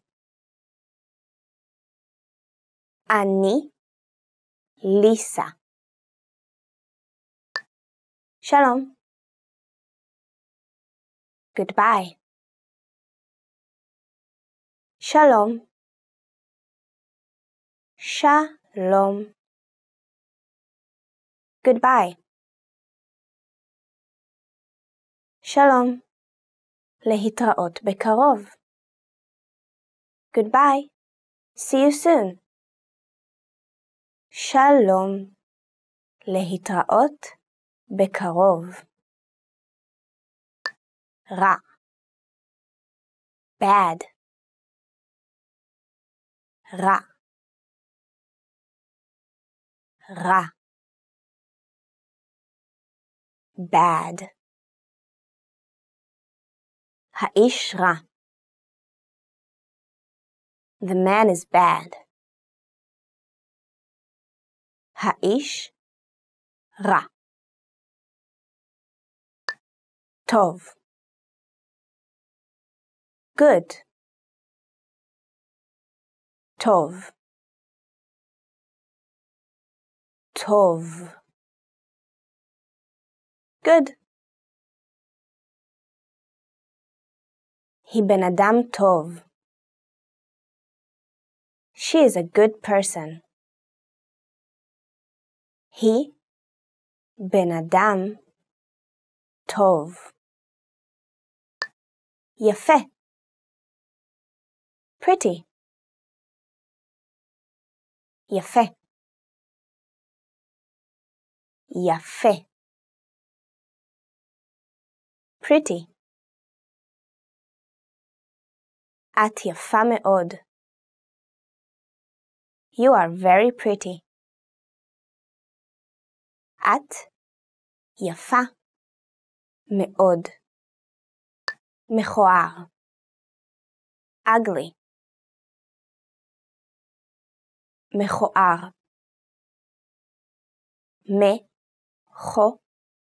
אני ליסה. שלום. Goodbye. שלום. שלום. Goodbye. שלום. להתראות בקרוב. Goodbye. See you soon. שלום. להתראות בקרוב. רע. Bad. רע. רע. Bad. האיש רע. The man is bad. האיש רע. טוב. Good. טוב. טוב. Good. היא בן אדם טוב. She is a good person. היא בן אדם טוב. יפה. Pretty. יפה. יפה. Pretty. את יפה מאוד. You are very pretty. את יפה מאוד. מכוער. Ugly. מכוער. מכוער.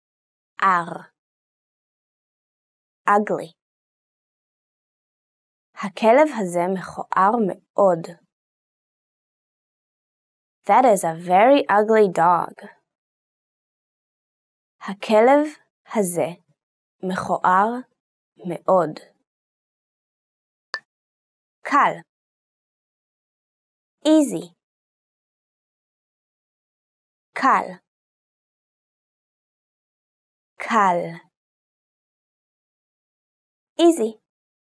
Ugly. הכלב הזה מכוער מאוד. That is a very ugly dog. הכלב הזה מכוער מאוד. קל. Easy. קל. קל. Easy.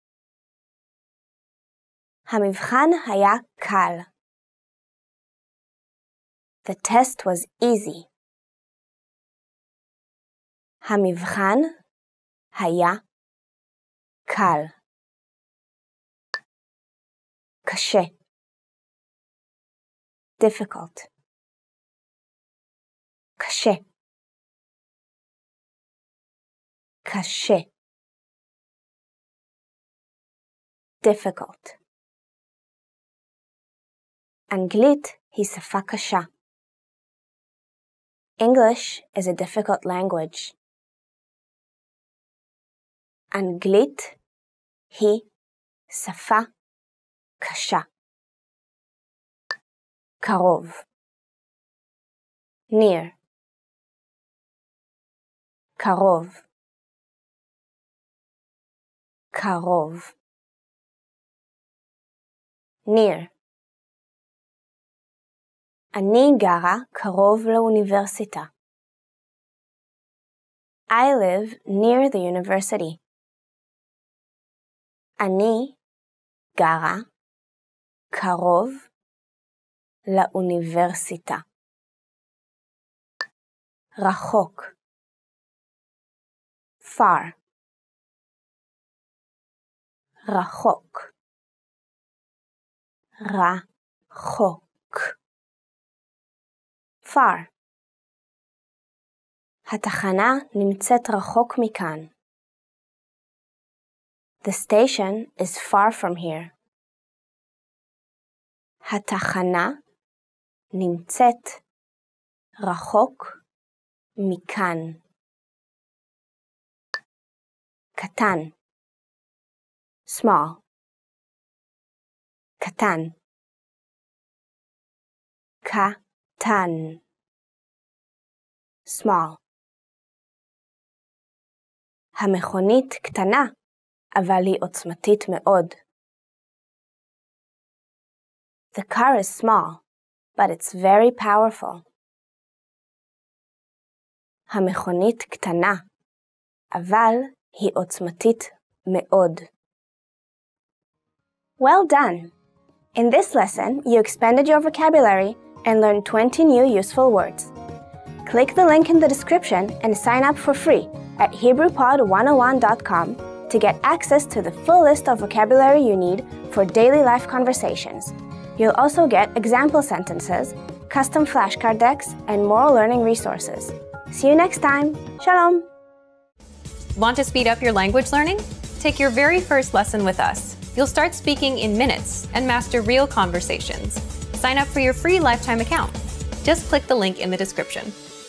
המבחן היה קל. The test was easy. המבחן היה קל. קשה. Difficult. קשה. קשה. Difficult. אנגלית היא שפה קשה. English is a difficult language. אנגלית היא שפה קשה. קרוב. Near. קרוב. קרוב. Near. אני גרה קרוב לאוניברסיטה. I live near the university. אני גרה קרוב לאוניברסיטה. רחוק. far. רחוק. רחוק. far. התחנה נמצאת רחוק מכאן. The station is far from here. התחנה נמצאת רחוק מכאן. קטן. small. קטן. קטן. small. המכונית קטנה, אבל היא עוצמתית מאוד. The car is small, but it's very powerful. המכונית קטנה, אבל היא עוצמתית מאוד. Well done! In this lesson, you expanded your vocabulary and learned 20 new useful words. Click the link in the description and sign up for free at HebrewPod101.com to get access to the full list of vocabulary you need for daily life conversations. You'll also get example sentences, custom flashcard decks, and more learning resources. See you next time. Shalom! Want to speed up your language learning? Take your very first lesson with us. You'll start speaking in minutes and master real conversations. Sign up for your free lifetime account. Just click the link in the description.